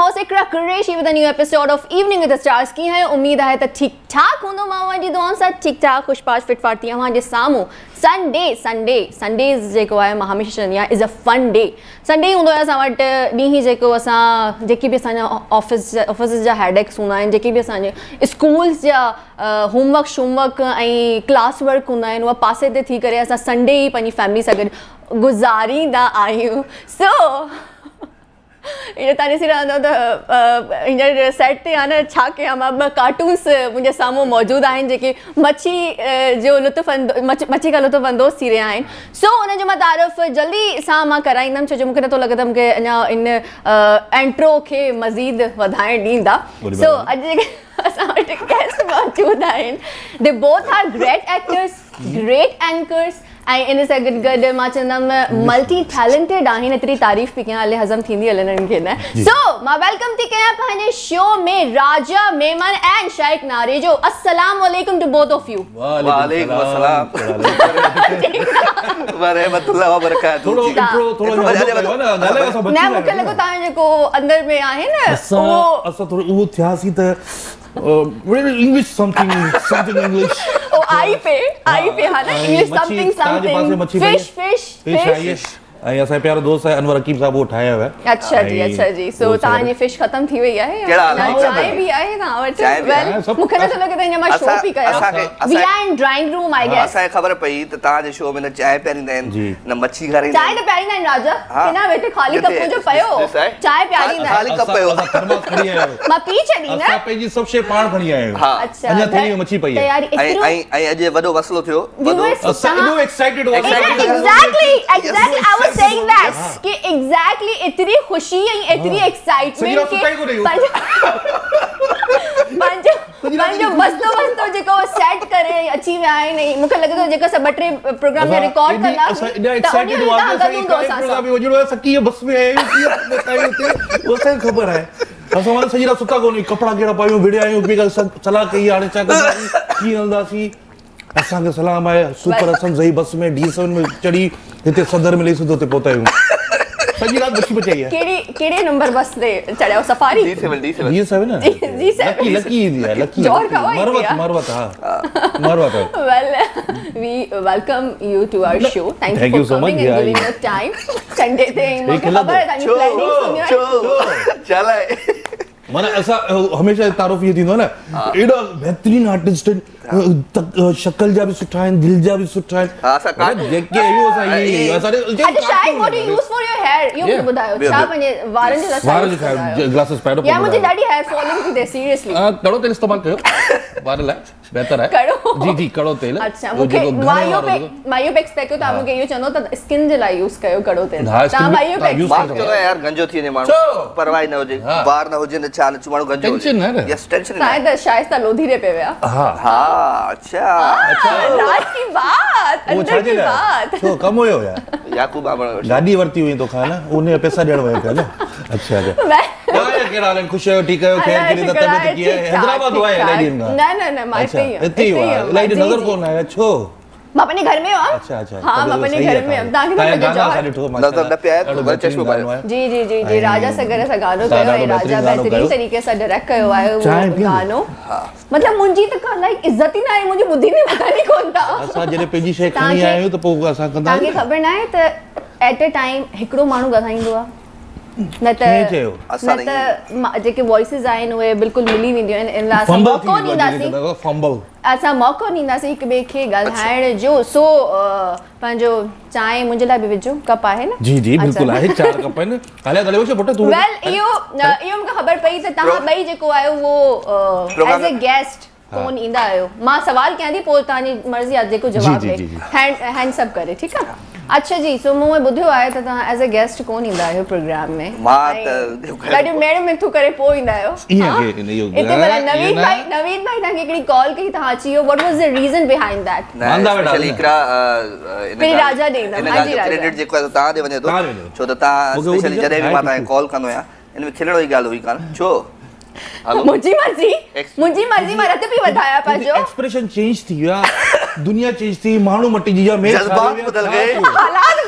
Host Iqra Qureshi with a new episode of evening with the stars की है। उम्मीद है त ठीक ठाक हूंदो मां जी दुआउनि सां ठीक ठाक खुशपाश फिटफाट थी अवां जे साम्हूं। संडेज़ जेको आहे मां हमेशह चवंदी आहियां is a fun day. Sunday हूंदो आहे असां वटि ॾींहुं जेको असां जेकी बि असांजा ऑफिस जा हेडेक्स हूंदा आहिनि, जेके बि असांजे स्कूल्स जा होमवर्क ऐं क्लास वर्क हूंदा आहिनि, उहा पासे ते थी करे असां संडे ई पंहिंजी फैमिली सां गॾु गुज़ारींदा आहियूं। सो हीअं तव्हां ॾिसी रहंदो त हींअर सेट ते आहे न, छा कयां मां, ॿ कार्टून्स मुंहिंजे साम्हूं मौजूदु आहिनि जेके मच्छी खां लुत्फ़ अंदोज़ थी रहिया आहिनि। सो उनजो मां तारीफ़ जल्दी सां मां कराईंदमि, छो जो मूंखे नथो लॻे त मूंखे अञा इन एंट्रो खे मज़ीद वधाइण ॾींदा। सो अॼु जेके असां वटि गेस्ट मौजूदु आहिनि, they both are great actors, great anchors ऐं इन सां गॾु गॾु मां चवंदमि मल्टी टैलेंटेड आहिनि। एतिरी तारीफ़ बि कयां, हले हज़म थींदी हले हिननि खे न। सो मां वेलकम थी कयां पंहिंजे शो में राजा मेमन एंड शाइक नारे जो। अस्सलाम वालेकुम टू बोथ ऑफ यू। वालेकुम अस्सलाम व रहमतुल्लाह व बरकातहू। न मूंखे लॻो तव्हां जेको अंदर में आहे न असां थोरो उहो थियासीं त इंग्लिश समथिंग इंग्लिश आई पे हा न, इंग्लिश समथिंग फिश ऐं असांजो प्यारो दोस्त आहे अनवर हकीम साहब, वो ठाहिया हुआ। अच्छा जी। सो तव्हांजी फिश ख़तम थी वई आहे? चांहि बि आहे तव्हां वटि? मूंखे नथो लॻे त हीअं मां शो बि कयां। We are in drawing room I guess. असांखे ख़बर पई त तव्हांजे शो में न चांहि पियारींदा आहिनि न मच्छी खाराईंदा आहिनि। चांहि त पियारींदा आहिनि राजा, किना वेठे ख़ाली कप जो पियो चांहि पियारींदा खाली कप पियो मां पी छॾी न। असां पंहिंजी सभु शइ पाण खणी आया आहियूं। अच्छा अञा थी मच्छी पई आहे ऐं अॼु वॾो मसलो थियो। असां एॾो excited exactly I was saying that कि एग्जैक्टली इतनी खुशी ऐं एतरी एक्साइटमेंट के पंहिंजो बस्तो जेको सेट करे अची विया आहिनि। मूंखे लॻे थो जेको असां 2-3 प्रोग्राम में रिकॉर्ड कंदा असां एॾा एक्साइटेड हुआ कि अभी वजणो आहे सकी बस में आयो कि उसे खबर आहे। असां वञी सॼी राति सुता कोन्हे, कपिड़ा कहिड़ा पायूं, विड़िया आहियूं, ॿी सलाह कई हाणे छा कंदासीं, कीअं हलंदासीं। असांखे सलाम आहे सुपर असम सही बस में D7 में चढ़ी हिते सदर में लही हुते पहुता आहियूं। सॼी राति मच्छी बचाई आहे। कहिड़े नंबर बस ते चढ़ियो? सफारी D7 न, लकी ईंदी आहे, Lucky Marwat well we welcome you to our show. Thank you so much for giving your time. Sunday ते मूंखे ख़बर आहे तव्हांजी प्लानिंग चलाए माना असां हमेशह तारीफ़ ये थींदो न, एॾा बेहतरीन आर्टिस्ट शक्ल जा भी सुठा आहिनि, दिल जा भी सुठा आहिनि। जेके आहियूं असां ये असांजे शायद what you use for your hair, यो ॿुधायो छा पंहिंजे वारनि जे लाइ ग्लासेस पैड या मुझे ॾाढी हेयर फॉलिंग थी थिए सीरियसली। कड़ो तेल इस्तेमाल कयो वार लाइ बेहतर है। जी कड़ो तेल। अच्छा मूंखे मायोपेक्स पे तव्हां मूंखे इहो चवंदो त स्किन जे लाइ यूज कयो कड़ो तेल। तव्हां मायोपेक्स मां यार गंजो थी वञे माण्हू, परवाह न हुजे, वार न हुजे न छा न माण्हू गंजो टेंशन न यस टेंशन शायद शाइस्ता लोधी रे पे विया। हां अच्छा राज की बात, अंदर की बात तो कम हुयो यार। याकूब गाड़ी वरती हुई तो खाना उन्हें पैसा ॾियण वियो पिया न। अच्छा कहिड़ा हाल आहिनि? ख़ुशि आहियो, ठीकु आहियो, ख़ैर कहिड़ी तबियत कीअं आहे? हैदराबाद हुआ आहे इलाही ॾींहंनि खां? न मां हिते ई हुआ, इलाही नज़र कोन आया छो? मां अपने घर में हूं। अच्छा हां मां अपने घर में हूं। तव्हांखे तो गाना साडे ठो नज़र न पिया आहे, बड़े चश्मो पायो। जी राजा सगर सां गानो कयो ऐं राजा बेहतरीन तरीक़े सां डायरेक्ट कयो आहे वो गानो। मतलब मुंजी त इलाही इज्जत ई न आहे, मुंजी बुद्धि में पता नहीं कोन था। असां जॾहिं पंहिंजी शइ खणी आया आहियूं त पोइ असां कंदा तव्हांखे ख़बर न आहे त एट अ टाइम हिकिड़ो माण्हू ॻाल्हाईंदो आहे न त जेके वॉइसिस आहिनि उहे बिल्कुलु मिली वेंदियूं आहिनि। इन लाइ असां मौक़ो ॾींदासीं हिक ॿिए खे ॻाल्हाइण जो। सो पंहिंजो चांहि मुंहिंजे लाइ बि विझो, कप आहे न? जी बिल्कुलु आहे, 4 कप आहिनि। हले गले वछो पुट तू। वेल इहो मूंखे ख़बर पई त तव्हां ॿई जेको आहियो वो एज अ गेस्ट कोन ईंदा आहियो। मां सवाल कयां थी, पोइ तव्हांजी मर्ज़ी आहे जेको जवाब ॾे, हैंड्स अप करे, ठीकु आहे? अच्छा जी। सो मूं ॿुधियो आहे त तव्हां एज अ गेस्ट कोन ईंदा आहियो प्रोग्राम में। मां त ॾाढी मेड़ में थू करे पोइ ईंदा आहियो। हिते भला नवीद भाई तव्हांखे हिकिड़ी कॉल कई, तव्हां अची वियो। What was the reason behind that? Actually हिकिड़ा पहिरीं राजा ॾींदा। हां जी राजा क्रेडिट जेको आहे तव्हां ॾे वञे थो, छो त तव्हां स्पेशली जॾहिं बि मां तव्हांखे कॉल कंदो आहियां इन में खिलण जी ॻाल्हि हुई कान। छो मुंहिंजी मर्ज़ी मां रत पई वधाया पंहिंजो एक्सप्रेशन चेंज थी विया, दुनिया चेंज थी, माण्हू मटिजी विया, जज़्बात बदल गए, हालात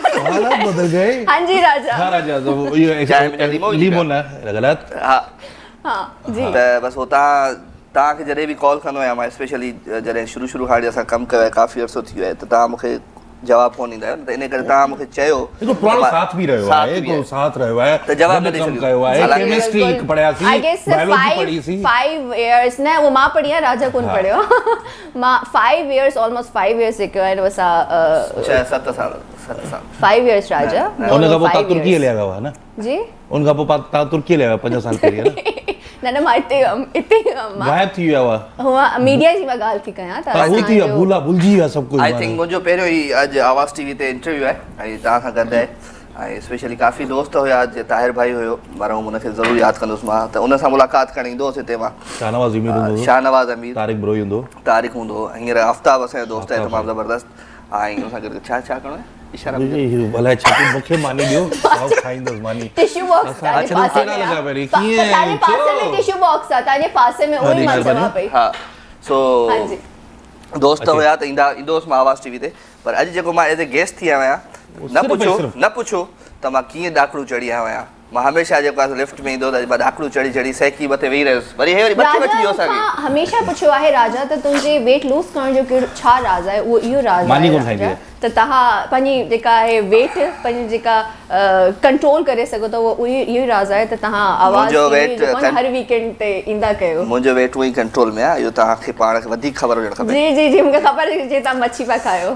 हालात बदल गए। हाँ जी राजा। हाँ राजा, तो ये लीमोन है गलत। हाँ जी। बस होता तव्हांखे जॾहिं बि कॉल कंदो आहियां मां, स्पेशली जॾहिं शुरू हाणे असां कमु कयो आहे, काफ़ी अर्सो थी वियो आहे, त तव्हां मूंखे जवाब कोन ॾींदा आहियो, त इन करे तव्हां मूंखे चयो हिकु पुराणो साथ बि रहियो आहे, हिकु साथ रहियो आहे, त जवाब ॾेई कमु कयो आहे, केमिस्ट्री पढ़ियासीं, बायोलॉजी पढ़ीसीं। 5 years न, वो मां पढ़ी आहे, राजा कोन पढ़ियो। मां 5 years ऑलमोस्ट 5 years सिखियो आहे असां 7 साल 5 years राजा। उन खां पोइ तव्हां तुर्की हलिया विया हुआ न जी? उन खां पोइ तव्हां तुर्की हलिया विया 5 साल पहिरीं न मां हिते गायब थी विया हुआ। मीडिया जी मां ॻाल्हि थी कयां त भुलिजी विया सभु कुझु। आई थिंक मुंहिंजो पहिरियों ई अॼु आवाज़ टीवी ते इंटरव्यू आहे ऐं तव्हां सां गॾु आहे, ऐं स्पेशली काफ़ी दोस्त हुया, जीअं ताहिर भाई हुयो, मरहूम, हुनखे ज़रूरु यादि कंदुसि मां, त उन सां मुलाक़ात करणु ईंदोसि हिते मां। शाहनवाज़ अमीर, तारिक हूंदो, हींअर आफ्ताब असांजो दोस्त आहे तमामु ज़बरदस्त, ऐं हुन सां गॾु छा करिणो आहे इशारा भला छा मूंखे मानी ॾियो, खाईंदुसि मानी। टिश्यू बॉक्स तव्हांजे पासे में आहे, तव्हांजे पासे में टिश्यू बॉक्स आहे, तव्हांजे पासे में उहो ई मां चवां पई। हा सो दोस्त हुया त ईंदोसि मां आवाज़ टीवी ते, पर अॼु जेको मां एज़ ए गेस्ट थी आयो आहियां, न पुछो त मां कीअं ॾाकड़ू चढ़ी आयो आहियां। मां हमेशह जेको आहे लिफ्ट में ईंदो त मां ॾाकड़ू चढ़ी सैकी मथे वेही रहियुसि, वरी हे वरी मथे वठी वियो असांखे। हमेशह पुछियो आहे राजा त तुंहिंजे वेट लूज़ करण जो कहिड़ो छा राज़ आहे, उहो इहो राज़ आहे त तव्हां पंहिंजी जेका आहे वेट पंहिंजी जेका कंट्रोल करे सघो था, उहो इहो राज़ आहे त तव्हां आवाज़ हर वीकेंड ते ईंदा कयो। मुंहिंजो वेट उहो ई कंट्रोल में आहे, इहो तव्हांखे पाण खे वधीक ख़बर हुजणु खपे। जी जी मूंखे ख़बर आहे जे तव्हां मच्छी पिया खायो।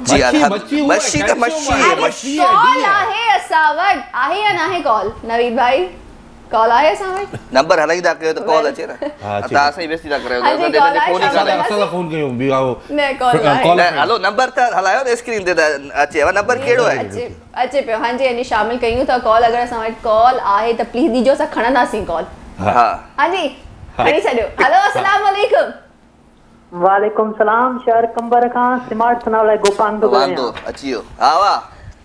मच्छी आहे असां वटि, आहे या न आहे कॉल? नवीद भाई कॉल आहे असां वटि? नंबर हलाईंदा कयो त कॉल अचे न, तव्हां असां ई बेइज़ती था करियो, असां फोन कयूं बि आओ न कॉल हलो नंबर त हलायो न, स्क्रीन ते त अचेव, नंबर कहिड़ो आहे? अचे पियो। हाँ जी, अॼु शामिल कयूं था कॉल, अगरि असां वटि कॉल आहे त प्लीज़ ॾिजो, असां खणंदासीं कॉल। हाँ जी खणी छॾियो। हेलो अस्सलाम वालेकुम। वालेकुम सलाम, शहर कंबर खां स्मार्ट सनावला गोपांग तो वांदो अची वियो। हा वाह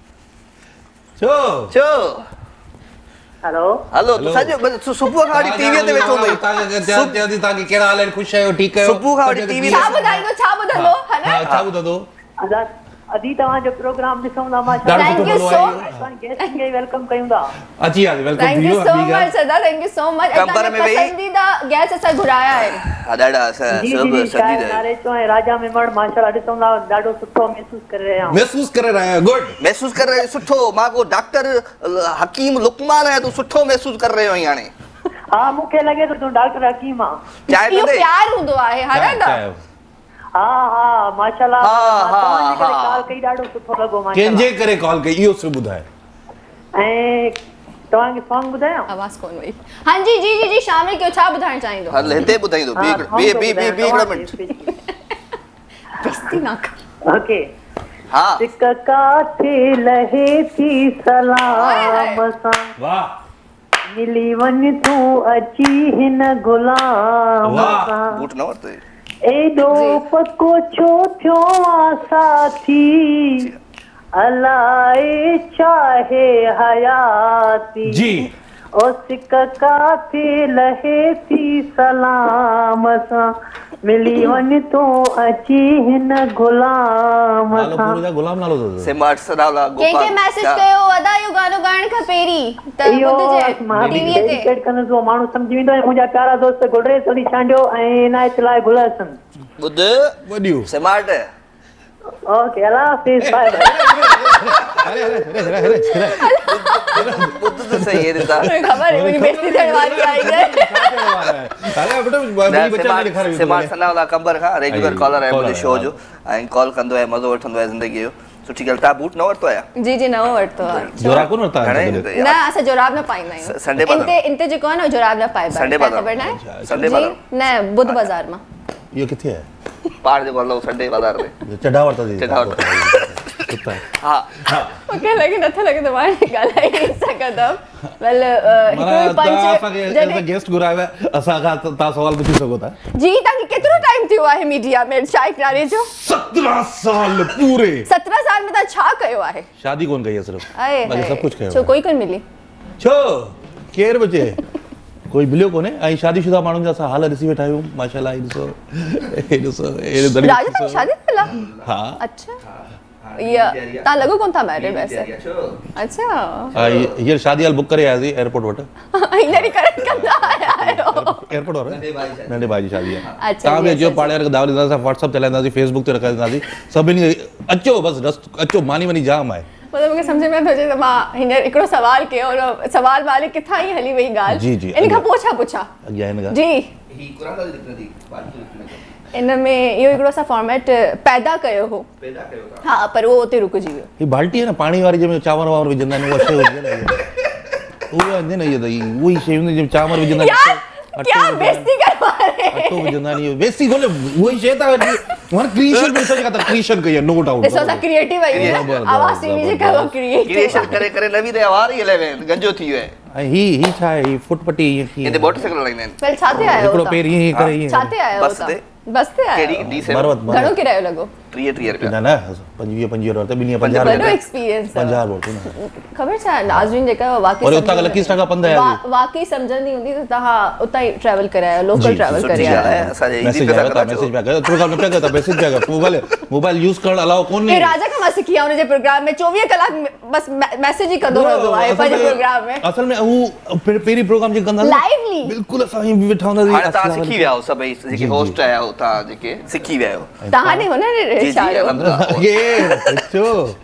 छो हेलो तूं सॼो सुबुह खां वठी टीवीअ ते वेठो हूंदो, तव्हांखे कहिड़ा हाल आहिनि, ख़ुशि आहियो, ठीकु आहियो? सुबुह खां वठी टीवी छा ॿुधाईंदो, छा ॿुधंदो है न, छा ॿुधंदो? अदी तव्हांजो प्रोग्राम ॾिसूं था, माशाअल्लाह। Thank you so much, guest खे वेलकम कयूं था। अची आ, welcome thank you so much सदा, thank you so much. Qambar में पसंदीदा गेस्ट असां घुराया आहिनि। हा ॾाढा सब सदी नारे चो ऐं राजा में मण माशाअल्लाह ॾिसूं था, ॾाढो सुठो महसूस करे रहिया आहियूं। गुड महसूस करे रहे, सुठो। मां को डॉक्टर हकीम लुकमान है, तू सुठो महसूस कर रहे हो यानी। हां मूंखे लगे तो तू डॉक्टर हकीम आ। चाय पींदे प्यार हूंदो आहे हरंदा। हां माशाअल्लाह, तव्हांजे करे कॉल कई ॾाढो सुठो लॻो माशाअल्लाह। कंहिंजे करे कॉल कई इहो सभु ॿुधाए। ऐं तव्हांखे सॉन्ग ॿुधायां? आवाज़ कोन वई। हां जी जी जी जी शामिल कयो, छा ॿुधाइण चाहींदो? हल हिते ॿुधाईंदो, बी मिनट बेइज्जती ना कर। ओके हां सिक काथे लहे थी सलाम सां, वाह मिली वञ तू अची हिन गुलाम सां, बूट न वरतो एॾो पको छो थियो आ साथी, अलाए चाहे हयाती जी। ओ सिक काथे लहे थी सलाम सां, मिली वञ तू अची हिन गुलाम सां। गुलाम नालो दो स्मार्ट सनावला गोपाल। कंहिंखे मैसेज कयो अदा यो गानो ॻाइण खां पहिरीं त ॿुधजे टीवीअ ते डेडिकेट कंदो, वो माण्हू सम्झी वेंदो ऐं मुंहिंजा प्यारा दोस्त गुलरेज सोनी छांडियो ऐं इनायत लाइ गुलहसन बुध वडियो स्मार्ट है। ओके अल्लाह हाफिज, बाय बाय। बुध तो सही है देता, खबर है मुझे बेइज्जती थियण वारी आई है। अरे बेटा बच्चा ने दिखा रही है। स्मार्ट सनावला कंबर का रेगुलर कॉलर है मुझे शो जो, ऐं कॉल कंदो है, मज़ो वठंदो है ज़िंदगी जो। सुठी ॻाल्हि। तव्हां बूट न वरितो आहे? जी जी न वरितो आहे। जोराब कोन वरिता आहे? न असां जोराब न पाईंदा आहियूं। संडे बाज़ार इंते जेको आहे न जोराब न पाइबा। संडे बाज़ार ख़बर न आहे? संडे बाज़ार न बुध बाज़ार मां। इहो किथे आहे? पार जो हलो संडे बाज़ार में चढ़ा वरिता थी। चढ़ा वरिता। हां मूंखे लॻे नथो लॻे त मां ॻाल्हाए न सघंदमि। वेल हिकिड़ो पंच जॾहिं गेस्ट घुरायो आहे असां खां तव्हां सवाल पुछी सघो था। जी तव्हांखे केतिरो टाइम थियो आहे मीडिया में चाय किनारे जो? 17 साल पूरे। 17 साल में तव्हां छा कयो आहे? शादी कोन कई आहे सिर्फ़, आहे बाक़ी सब कुछ कयो। छो कोई कोन मिली? छो केर बचे कोई मिलियो कोने। ऐं शादीशुदा माण्हुनि जा असां हाल ॾिसी वेठा आहियूं माशाअल्लाह। ॾिसो राजा तव्हां शादी कयला? हां अच्छा ये ता लगो कौन था मैरिड वैसे अच्छा ये शादी हाल बुक करे आजी एयरपोर्ट वट इनरी करंट कंदा आयो एयरपोर्ट और नंढे भाई जी शादी है अच्छा ता भी जो पाड़े वाले दावत दा WhatsApp चलांदा सी Facebook ते रखंदा सी सभिनी अचो बस अचो मानी वनी जाम है मतलब मुझे समझ में अचे त मां हिनर एकड़ो सवाल के और सवाल वाले किथा ही हली वही गाल जी जी इनका पुछा अॻियां हिन खां जी ही कुरान दी निकरंदी बात इनमें इहो हिकिड़ो सा फॉर्मेट पैदा कयो हो हाँ पर वो उते रुकिजी वियो ही बाल्टी है ना पानी वाली जंहिंमें चांवर वावर विझंदा आहिनि उहा शइ हुजे न उहा आहे न इहा त उहा ई शइ हूंदी जंहिंमें चांवर विझंदा आहिनि क्या बेइज्जती करवा रहे हैं अटो विझंदा आहिनि बेइज्जती कोन्हे उहा ई शइ त वण क्रिएशन में सॼी का क्रिएशन कई आहे नो डाउट ॾिसो असां क्रिएटिव आहियूं आवाज़ टीवी जे कयो क्रिएशन करे करे नवी दे आवार ई लेवे गंजो थी वियो ऐं ही छा आहे ही फुटपटी ईअं की हिते मोटरसाइकिल हलाईंदा आहिनि वेल छाते आयो हिकिड़ो पेर ईअं करे ईअं छाते आयो बस ते आयो केडी डी7 घणो किरायो लॻो 30 रुपया न 25 रुपया ॿिनी 50 वॾो एक्सपीरियंस 50 रुपया खबर छा नाज़रीन जेका वाकई और उतां 21 टका पंध आहे वाकई समझंदी हूंदी त तव्हां उतां ई ट्रैवल करायो लोकल ट्रैवल करायो असांजे मैसेज पिया कयो प्रोग्राम न पिया कयो मैसेज पिया कयो मोबाइल यूज करण अलाउ कोन्हे ये राजा का मां सिखी आहे उन जे प्रोग्राम में 24 कलाक बस मैसेज ही कंदो रहंदो आहे पंहिंजे प्रोग्राम में असल में हू पहिरीं प्रोग्राम जे कंदा लाइवली बिल्कुल असां ही वेठा हूंदा हाणे तव्हां सिखी विया आहियो सभई जेके होस्ट आया हो तव्हां जेके सिखी विया आहियो तव्हां ने हुन ने इशारो ये बच्चो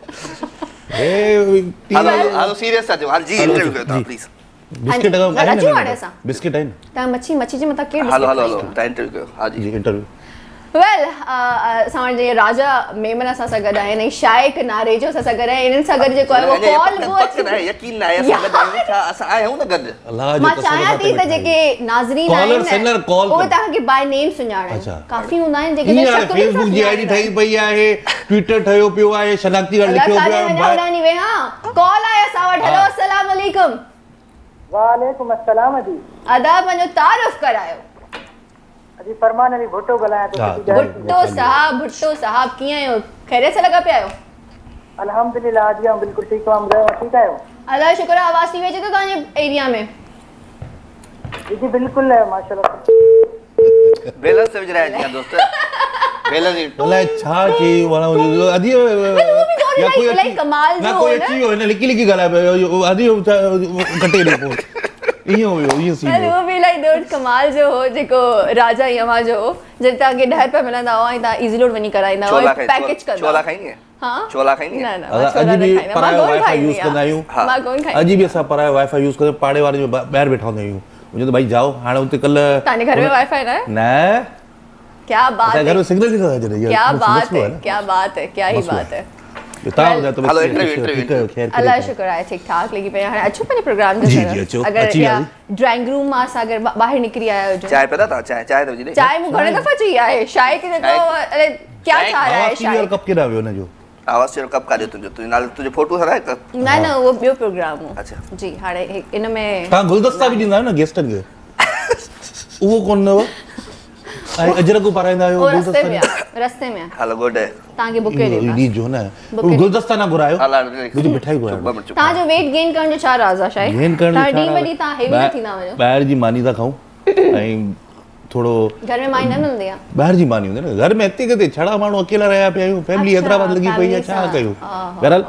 ए हालो सीरियस था हाल जी इंटरव्यू कयो था प्लीज बिस्किट का बिस्किट है ता मच्छी जे मता के हालो ता इंटरव्यू कयो हां जी इंटरव्यू वेल असां जे राजा मेमन सां गॾु आहे ऐं शाइक नारेजो सां गॾु आहे इन्हनि सां गॾु जेको आहे वो कॉल वो यकीन न आहे असां गॾु आहियूं छा असां आहियूं न गॾु अल्लाह जो मां चाहियां थी त जेके नाज़रीन आहिनि कॉलर सेंडर कॉल उहे तव्हांखे बाय नेम सुञाणनि काफ़ी हूंदा आहिनि जेके फेसबुक जी आईडी ठही पई आहे ट्विटर ठहियो पियो आहे शनाख्ती कार्ड लिखियो पियो आहे हां कॉल आया असां वटि हेलो अस्सलाम वालेकुम वालेकुम अस्सलाम जी अदा पंहिंजो तारुफ करायो जी फरमान अली भुट्टो गलाया तो भुट्टो साहब कीअं आहियो खैरियत से लगा पे आयो अल्हम्दुलिल्लाह जी हम बिल्कुल ठीक हम ठीक आयो अल्लाह शुक्र आवाज थी वेचे तो ताने एरिया में जी बिल्कुल है माशाल्लाह बैलेंस से विजरा है दोस्त बैलेंस बोला छा की वाला अदी या कोई कमाल जो ना कोई अच्छी हो ने लिखी लिखी गला अदी कटे रिपोर्ट इयो इयो सी वो भी लाइक डोंट कमाल जो हो जेको राजा यमा जो जता के 10 रुपया मिलंदा हो ऐं ता इजी लोड वनी कराइंदा हो पैकेज कर छोला खाइनी है हां छोला खाइनी है ना अजी भी परायो वाईफाई यूज कंदा आहियूं मां कोन खाई अजी भी असा परायो वाईफाई यूज करे पाड़े वाले जो ॿाहिर बैठा हूंदा आहियूं मुझे तो भाई जाओ हाणे उते कल ताने घर में वाईफाई ना है न क्या बात है घर में सिग्नल नहीं था जरे क्या बात है क्या बात है क्या ही बात है हेलो इंटरव्यू अल्लाह शुक्र है ठीक ठाक लेकिन पे हाणे अच्छो पने प्रोग्राम जो जी अगर ड्राइंग रूम मां सा अगर बाहर निकरी आयो जो चाय पता था चाय तो जी चाय मु घणे दफा चई आहे शाय के तो अरे क्या चाह रहा है शाय कब केड़ा वियो न जो आवाज से कब का दे तुझे नाल तुझे फोटो है ना ना वो बियो प्रोग्राम हो अच्छा जी हाणे इन में ता गुलदस्ता भी दिंदा ना गेस्टन के वो कौन न अजरक को पाराइंदा आयो रस्ते में हेलो गुड है ताके बुके दे दी जो ना गुलदस्ता ना घुरायो मुझे मिठाई घुरायो ता जो वेट गेन करण जो छा राज आहे गेन करण ता डी वडी ता हेवी न थीना वयो बाहर जी मानी ता खाऊं ऐं थोड़ो घर में माई न मिलदी आ बाहर जी मानी हुंदे न घर में एते कते छड़ा माण्हू अकेला रहा पे आयो फैमिली हैदराबाद लगी पई है छा कयो बहरहाल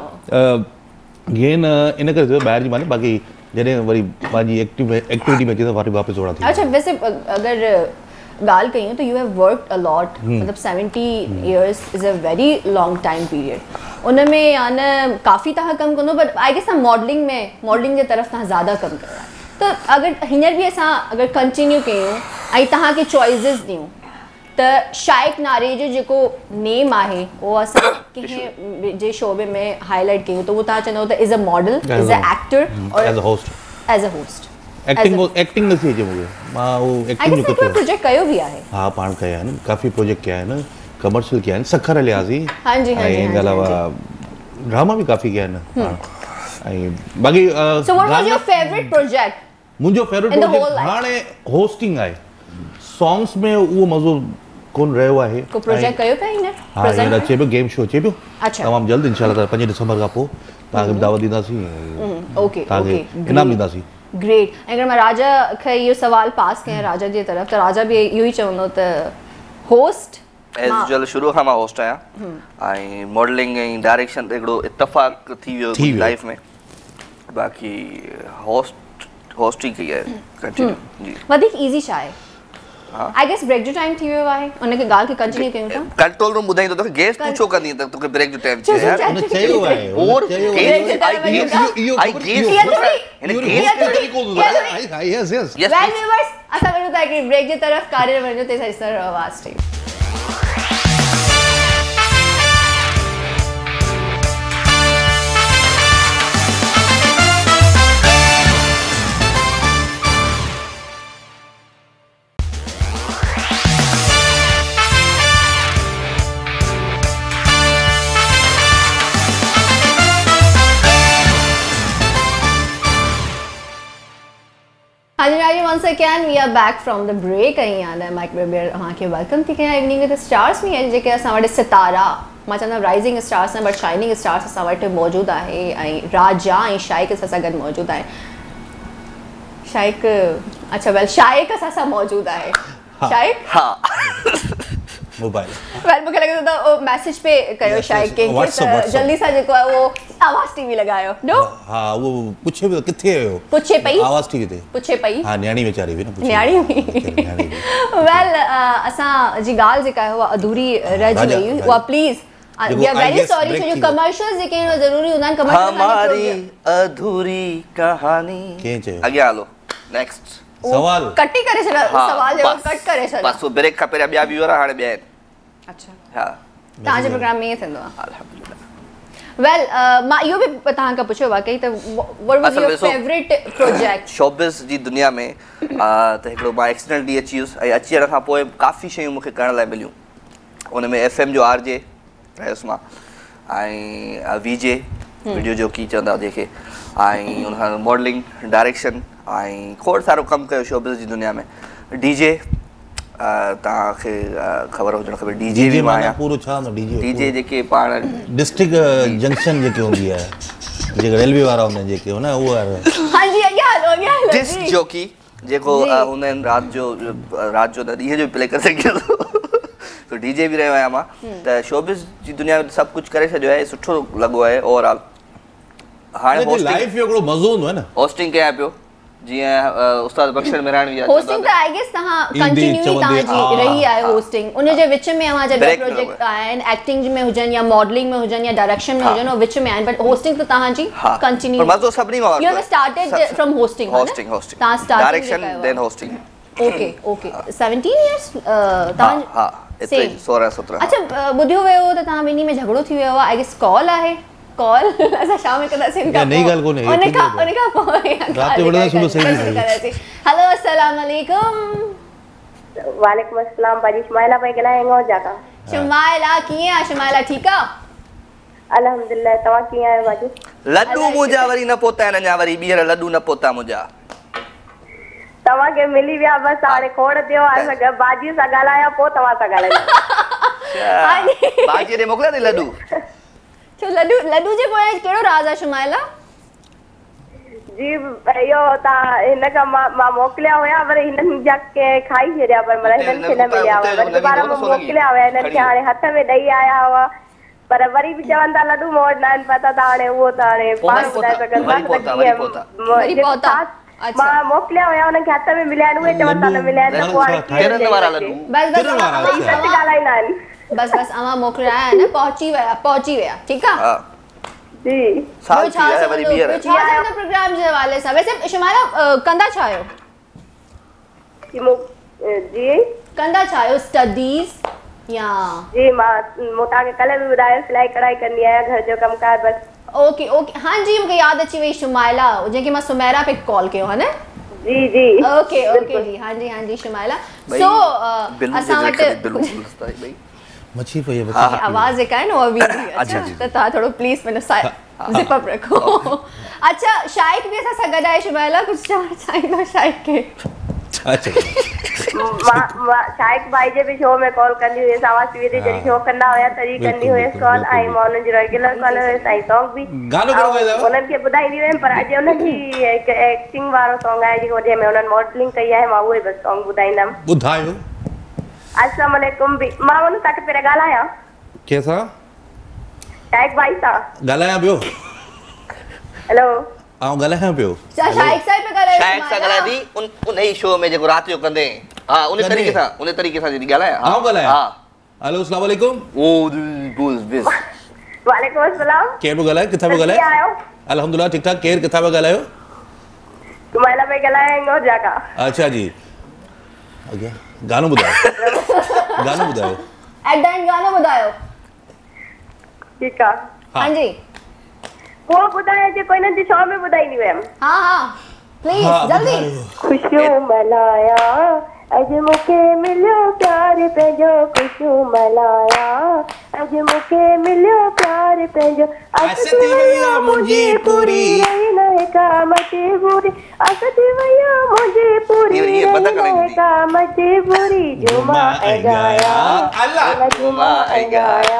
गेन इन करे जो बाहर जी मानी बाकी जने वरी बाजी एक्टिविटी में चीज वापस ओड़ा थी अच्छा वैसे अगर गाल कहीं तो you have worked a lot मतलब 70 years is a very long time period उनमें यान काफी तह कम कनो बट आई गेस मॉडलिंग के तरफ ता ज्यादा कम कर तो अगर हिनर भी ऐसा अगर कंटिन्यू कयूं आई तहां के चॉइसेस दियो त शाइक नारेजो जेको नेम आहे वो असा के जे शोबे में हाईलाइट कयूं तो वो ता चनो त is a model is a actor और एज अ होस्ट एक्टिंग नथी अचे मुझे मां वो एक्टिंग जो कोई प्रोजेक्ट कयो भी आहे हां पाण कया न काफी प्रोजेक्ट किया है न कमर्शियल किया है सखर लियाजी हां जी हां जी के अलावा ड्रामा भी काफी किया है न आई बाकी so what was your favourite project मुझो फेवरेट प्रोजेक्ट हाने होस्टिंग आहे सॉन्ग्स में वो मजो कोन रहो आहे को प्रोजेक्ट कयो पे हिन हां ये रचे पे गेम शो चे पे अच्छा तमाम जल्द इंशाल्लाह 5 दिसंबर का पो ताके दावत दीदासी ओके ओके इनाम दीदासी ग्रेट अगर मैं राजा खे ये सवाल पास करें राजा जी तरफ तो राजा भी यही चाहूंदो त होस्ट एज यूजुअल शुरू खां मां होस्ट आहियां ऐं मॉडलिंग ऐं डायरेक्शन ते हिकिड़ो इत्तेफ़ाक़ थी वियो लाइफ में बाक़ी होस्ट ही कई आहे कंटिन्यू जी वधीक इजी छा आहे आई गेस ब्रेक जो टाइम थी वियो आहे उनखे ॻाल्हि खे कंटिन्यू कयूं था कंट्रोल रूम ॿुधाईंदो तोखे गेस पूछो कंदी त तोखे ब्रेक जो टाइम चयो यार उन चयो आहे और I guess Yes Yes well viewers असां वञूं था हिकिड़ी ब्रेक जी तरफ़ कार्य वञो ते सां इस तरह आवाज़ थी once again we are back from the break and yaad hai Mike Baby वहां के वेलकम थी कया इवनिंग विद स्टार्स में है जेके असां वटि सितारा मां चवंदा राइजिंग स्टार्स न बट शाइनिंग स्टार्स असां वटि मौजूद आहे ऐं राजा ऐं शाइक असां सां गॾु मौजूद आहे शाइक अच्छा वेल शाइक असां सां मौजूद आहे शाइक हां मोबाइल वेल मूंखे लॻे थो त मैसेज पे कयो शाइक के जल्दी सां जेको आहे वो आवाज़ टीवी लगायो नो हां वो पुछे भी किथे आयो पुछे पई आवाज़ टीवी ते पुछे पई हां न्याणी वेचारी भी न पुछे न्याणी वेल असां जी ॻाल्हि जेका आहे उहा अधूरी रहिजी वई उहा please we are very sorry जो कमर्शियल्स जेके ज़रूरी हूंदा आहिनि कमर्शियल हमारी अधूरी कहानी के चयो अॻियां हलो नेक्स्ट सवाल कटी करे छॾ सवाल जो कट करे छॾ बस वो ब्रेक खां पहिरियां ॿिया बि वारा हाणे ॿिया आहिनि अच्छा हां तव्हांजे प्रोग्राम में ईअं थींदो आहे अल्हम्दुलिल्लाह वेल मां इहो बि तव्हां खां पुछियो वाकई त what was your favourite project showbiz जी दुनिया में त हिकिड़ो मां एक्सीडेंटली अची वियुसि ऐं अची वञण खां पोइ काफ़ी शयूं मूंखे करण लाइ मिलियूं उन में FM जो RJ रहियुसि मां ऐं VJ वीडियो जो की चवंदा जंहिंखे ऐं उन खां मॉडलिंग डायरेक्शन ऐं खोड़ सारो कमु कयो शोबिज़ जी दुनिया में DJ तव्हांखे ख़बर हुजणु खपे DJ बि मां आहियां पूरो छा DJ जेके पाण डिस्ट्रिक्ट जंक्शन जेके हूंदी आहे जेके रेलवे वारा हूंदा आहिनि जेके हुन उहा हां जी अॻियां हलो डिस्क जॉकी जेको हूंदा आहिनि राति जो त ॾींहं जो प्ले करे सघियो तो DJ बि रहियो आहियां मां त शोबिज़ जी दुनिया में सभु कुझु करे छॾियो आहे सुठो लॻो आहे ओवरऑल हाणे लाइफ जो हिकिड़ो मज़ो हूंदो आहे न होस्टिंग कयां पियो जीअं उस्ताद बख्शण मिराणी होस्टिंग त आई गेस तव्हां कंटिन्यू तव्हांजी रही आहे होस्टिंग उन जे विच में अवां जा प्रोजेक्ट आहिनि एक्टिंग में हुजनि या मॉडलिंग में हुजनि या डायरेक्शन में हुजनि और विच में आहिनि बट होस्टिंग त तव्हांजी कंटिन्यू पर मज़ो सभिनी में you have started from hosting hosting तव्हां start direction then hosting okay 17 years तव्हां हां एतिरे 16 17 अच्छा ॿुधियो वियो त तव्हां ॿिन्ही में झगड़ो थी वियो आहे आई गेस कॉल आहे कॉल असां शामिल कंदासीं नई ॻाल्हि कोन्हे उन खां पोइ रात जो बड़ा सुबह सही कंदासीं हेलो अस्सलाम वालेकुम वालेकुम अस्सलाम भाजी शुमाइला भाई ॻाल्हायूं हो जाका शुमाइला कीअं आहे शुमाइला ठीकु आहे अल्हम्दुलिल्लाह तव्हां कीअं आहियो भाजी लड्डू मुंहिंजा वरी न पोता आहिनि अञा वरी ॿीहर लड्डू न पोता मुंहिंजा तव्हांखे मिली विया बसि हाणे खोड़ थियो आहे भाॼी सां ॻाल्हायां पोइ तव्हां सां ॻाल्हायां भाॼी ॾे मोकिलिया अथई लड्डू छो लड्डू जे पोयां कहिड़ो राज़ आहे शुमाइला जी इहो तव्हां हिन खां मां मोकिलिया हुया पर हिननि जा के खाई छॾिया पर मतलब हिननि खे न मिलिया हुआ वरी दुबारा मां मोकिलिया हुया हिननि खे हाणे हथ में ॾेई आया हुआ पर वरी बि चवनि था लड्डू मूं वटि न आहिनि पता त हाणे उहो त हाणे पाण ॿुधाए सघंदा मां मोकिलिया हुया हुननि खे हथ में मिलिया आहिनि उहे चवनि था न मिलिया आहिनि त पोइ हाणे ॻाल्हाईंदा आहिनि बस अवां मोकिलिया आहिनि पहुची विया ठीकु आहे जी साल थी विया वरी ॿीहर छा चवंदा प्रोग्राम जे हवाले सां वैसे शुमाइला कंदा छा आहियो जी कंदा छा आहियो स्टडीज़ या जी मां तव्हांखे कल्ह बि ॿुधायो सिलाई कढ़ाई कंदी आहियां घर जो कमकार बस ओके हाँ जी मूंखे यादि अची वई शुमाइला जंहिंखे मां सुमेरा पे कॉल कयो है ना जी जी ओके जी हाँ जी शुमाइला सो असां वटि मच्छी पई है आवाज एक है ना वो भी अच्छा तो ता थोड़ा प्लीज मैंने जिप अप रखो अच्छा शाइक भी ऐसा गदा है शुमाइला कुछ चाहिए शाइक के शाइक भाई जे भी शो में कॉल करनी हुई आवाज टीवी ते जड़ी शो कंदा हुया तरी करनी हुई कॉल आई मॉर्निंग जो रेगुलर कॉल हुई आई सॉन्ग भी गानो करो गाइस उनन के बुधाई दी वे पर आज उनन की एक एक्टिंग वारो सॉन्ग है जो जे में उनन मॉडलिंग कई है मां वो बस सॉन्ग बुधाईंदम बुधायो अस्सलाम वालेकुम भी मां उन तक पे गालाया कैसा शाइक भाई सा गालाया पियो हेलो आओ गालाया पियो शाइक साहब पे गालाया शाइक सा गालाया दी उन ही शो में जेको रात जो कंदे हां उन तरीके सां जी गालाया आओ गालाया हां हेलो अस्सलाम वालेकुम ओ गुल बिस वालेकुम अस्सलाम केर पे गालाया किथा पे गालाया अल्हम्दुलिल्लाह ठीक ठाक केर किथा पे गालायो तुम्हारा पे गालाएंगे और जाका अच्छा जी अगे गानो बुधायो एट द एंड गानो बुधायो ठीक है हां जी वो बुधाए जे कोई न शो में बुधाई नहीं मैम हां प्लीज जल्दी खुशियों मनाया अज मुके मिलियो प्यार पंहिंजो खुशियों मनाया अज मुके मिलियो प्यार पंहिंजो असती वैया मुंहिंजी पूरी न का मजबूरी असती वैया मुंहिंजी पूरी न का मजबूरी जुमा गाया अल्लाह जुमा गाया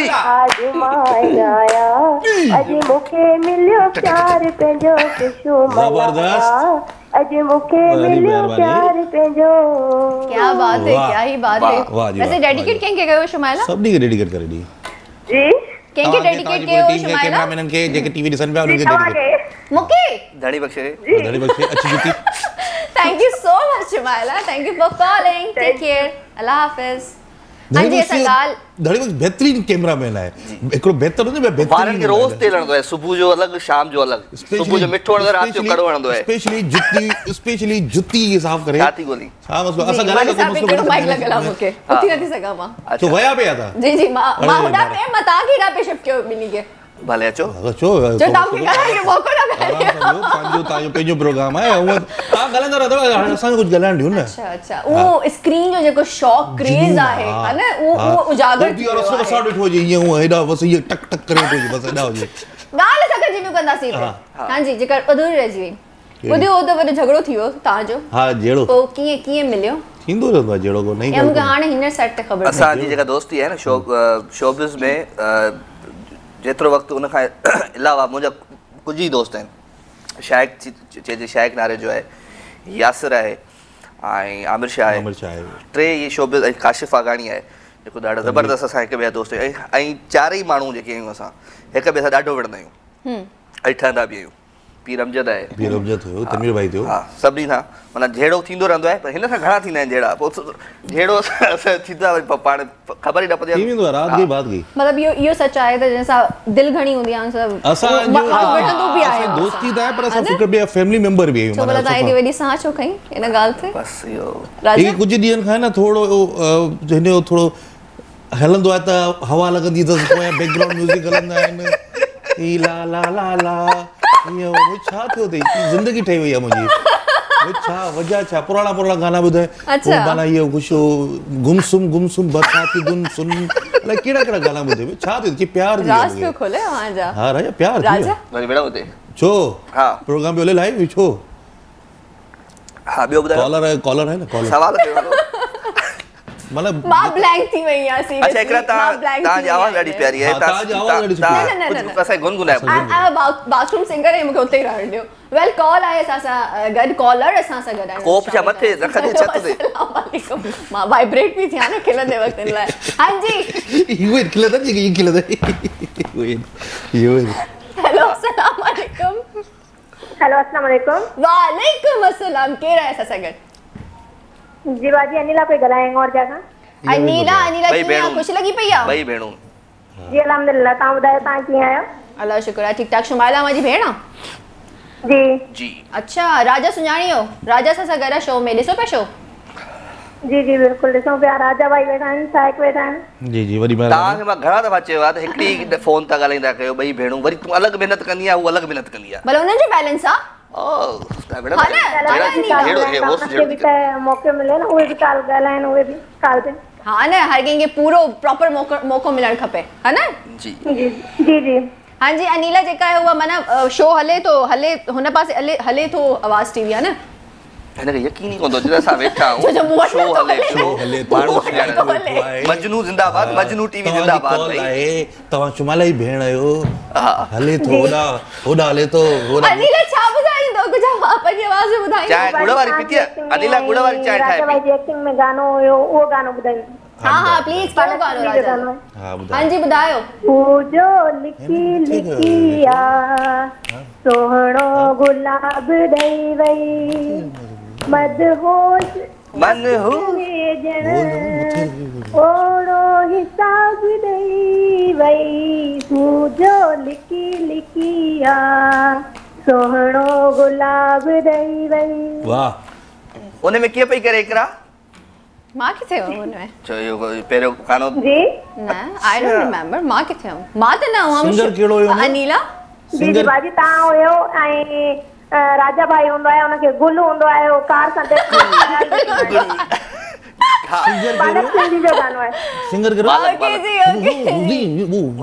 जुमा गाया अज मुके मिलियो प्यार पंहिंजो खुशियों मनाया अज मुके मिलियो प्यार पंहिंजो क्या बात है क्या ही बात है वैसे डेडिकेट कें के कयो शुमाइला सभी के डेडिकेट करे दी जी कें के डेडिकेट कयो शुमाइला कैमरामैन के जेके टीवी ॾिसन पिया उनके डेडिकेट मुके धड़ी बख्शे अच्छी जुती thank you so much Shumaila thank you for calling take care अल्लाह हाफिज हां जी ऐसा गाल धड़ी बख्श बेहतरीन कैमरामैन है एकड़ो बेहतर होने में बेहतरीन वारन के रोज तेल हणदो है सुबह जो अलग शाम जो अलग सुबह जो मिठो हणदो रात जो कड़ो हणदो है स्पेशली जुती साफ करे छाती गोली हां मसलो असा गाला को मसलो माइक लगला मुके उठी नथी सगा मां तो वया पे आता जी मां हुडा पे मता कीड़ा पे शिफ्ट कयो बिनी के भले अचो अचो जो ताम के गाला के मौको ना पंजो तायो पेजो प्रोग्राम है वो ता गलंदा रहंदा असा कुछ गलाण दियो ना अच्छा वो स्क्रीन जो जेको शॉक क्रेज है ना वो उजागर थी और असो साडो हो जे ये हेडा बस ये टक टक करे तो बस हेडा हो जे गाल सका जिनु कंदा सी हां जी जेकर अधूरी रह जी ओदे ओदे वडे झगड़ो थियो ता जो हां जेड़ो ओ किए मिलियो हिंदू रहंदो जेड़ो को नहीं हम हाने हिनर सेट ते खबर असा जी जेका दोस्ती है ना शोबिज में जेतिरो वक़्तु उन खां अलावा मुंहिंजा कुझु ई दोस्त आहिनि शाइक नारे जो आहे यासिर आहे ऐं आमिर शाह आहे टे इहे शोबिज़ ऐं काशिफ़ आगाणी आहे जेको ॾाढो ज़बरदस्त असां हिक ॿिए दोस्त ऐं चारई माण्हू जेके आहियूं असां हिक ॿिए सां ॾाढो विढ़ंदा आहियूं ऐं ठहंदा बि आहियूं पीर अमजद आहे पीर अमजद हुयो तमीर भाई थियो हा सभिनी सां माना जहिड़ो थींदो रहंदो आहे पर हिन सां घणा थींदा आहिनि जहिड़ा पोइ जहिड़ो थींदा पाण ख़बर ई न पवंदी थी वेंदो रात की बात की मतलब इहो सच आहे त जैसा दिल घणी हूंदी आहे सब असां जो भी आहे दोस्ती त आहे पर असां फिकर बि फैमिली मेंबर बि आहियूं माना मतलब ताई दी वडी सां छो खई इन गाल ते बस इहो ही कुछ ॾींहंनि खां न थोड़ो हिनजो थोड़ो हलंदो आहे त हवा लॻंदी अथसि पोयां बैकग्राउंड म्यूज़िक हलंदा आहिनि ई ला ला ला ला इहो छा थियो अथई ज़िंदगी ठही वई आहे मुंहिंजी छा वजह छा पुराणा गाना ॿुधाए माना इहो कुझु गुमसुम बरसाती गुमसुम अलाए कहिड़ा गाना ॿुधे छा थियो कि प्यार राज पियो खोले वहां जा हा राजा प्यार राजा वरी बेड़ा हुते छो हा प्रोग्राम पे ओले लाइव छो हा ॿियो ॿुधायो कॉलर है ना कॉलर सवाल कयो मतलब मां ब्लैंक थी वई आ सीरियसली अच्छा एकरा ता जी आवाज ॾाढी प्यारी है ता न असां गुनगुनाए आई बाथरूम सिंगर है मूंखे उते रहण ॾियो वेल कॉल आहे असां गड कॉलर असां सां गड कोप छा मथे रख दे छत ते अस्सलाम वालेकुम मां वाइब्रेट भी थिया ना खिलंदे वक्त इन लाइ हां जी ये खिलदा जी ये खिलदा ये हेलो अस्सलाम वालेकुम हेलो अस्सलाम वालेकुम वालेकुम अस्सलाम केर है असां गड जी बाजी अनिला पे गलाएंगे और जगह अनिला कीअं खुश लगी पई आ भाई भेणो जी अल्हम्दुलिल्लाह ता बुधायो ता कीअं आयो अल्लाह शुक्र है ठीक ठाक शुमाइला मां जी भेण जी जी अच्छा राजा सुञाणियो राजा सां गरा शो में ॾिसो पे शो जी जी बिल्कुल ॾिसो पिया राजा भाई वेठा आहिनि साइक वेठा आहिनि जी जी वरी तव्हांखे मां घणा दफ़ा चयो आहे त हिकिड़ी फोन तां ॻाल्हाईंदा कयो ॿई भेणूं वरी तूं अलॻि महिनत कंदी आहे उहा अलॻि महिनत कंदी आहे भला उन्हनि जो बैलेंस आ मौके मिले ना उहे भी काल ॻाल्हाइनि उहे भी काल ते हाँ न हर कंहिंखे पूरो प्रॉपर मौको मिलणु खपे है ना जी जी जी हाँ जी अनिला जेका है उहा माना शो हले तो हले हुन पासे हले तो आवाज़ टीवी है ना हिनखे यकीन ई कोन थो असां वेठा आहियूं शो हले मजनू जिंदाबाद मजनू टीवी जिंदाबाद भाई तव्हां शुमाला जी भेण आहियो हले तो होड़ा हले तो अनिला छा ॿुधाईंदो कुझु जवाब पंहिंजी आवाज़ में ॿुधाईंदा चांहि गुड़ वारी पीती आहे अनिला गुड़ वारी चांहि ठाहे राजा भाई जी एक्टिंग में गानो हुयो उहो गानो ॿुधाईंदा हाँ प्लीज कहिड़ो गानो राजा हाँ जी ॿुधायो पूजो लिखी लिखिया सोहणो गुलाब ॾेई वई मदहोश मन हो ओड़ो हिसाब ॾेई वई पूजो लिखी लिखिया सोहणो गुलाब ॾेई वई वाह उन में कीअं पई करे एकरा मां किथे हुअमि हुनमें चो इहो पहिरियों गानो जी न आई डोंट रिमेंबर मां किथे हुअमि मां त न हुअमि सिंगर कहिड़ो हुयो अनिला जी जी बाजी तव्हां हुयो ऐं राजा भाई हूंदो आहे उनखे गुल हूंदो आहे वो कार सां बालक सिंधी जो गानो आहे सिंगर कहिड़ो ओके जी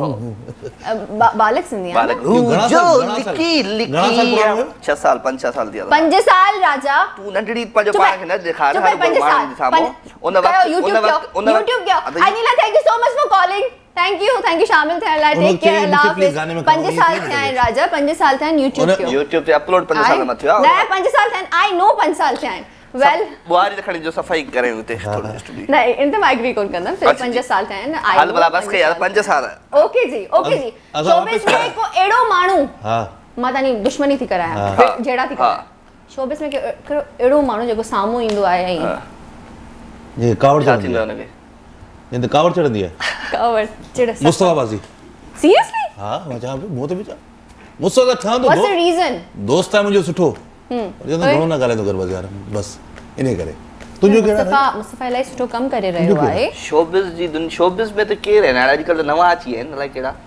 बालक सिंधी बालक जो लिखी लिखी 6 साल 5 साल दिया 5 साल राजा तू नंढड़ी पंहिंजो पाण खे न ॾेखार हर को माण्हू जे साम्हूं उन वक्त YouTube कयो Anila thank you so much for calling thank you शामिल थियण लाइ टेक केयर अल्लाह हाफिज़ 5 साल थिया आहिनि राजा 5 साल थिया आहिनि YouTube ते अपलोड 5 साल में थियो न 5 साल थिया आहिनि आई नो 5 साल थिया आहिनि वेल बुआरी खणी जो सफाई करे हुते थोरो स्टूडियो नहीं इन ते एग्री कोन कंदम फिर 5 साल थिया आहिनि आई हाल भला बस के यार 5 साल ओके जी शोबिस में को एड़ो माण्हू हां मां तानी दुश्मनी थी कराया जेड़ा थी कराया शोबिस में के एड़ो माण्हू जेको सामू ईंदो आहे ऐं ये कावड़ चढ़ंदी आहे उनखे ये तो कावड़ चढ़ंदी है कावड़ चिड़ मुस्तफा बाजी सीरियसली हां मां चवां पियो मुंह ते बि मुस्तफा छा व्हाट्स द रीजन दोस्त है मुंहिंजो सुठो जंहिं घणो न ॻाल्हाईंदो कर बस यार बस इने करे तुंहिंजो कहिड़ा मुस्तफा इलाही सुठो कम करे रहियो आहे शोबिस जी शोबिस में त केर है अॼुकल्ह त नवा अची आहिनि अलाए कहिड़ा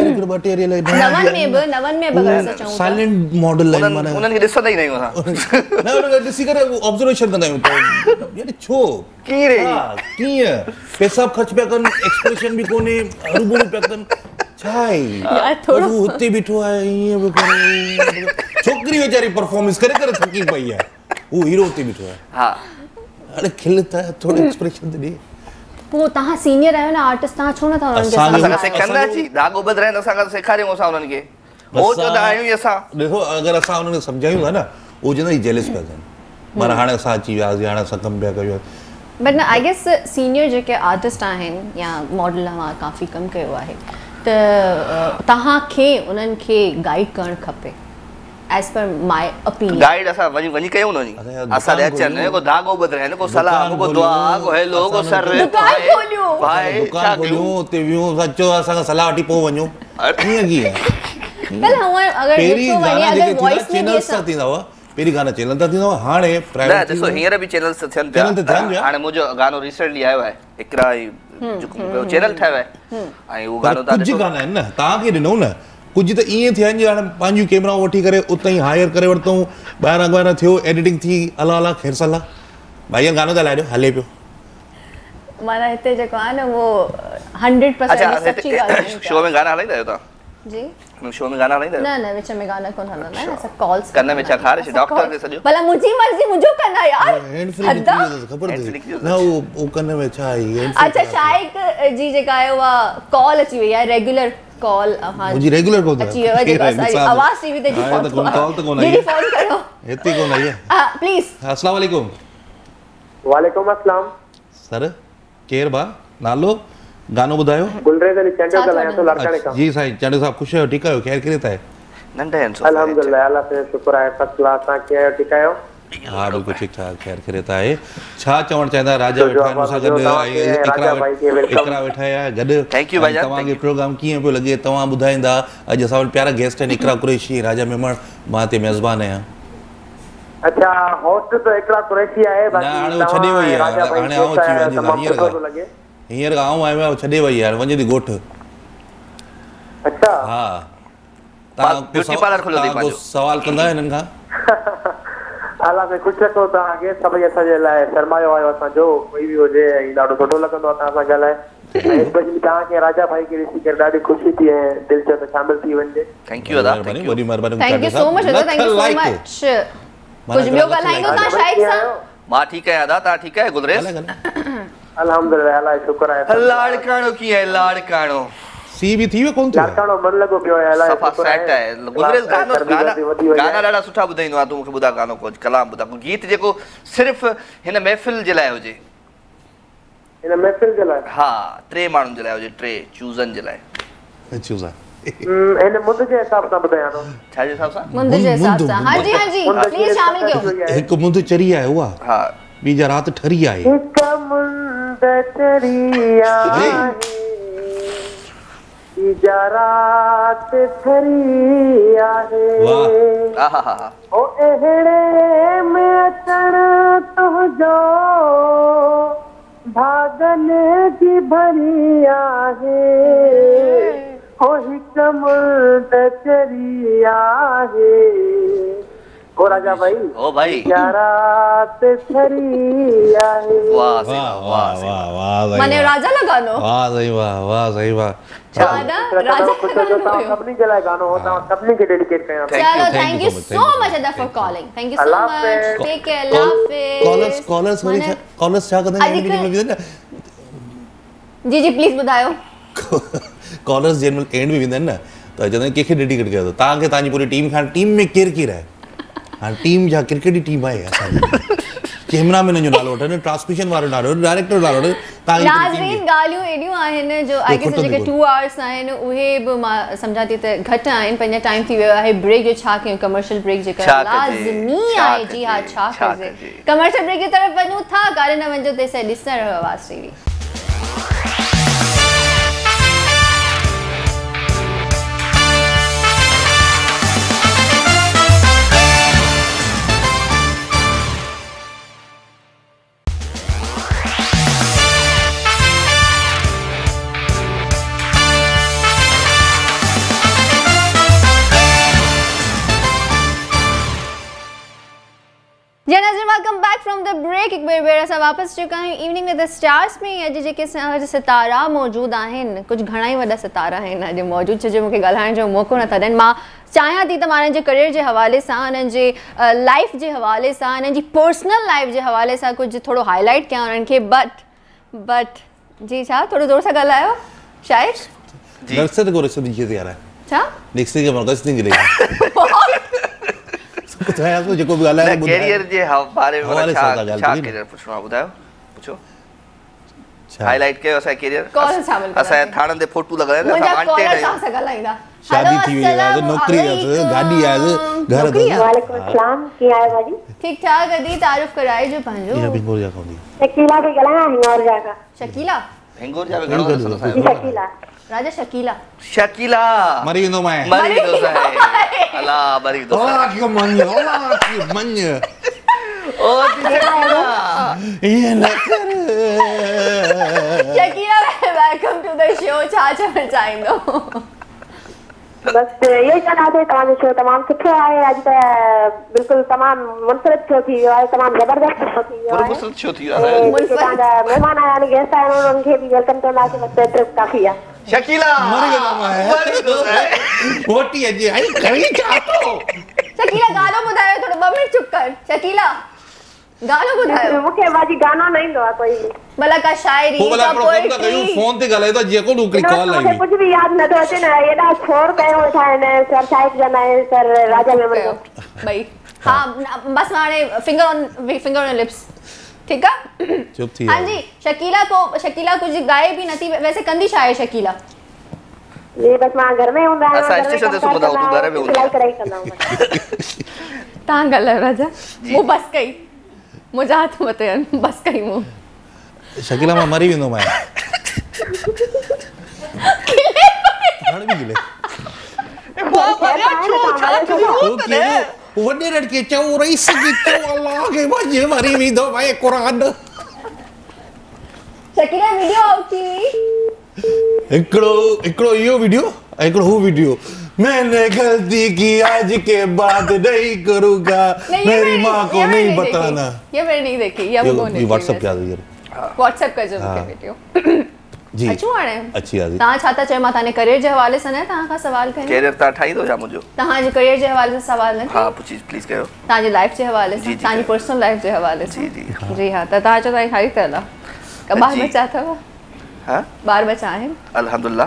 नवन में अगरि असां चऊं साइलेंट मॉडल लाइन माने उन्हनि खे ॾिसंदा ई न आहियूं असां न उनखे ॾिसी करे ऑब्जर्वेशन कंदा आहियूं यार छो कीअं कीअं पैसा ख़र्च पिया कनि एक्सप्रेशन बि कोन्हे हरूभरू पिया कनि छा आहे यार थोरो हुते बीठो आहे ईअं बि करे छोकिरी वेचारी परफॉर्मेंस करे करे थकी पई आहे हू हीरो हुते बीठो आहे हा अरे खिल त थोरो एक्सप्रेशन त ॾे पोइ तव्हां सीनियर आहियो न आर्टिस्ट तव्हां छो नथा उन्हनि खे असां सेखारींदा अची धागो ॿधाइनि असां खां सेखारियूं असां उन्हनि खे हो चवंदा आहियूं ई असां ॾिसो अगरि असां उन्हनि खे सम्झायूं था न उहो चवंदा ही जेलस पिया कनि माना हाणे असां अची वियासीं हाणे असां कमु पिया कयूं बट न आई गेस सीनियर जेके आर्टिस्ट आहिनि या मॉडल मां काफ़ी कमु कयो आहे त तव्हांखे उन्हनि खे गाइड करणु खपे as per my opinion guide असां वञी कयूं न असां ॾे अचनि को धागो ॿधाइनि को सलाह को दुआ को हेलो को सर दुकान खोलियो भाई दुकान खोलियो उते वियूं सचो असां सलाह वठी पोइ वञूं कीअं कीअं कल हुआ अगर पहिरीं ॾिठो वञे गाना अगर जेके वॉइस में चैनल्स था थींदा हुआ पहिरीं गाना चैनल था थींदा हुआ हाणे न प्राइवेट ॾिसो हींअर बि चैनल्स थियनि पिया हाणे मुंहिंजो गानो रिसेंटली आयो आहे हिकिड़ा चैनल ठाहियो आहे ऐं उहो गानो कुझु गाना आहिनि न तव्हांखे ॾिनो न कुझु त ईअं थिया आहिनि हाणे पंहिंजूं कैमराऊं वठी करे उतां ई हायर करे वरितऊं ॿाहिरां ॿाहिरां थियो एडिटिंग थी अला ख़ैर सलाह भाई गानो त हलाए ॾियो हले पियो माना हिते जेको आहे न वो 100% सच्ची ॻाल्हि आहे शो में गाना हलाईंदा आहियो तव्हां जी शो में गाना हलाईंदा आहियो न विच में गाना कोन हलंदा आहिनि असां कॉल्स कन में छा खारिश डॉक्टर खे सॼो भला मुंहिंजी मर्ज़ी मुंहिंजो कंदा यार हैंड फ्री निकली त ख़बर अथई न उहो कन में छा आहे अच्छा शाइक जी जेका आहे उहा कॉल अची वई आहे रेगुलर कॉल हां मुंहिंजी रेगुलर कॉल अची वई जेका असांजी आवाज़ टीवी ते जी फोन कॉल त कोन आई जी फोन करो हिते कोन आई हां प्लीज अस्सलाम वालेकुम वालेकुम अस्सलाम सर केर बा नालो गानो ॿुधायो गुलरेज़ अली चंडो ॻाल्हायां थो लाड़काणे खां जी साईं चंडो साहब ख़ुशि आहियो ठीकु आहियो ख़ैर किरियत आहे नंढा आहिनि अल्हम्दुलिल्लाह अल्लाह ते शुक्र आहे फर्स्ट क्लास तव्हां कीअं आहियो ठीकु आहियो हा बिल्कुलु ठीकु ठाक ख़ैर किरियत आहे छा चवणु चाहींदा राजा वेठा आहिनि मूंसां गॾु इकरा वेठा आहिया गॾु थैंक यू भाईजान तव्हांखे प्रोग्राम कीअं पियो लॻे तव्हां ॿुधाईंदा अॼु असां वटि प्यारा गेस्ट आहिनि इकरा कुरैशी राजा मेमण मां हिते मेज़बान आहियां अच्छा होस्ट त इकरा कुरैशी आहे बाक़ी हाणे छॾे वई आहे हाणे आऊं अची वञी हींअर आऊं आयो आहियां छॾे वई आहे वञे थी ॻोठ अच्छा हा ब्यूटी पार्लर खोलियो अथई पंहिंजो सवाल कंदा हिननि खां अलाह में ख़ुशि रखो तव्हांखे सभई असांजे लाइ शर्मायो आयो असांजो कोई बि हुजे ऐं ॾाढो सुठो लॻंदो आहे तव्हां सां ॻाल्हाए ऐं स्पेशली तव्हांखे राजा भाई खे ॾिसी करे ॾाढी ख़ुशी थी ऐं दिलि चयो त शामिल थी वञिजे थैंक यू अदा वॾी महिरबानी thank you so much thank you so much कुछ ॿियो ॻाल्हाईंदो तव्हां शाइक सां मां ठीकु आहियां अदा तव्हां ठीकु आहे गुलरेज़ अल्हम्दुलिल्लाह अल्लाह शुक्र आहे लाड़काणो कीअं आहे लाड़काणो सी बि थी वियो कोन थी यात्रा मन लॻो पियो आहे अलाए सफ़ा सेट आहे गुजरेल गाना ॾाढा सुठा ॿुधाईंदो आहे तूं मूंखे ॿुधा गानो को कलाम ॿुधा को गीत जेको सिर्फ़ हिन महफ़िल जे लाइ हुजे हिन महफ़िल जे लाइ हा 3 माण्हुनि जे लाइ हुजे 3 चूज़न जे लाइ चूज़ा हिन मुंद जे हिसाब सां ॿुधायां थो छा जे हिसाब सां मुंद जे हिसाब सां हां जी प्लीज शामिल कयो हिकु मुंद चरी आहे उहा हा ॿी जा रात ठरी आहे हिकु मुंद चरी आहे ॿी जा रात ठरी आहे आहा ओ अहिड़े में अचण तुंहिंजो भागन जी भरी आहे हो हिकु मुंद चरी आहे ओ राजा भाई ओ भाई रात ठरी आहे वाह वाह वाह माने राजा लगा नो वाह सही वाह राजा सभिनी जे लाइ गानो हो तव्हां सभिनी खे डेडिकेट कयां चलो थैंक यू सो मच अदा for calling thank you so much take care अल्लाह हाफिज कॉलर्स छा कंदा आहिनि जी प्लीज ॿुधायो कॉलर्स जेन एंड में वेंदा आहिनि न त चवंदा आहिनि कंहिंखे डेडिकेट कयो तव्हांखे तव्हांजी पूरी टीम खां टीम में केरु आहे हाणे टीम जा क्रिकेट जी टीम आहे असांजी कैमरामैन जो नालो वठनि ट्रांसमिशन वारो नालो डायरेक्टर नालो नाज़रीन ॻाल्हियूं एॾियूं आहिनि जो आई गेस जेके 2 आवर्स आहिनि उहे बि मां सम्झां थी त घटि आहिनि पंहिंजो टाइम थी वियो आहे ब्रेक जो छा कयूं कमर्शियल ब्रेक जेका लाज़मी आहे जी हा छा कजे कमर्शियल ब्रेक जी तरफ़ वञूं था कारे न वञो तेसिताईं ॾिसंदा रहो Awaz TV welcome back from the break एक बार असां वापस चुका आहियूं इवनिंग विद द स्टार्स में अॼु जेके सितारा मौजूदु आहिनि कुझु घणा ई वॾा सितारा आहिनि अॼु मौजूदु छो जो मूंखे ॻाल्हाइण जो मौक़ो नथा ॾियनि मां चाहियां थी त मां हिननि जे करियर जे हवाले सां हिननि जे लाइफ जे हवाले सां हिननि जी पर्सनल लाइफ जे हवाले सां कुझु थोरो हाईलाइट कयां उन्हनि खे बट जी छा थोरो ज़ोर सां ॻाल्हायो शायदि छा जेको बि ॻाल्हाए कैरियर जे बारे में छा कैरियर पुछणो आहे ॿुधायो पुछो हाईलाइट कयो असांजे कैरियर असांजे थाणनि ते फोटू लॻाइनि असां वांटेड आहियूं शादी थी वई आहे नौकरी आहे गाॾी आहे घर आहे वालेकुम अस्सलाम कीअं आहियो भाॼी ठीक ठाक अदी तारीफ कराए जो पंहिंजो इहा बिंगोर जा कोनी शकीला खे ॻाल्हायां हिंगोर जा का शकीला हिंगोर जा घणो शकीला राजा शकीला मरी वेंदो मैं मरी वेंदो है अल्लाह मरी वेंदो अल्लाह की मन ओ शकीला ये न कर Shakeela welcome to the show छा चवण चाहींदो बस ये चवणा थे तव्हांजो शो तमामु सुठो आहे अॼु त बिल्कुलु तमामु मुनफ़रिद शो थी वियो आहे तमामु ज़बरदस्त शो थी वियो आहे मुनफ़रिद शो थी वियो आहे तव्हांजा महिमान आया आहिनि गेस्ट आया आहिनि उन्हनि खे बि वेलकम कंदासीं बस एतिरो काफ़ी आहे शकीला मरी वेंदो मैं वोटी अॼु आई करी छा तो शकीला गानो ॿुधायो थोरो 2 मिनट चुप कर शकीला गानो ॿुधायो मूंखे भाॼी गानो न ईंदो आहे कोई बि भला का शायरी को भला प्रोग्राम का कयूं फोन ते ॻाल्हाए तो जेको ॾुकड़ी कॉल आई मूंखे कुझु बि यादि नथो अचे न एॾा छोर कयो वेठा आहिनि सर साहिब जन आहे सर राजा मेमन भाई हाँ बस हाणे फिंगर ऑन लिप्स ठीक है चुप थी हाँ जी शकीला कुछ गाए भी नथी वैसे कंदी छा है शकीला ये बस मां घर में हूंदा आहियां असां स्टेशन ते सुबुह तूं घर में हूंदा कराई कंदा आहियूं तां ॻाल्हायो राजा मूं बस कई मुंहिंजा हथ मथे आहिनि बस कई मूं शकीला मां मरी वेंदो मैं हाणे बि गिले वॾे लड़के चओ रईस खे चओ अल्लाह खे भॼ मरी वेंदो भाई क़ुरान शकीला वीडियो आउट थी हिकिड़ो इहो वीडियो हिकिड़ो हू वीडियो मैंने गलती की आज के बाद नहीं करूंगा मेरी माँ को नहीं बताना ये मैंने नहीं देखी ये व्हाट्सएप क्या है व्हाट्सएप का जो वीडियो जी अच्छो हाणे अच्छी आदी तव्हां छा था चयो मां तव्हांजे करियर जे हवाले सां न तव्हां खां सवाल कयां कैरियर तव्हां ठाहींदो छा मुंहिंजो तव्हांजे करियर जे हवाले सां सवाल न हा प्लीज कयो तव्हांजी लाइफ जे हवाले सां तव्हांजी पर्सनल लाइफ जे हवाले सां जी हा त तव्हां चयो तव्हांजी ख़ाली कयल आहे ॿार बच्चा अथव हाँ ॿार बच्चा आहिनि अल्हम्दुलिल्लाह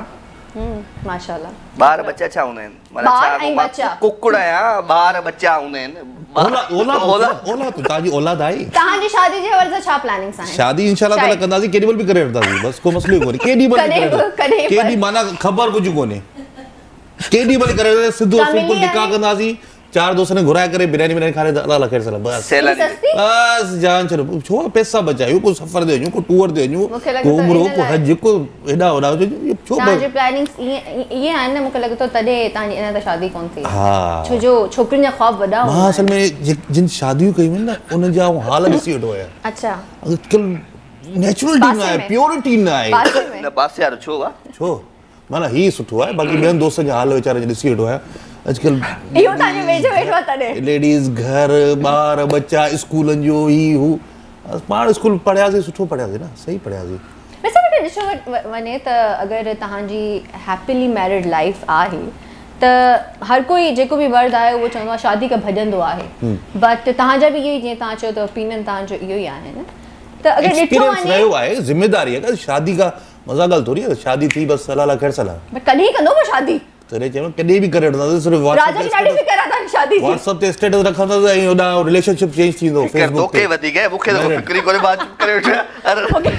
माशाल्लाह ॿार बच्चा छा हूंदा आहिनि माना ॿार ऐं बच्चा। कुकड़ आहियां ॿार बच्चा हूंदा आहिनि औलाद तव्हांजी औलाद आहे तव्हांजी शादी जे हवाले सां छा प्लानिंग्स आहिनि शादी इंशाल्लाह ताला कंदासीं केॾी महिल बि करे वठंदासीं बस को मसलो कोन्हे केॾी महिल केॾी माना ख़बर कुझु कोन्हे केॾी महिल करे सिधो सिंपल निकाह कंदासीं 4 दोस्तनि घुराए करे बिरयानी बिरयानी खाने अल्लाह ख़ैर सलाम बस जान छो छो पैसा बचायो को सफ़र दे को टूर दे को उम्र को हज को एडा होडा छो तव्हांजी प्लानिंग्स ये आहिनि न मूंखे लॻे थो तॾहिं तव्हांजी अञा त शादी कोन थी छो जो छोकिरियुनि जा ख़्वाब वॾा मां असल में जिन शादियूं कयूं आहिनि न उन जा हाल ॾिसी वठो आहियां अच्छा अॼुकल्ह नेचुरलिटी न आहे प्योरिटी न आहे न पासे यार छो माना ही सुठो आहे बाक़ी ॿियनि दोस्तनि जा हाल वीचारे ॾिसी वठो आहियां अॼुकल्ह इहो तव्हांजो वेझो वेठो आहे तॾहिं लेडीज़ घर ॿार बच्चा स्कूलनि जो ही हू पाण स्कूल पढ़ियासीं सुठो पढ़ियासीं न सही पढ़ियासीं वैसे बेटा ॾिसो वञे त अगरि तव्हांजी हैप्पीली मैरिड लाइफ आहे त हर कोई जेको बि मर्द आहे उहो चवंदो आहे शादी खां भॼंदो आहे बट तव्हांजा बि इहो ई जीअं तव्हां चयो त ओपिनियन तव्हांजो इहो ई आहे न त अगरि ॾिठो वञे रहियो आहे ज़िमेदारी आहे शादी का मज़ाक ॻाल्हि थोरी आहे शादी थी बसि सलाह ख़ैर सलाह बट कॾहिं कंदो पोइ शादी तॾहिं चयो कॾहिं बि करे वठंदासीं सिर्फ़ु राजा की ॾाढी फिकर आहे तव्हांजी शादी जी WhatsApp ते स्टेटस रखंदासीं ऐं होॾां रिलेशनशिप चेंज थींदो फेसबुक ते वधीक आहे मूंखे त फिक्री कोन्हे मां चुप करे वेठो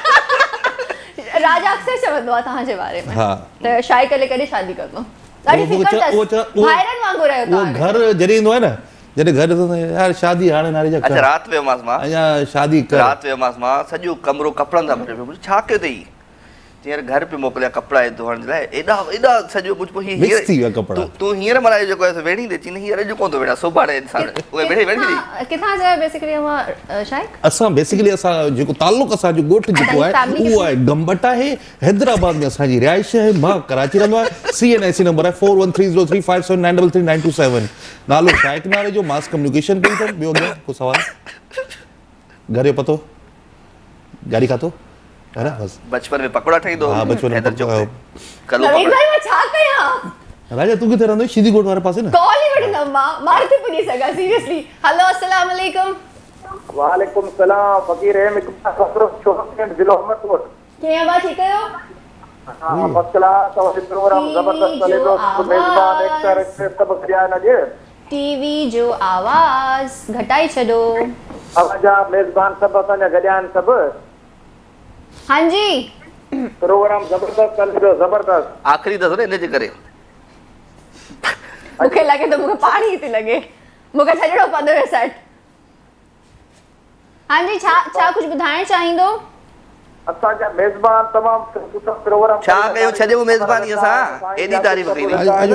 राजा अक्सर चवंदो आहे तव्हांजे बारे में हा त शायदि कॾहिं कॾहिं शादी कंदो ॾाढी फिकर अथसि भाइरनि वांगुरु रहियो उहो घर जॾहिं ईंदो आहे न जॾहिं घर ईंदो यार शादी हाणे नारी जा अच्छा राति वियोमांसि मां अञा शादी कर राति वियोमांसि मां सॼो कमिरो कपिड़नि सां भरियो पियो छा कयो अथई हींअर घर पे मोकिलिया कपिड़ा धोअण जे लाइ एॾा सॼो कुझु पोइ मिक्स थी विया कपिड़ा तूं हींअर माना जेको आहे वेड़ी थी चई हींअर अॼु कोन थो वेड़ा सुभाणे इंसान उहे वेड़ी थी किथां जा बेसिकली मां शायक असां बेसिकली असां जेको ताल्लुक़ असांजो ॻोठ जेको आहे उहो आहे गंबट आहे हैदराबाद में असांजी रिहाइश आहे मां कराची रहंदो आहियां CNIC नंबर आहे 413035793327 नालो शायक नाले जो मास कम्युनिकेशन कई अथमि ॿियो अॻियां को सवाल घर जो पतो गाड़ी खातो है ना बस बचपन में पकोड़ा ठाहींदो हां बचपन में कलो भाई मां छा कयां राजा तू किथे रहंदो सीधी कोट वारे पासे न कॉल ही वठंदम मां थी पुनी सगा सीरियसली हेलो अस्सलाम वालेकुम वालेकुम सलाम फकीर है मैं खतरो छोटे जिला अहमदपुर कीअं बा ठीक आहियो हां फर्स्ट क्लास और प्रोग्राम जबरदस्त चले तो मेजबान एक्टर सब बढ़िया लगे टीवी जो आवाज घटाई छॾो आवाजा मेजबान सब असांजा गॾियान सब हां जी प्रोग्राम जबरदस्त चले तो जबरदस्त आखिरी दफ़ो ने इनजे करे मूंखे लॻे थो मूंखे पाणी थी लॻे मूंखे छॾिणो पवंदो इहो सेट हां जी छा कुझु ॿुधाइणु चाहींदो असांजा मेज़बान तमामु सुठा प्रोग्राम छा कयो छॾियो मेज़बानी असां एॾी तारीफ़ कई आजो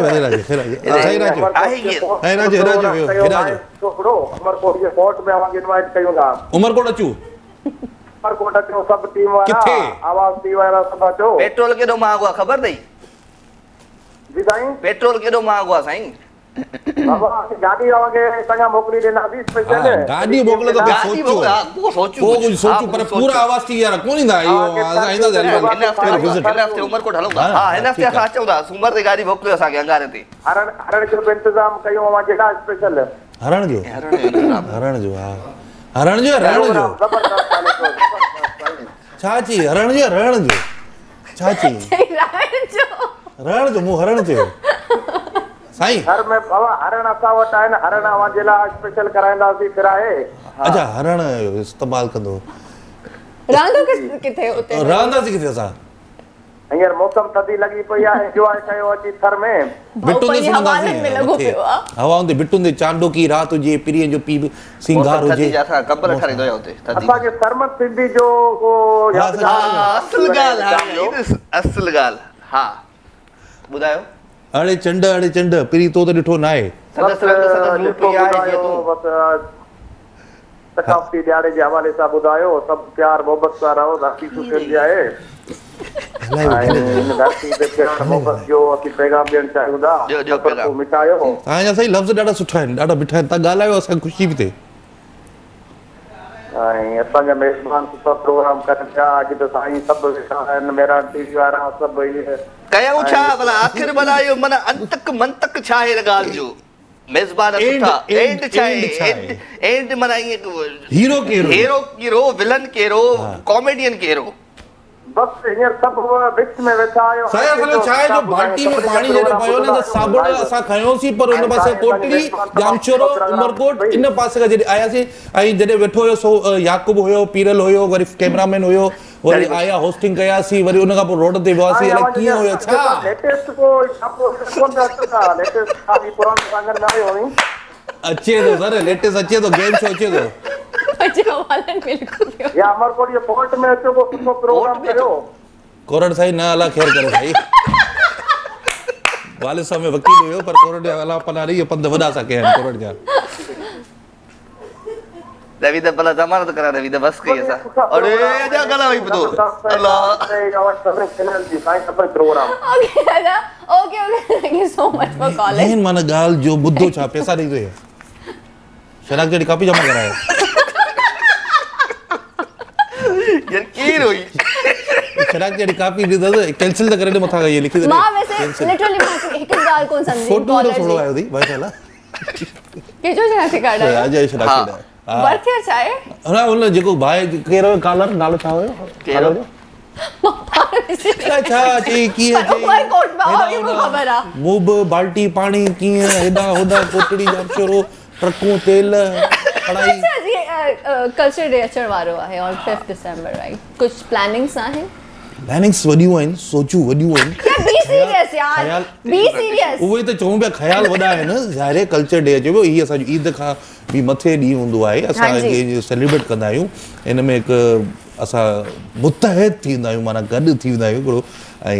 छोकिरो उमरकोट जे कोर्ट में अवां इनवाइट कयूं था उमरकोट अचूं उमरकोट अचो सभु टीम वारा किथे आवाज़ टी वारा सभु अचो पेट्रोल केॾो महांगो आहे ख़बर अथई जी साईं पेट्रोल केॾो महांगो आहे साईं बाबा गाड़ी आवांगे तंगा मोकली देना भी स्पेशल है गाड़ी मोकले तो सोचो को कुछ सोचो पर पूरा आवाज थी यार कोन इंदा इयो असा इंदा जल्दी हफ्ते उमरकोट हलूंगा हां हिन हफ्ते असां अचूं था सूमर ते गाड़ी मोकलियो असांखे अंगारे ते हरण जो इंतजाम कयो अवां जेका स्पेशल हरण जो हां हरण जो छा ची हरण जो छा ची रण जो मु हरण जो साईं घर में बाबा हरण असा वट है ना हरण अवां जे ला स्पेशल कराइंदा सी किराए अच्छा हरण इस्तेमाल कंदो रांदो किथे उते रांदा सी किथे असा हियर मौसम थदी लगी पई है एंजॉय कयो अची थर में बिटू ने हवाले में लगो पियो हवा उंदे बिटू ने चांडो की रात हुजे पिरियन जो पी सिंगार हुजे असा कंबल ठरे दो होते असा के सरमत सिंधी जो को असल गाल हां बुधायो अड़े चंड पिरी तो ॾिठो न आहे सकाफ़ती ॾियारे जे हवाले सां ॿुधायो सभु प्यार मोहबत सां रहो धरती सुठे जी आहे धरती ते प्यार मोहबत जो असीं पैगाम ॾियणु चाहियूं था मिटायो तव्हांजा सही लफ़्ज़ ॾाढा सुठा आहिनि ॾाढा मिठा आहिनि तव्हां ॻाल्हायो असांखे ख़ुशी बि थिए ऐं असांजा मेज़बान सुठा प्रोग्राम कनि पिया अॼु त साईं सभु वेठा आहिनि मेरा टीवी वारा सभु कयूं छा भला आख़िर भला इहो माना अंतक मंतक छा आहे हिन ॻाल्हि जो मेज़बान सुठा एंड छा आहे एंड माना हीरो विलन कहिड़ो कॉमेडियन कहिड़ो बस हींअर सभु विच में वेठा आहियो साईं असांजो छा आहे जो बाल्टी में पाणी जॾहिं पियो न त साबुण असां खयोंसीं पर उन पासे कोटड़ी जामचोरो उमरकोट इन पासे खां जॾहिं आयासीं ऐं जॾहिं वेठो हुयो सो याकूब हुयो पीरल हुयो वरी कैमरामैन हुयो वरी आया होस्टिंग कयासीं वरी उन खां पोइ रोड ते वियासीं अलाए कीअं हुयो छा लेटेस्ट को कोन था लेटेस्ट खाली पुरानो संगर न आयो नी अचे थो सर लेटेस्ट अचे थो गेम शो अचे थो या अमरकोट ये पोर्ट में अचो को सुठो प्रोग्राम कयो कोरट साईं न अला खैर करे साईं वाले साहब में वकील हुयो पर कोरट जा अला पनारी ये पंध वडा सा के कोरट जा रवि द भला जमानत करा रवि द बस कई असा अरे जा गला वही तो अल्लाह चैनल जी साईं सब प्रोग्राम ओके दादा okay thank you so much for calling मेन मन गाल जो बुद्धो छा पैसा दी दे शराक जड़ी कॉपी जमा कराए यार की रोई शराक जड़ी कॉपी दी दे कैंसिल त करे दे मथा ये लिखी दे मां वैसे लिटरली मां एक गाल कोन समझी फोटो तो छोड़ो आयो दी माशाल्लाह के जो जना से काढा आ जाए शराक दे बर्थियर चाहे हां उन जेको भाई केरो कॉलर नालो छा होयो केरो छा ची की है उमरकोट में और ये खबर आ मुब बाल्टी पानी की हेडा होदा कोटड़ी जामचोरो ट्रकों तेल पढ़ाई अच्छा जी कल्चर डे अचण वारो आहे ऑन 5 दिसंबर राइट कुछ प्लानिंग्स आहिनि प्लानिंग्स वडियूं आहिनि सोचूं वडियूं आहिनि क्या बी सीरियस यार बी सीरियस उहे त चऊं पिया ख़्याल वॾा आहिनि ज़ाहिर कल्चर डे अचे पियो हीअ असांजो ईद खां बि मथे ॾींहुं हूंदो आहे असां जे सेलिब्रेट कंदा आहियूं इन में हिकु असां मुतहद थींदा आहियूं माना गॾु थी वेंदा आहियूं हिकिड़ो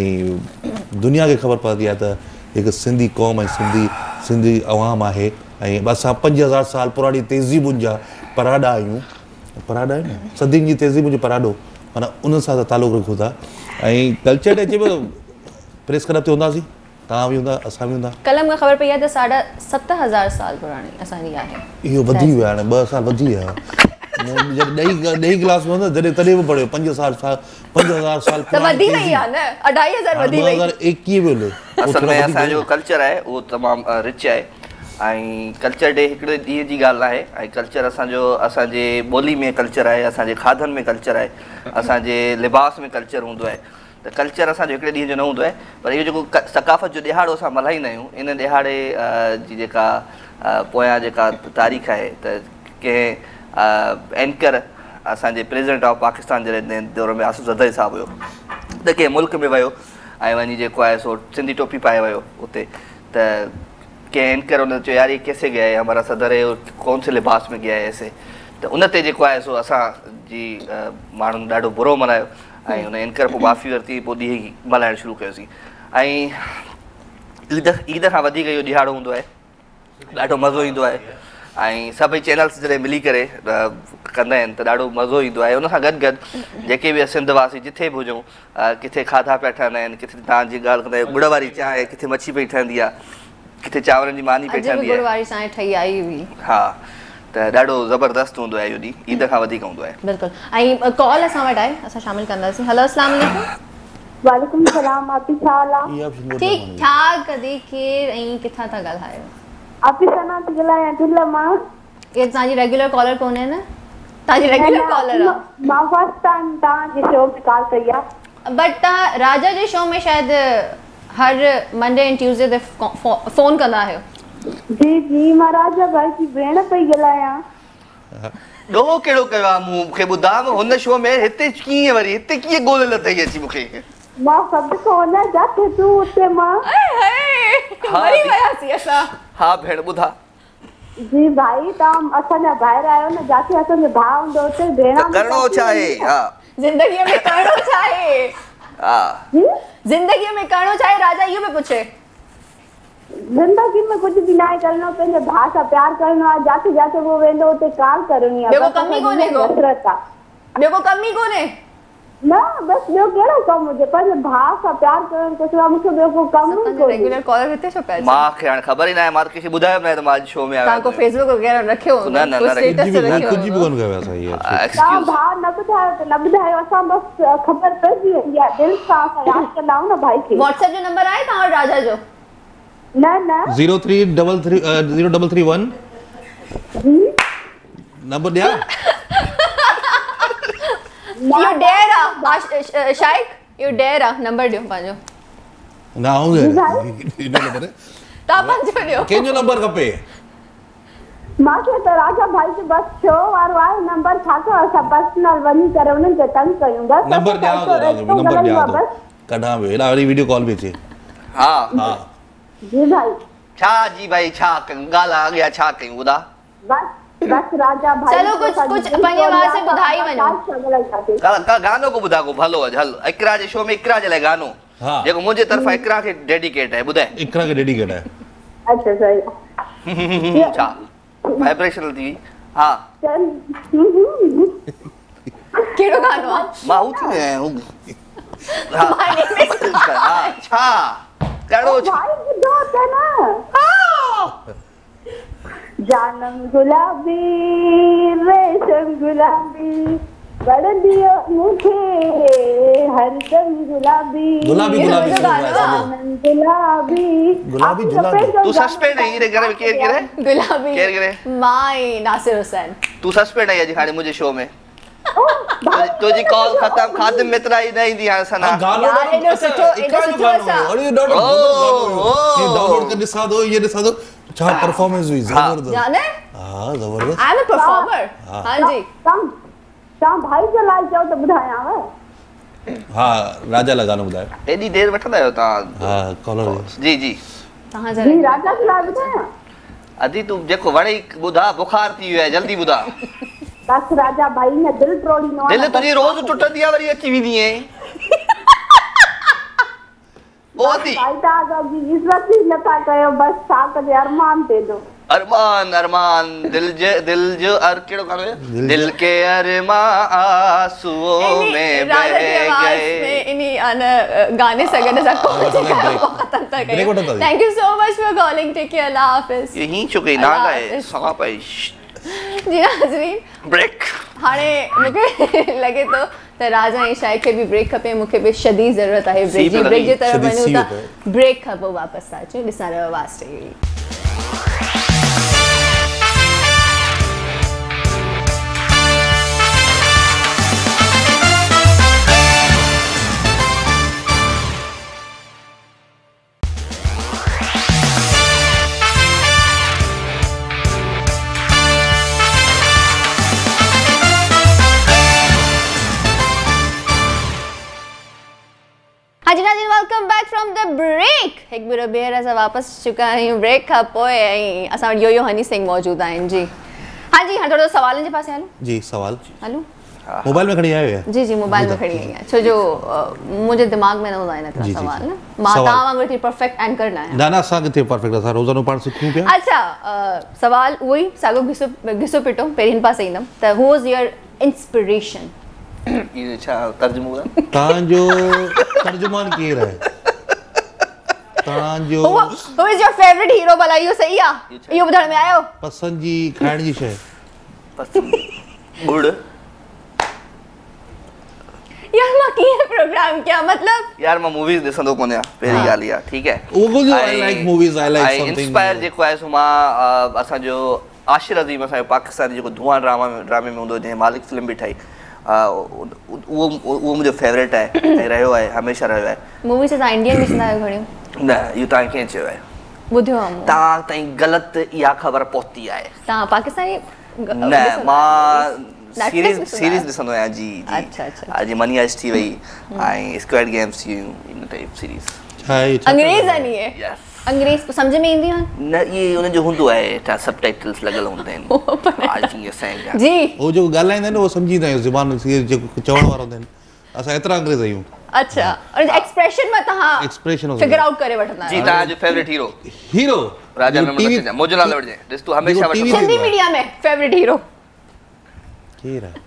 ऐं दुनिया खे ख़बर पवंदी आहे त हिकु सिंधी क़ौम ऐं सिंधी अवाम आहे ऐं असां 5000 साल पुराणी तहज़ीबुनि जा पराॾा आहियूं पराॾा आहिनि न सदियुनि जी तहज़ीबुनि जो पराॾो माना उन सां त तालुक़ु रखूं था ऐं कल्चर डे अचे पियो प्रेस क्लब ते हूंदासीं तव्हां बि हूंदा असां बि हूंदा कल मूंखे ख़बर पई आहे त 7000 साल पुराणी असांजी आहे इहो वधी वियो आहे हाणे 2 साल वधी विया जॾहिं ॾही क्लास में हूंदा जॾहिं तॾहिं बि पढ़ियो 5000 साल त वधी वई आहे न 2500 वधी वई 2021 में हले असल में असांजो कल्चर आहे उहो तमामु रिच आहे ऐं कल्चर डे हिकिड़े ॾींहं जी ॻाल्हि आहे ऐं कल्चर असांजे ॿोली में कल्चर आहे असांजे खाधनि में कल्चर आहे असांजे लिबास में कल्चर हूंदो आहे त कल्चर असांजो हिकिड़े ॾींहं जो न हूंदो आहे पर इहो जेको सकाफ़त जो ॾिहाड़ो असां मल्हाईंदा आहियूं इन ॾिहाड़े जी जेका पोयां जेका तारीख़ आहे त कंहिं एंकर असांजे प्रेसिडेंट ऑफ पाकिस्तान जॾहिं दौर में आसिफ़ ज़रदारी साहब हुयो त कंहिं मुल्क में वियो ऐं वञी जेको आहे सो सिंधी टोपी पाए वियो उते त कंहिं एंकर उन चयो यार ये कैसे गया है हमारा सदर है और कौन से लिबास में गया है ऐसे त उन ते जेको आहे सो असांजी माण्हुनि ॾाढो बुरो मल्हायो ऐं उन एंकर पोइ माफ़ी वरिती पोइ ॾींहुं मल्हाइणु शुरू कयोसीं ऐं ईद खां वधीक इहो ॾिहाड़ो हूंदो आहे ॾाढो मज़ो ईंदो आहे ऐं सभई चैनल्स जॾहिं मिली करे कंदा आहिनि त ॾाढो मज़ो ईंदो आहे उन सां गॾु गॾु जेके बि सिंध वासी जिथे बि हुजूं किथे खाधा पिया ठहंदा आहिनि किथे तव्हांजी ॻाल्हि कंदा आहियो गुड़ वारी चांहि किथे मच्छी पई ठहंदी आहे किथे चांवरनि जी मानी पई ठहंदी आहे गुड़ वारी चांहि ठही आई हुई हा त ॾाढो ज़बरदस्त हूंदो आहे इहो ॾींहुं ईद खां वधीक हूंदो आहे बिल्कुलु ऐं कॉल असां वटि आहे असां शामिल कंदासीं हेलो अस्सलाम वालेकुम वालेकुम सलाम आपी छा हाल आहे ठीक ठाक कॾहिं केरु ऐं किथां था ॻाल्हायो आपी सना थी ॻाल्हायां दिल्ली मां ये तव्हांजी रेगुलर कॉलर कोन्हे न तव्हांजी रेगुलर कॉलर आहे मां फर्स्ट टाइम तव्हांजे शो में कॉल कई आहे बट तव्हां राजा जे शो में शायदि हर मंडे एंड ट्यूसडे ते फोन कंदा आहियो जी जी मां राजा भाई जी भेण पई ॻाल्हायां ॾोहो कहिड़ो कयो आहे मूंखे ॿुधा हुन शो में हिते कीअं वरी हिते कीअं ॻोल्हे लथई अची मूंखे मां सभु कोन जाते तूं उते मां मरी वियासीं असां हा भेण ॿुधा जी भाई तव्हां असांजा ॿाहिरि आयो न जाते असांजो भाउ हूंदो उते भेण करिणो छा आहे हा ज़िंदगीअ में करिणो छा आहे हा ज़िंदगीअ में करिणो छा आहे राजा इहो पियो पुछे जिंदगी में कुछ भी ना करना पंहिंजे भाउ सां प्यार करणो आहे जाते जाते वो वेंदो उते कॉल करणी आहे ॿियो कम ई कोन्हे ॿियो को कम ई कोन्हे न बस ॿियो कहिड़ो कमु हुजे पंहिंजे भाउ सां प्यार करण खां सवाइ मूंखे ॿियो को कमु ई कोन्हे रेगुलर कॉलर हिते छो पिया मूंखे हाणे ख़बर ई न आहे मां कंहिंखे ॿुधायो न आहे त मां अॼु शो में आहियां तव्हां को फेसबुक वग़ैरह रखियो न न कुछ स्टेटस रखियो कुछ भी कोन कयो असां ये तव्हां भाउ न ॿुधायो त न ॿुधायो असां बसि ख़बर पइजी वेंदी आहे दिलि सां असां यादि कंदा आहियूं न भाई खे व्हाट्सएप जो नंबर आहे तव्हां वटि राजा जो न न 0331 जी नंबर ॾिया You dare शाइक you dare नंबर ॾियो पंहिंजो ना आऊंगे इनो नंबर तव्हां पंहिंजो ॾियो कंहिंजो नंबर खपे मांखे त राजा भाई जो बस शो वारो आहे नंबर छा कयो असां पर्सनल वञी करे उन्हनि खे तंग कयूं बस नंबर ॾियां थो नंबर ॾियां थो कढां वे एॾा वरी वीडियो कॉल में अचे हा हा जी भाई छा जी भाई छा ॻाल्हि अॻियां छा कयूं ॿुधा बस राजा भाई चलो कुछ पंहिंजे आवाज़ से ॿुधाई वञो का गानो को ॿुधा को भलो अॼु हल इकरा जे शो में इकरा जे लाइ गानो हाँ जेको मुंहिंजे तरफ़ां इकरा खे डेडिकेट आहे ॿुधाए इकरा के डेडिकेट है अच्छा सही छा वाइब्रेशनल थी हा कहिड़ो गानो आहे मां हू थी आहियां हा छा कहिड़ो भाई ॿुधो त न जानम गुलाबी रेशम गुलाबी वड़दियो मूंखे हरदम गुलाबी गुलाबी गुलाबी जानम गुलाबी गुलाबी गुलाबी तू सस्पेंड है रे घर में केर केर है गुलाबी केर केर माई नासिर हुसैन तू सस्पेंड है अॼु हाणे मुंहिंजे शो में तुझी कॉल खत्म खादिम मित्रा ही नहीं दी हाणे सना गानो यार एॾो सुठो असां अरे डाउनलोड कर दिसा दो ये दिसा दो छा परफॉर्मेंस हुई जबरदस्त जाने हां जबरदस्त आई एम अ परफॉर्मर हां जी तव्हां भाई जे लाइ चओ त ॿुधायांव हां राजा लगानो ॿुधायो एडी देर वठंदा आहियो तव्हां हां कॉलर जी जी तव्हां जी जरा राजा जे लाइ ॿुधायां अदी तू जेको वणे ॿुधा बुखार थी वियो आहे जल्दी ॿुधा बस राजा भाई ने दिल तोड़ीनो दिल तुझी रोज टुटंदी आहे वरी अची वेंदी आहे ओदी भाई ता जी इज्जत ही नथा कयो बस छा कजे अरमान ते दो अरमान अरमान दिल जो अर केड़ो गानो है दिल के अरमान आंसुओं में बह गए इनी गाने सगने सा खत्म तक thank you so much for calling take care अल्लाह हाफिज यही चुके ना गए सगा पे जी नाज़रीन ब्रेक हाणे मूंखे लगे तो त राजा ऐं शाइक खे बि ब्रेक खपे मूंखे बि शदीद ज़रूरत आहे ब्रेक जी ब्रेक जे तरफ़ वञूं था ब्रेक खां पोइ वापसि था अचूं ॾिसां रहियो वास्ट हाँ जी नाज़रीन welcome back from the break एक बार ॿीहर असां वापसि चुका आहियूं ब्रेक खां पोइ ऐं असां वटि यो हनी सिंह मौजूदु आहिनि जी हाँ जी हाणे थोरो सवालनि जे पासे हलूं जी सवाल हलूं मोबाइल में खड़ी आयो है जी जी मोबाइल में खड़ी आई आहियां छो जो मुंहिंजे दिमाग़ में न हूंदा आहिनि एतिरा सवाल न मां तव्हां वांगुरु थी परफेक्ट एंकर न आहियां ना असां किथे परफेक्ट असां रोज़ानो पाण सिखूं पिया अच्छा सवाल उहो ई साॻियो घिसो पिटो पहिरीं हिन पासे ईंदमि त हू इज़ योर इंस्पिरेशन ये छा तर्जुमो है तांजो तर्जुमान केर है तांजो who is your favourite hero भला इहो सही आहे इहो ॿुधण में आयो पसंद जी खाइण जी शइ गुड़ यार मां कीअं प्रोग्राम किया मतलब यार मां मूवीज ॾिसंदो कोन आहियां पहिरीं ॻाल्हि इहा ठीकु आहे उहो I like movies I like something inspire जेको आहे सो मां असांजो आशिर अज़ीम असांजो पाकिस्तानी जेको धुआं ड्रामे में हूंदो जंहिं मालिक फिल्म बि ठाही उहो मुंहिंजो फेवरेट आहे ऐं रहियो आहे हमेशह रहियो आहे मूवीज़ असां इंडियन ॾिसंदा आहियो घणियूं न इहो तव्हां कीअं चयो आहे ॿुधियो आहे तव्हां ताईं ग़लति इहा ख़बर पहुती आहे तव्हां पाकिस्तानी न मां सीरीज़ ॾिसंदो आहियां जी अच्छा अॼु मनी आइस थी वई ऐं स्क्वाड गेम्स थी इन टाइप सीरीज़ अंग्रेज़नि इहे अंग्रेज़ सम्झ में ईंदियूं आहिनि न इहे उनजो हूंदो आहे हेठां सबटाइटल्स लॻल हूंदा आहिनि जी वो जो ॻाल्हाईंदा आहिनि उहो सम्झींदा आहियूं ज़ुबान जेको चवण वारा हूंदा आहिनि असां एतिरा अंग्रेज़ आहियूं अच्छा और एक्सप्रेशन में तव्हां एक्सप्रेशन फिगर आउट करे वठंदा जी आहियो तव्हांजो फेवरेट हीरो राजा नंबर मुझे नाल वठजे ॾिस तू हमेशा सिंधी मीडिया में फेवरेट हीरो केर है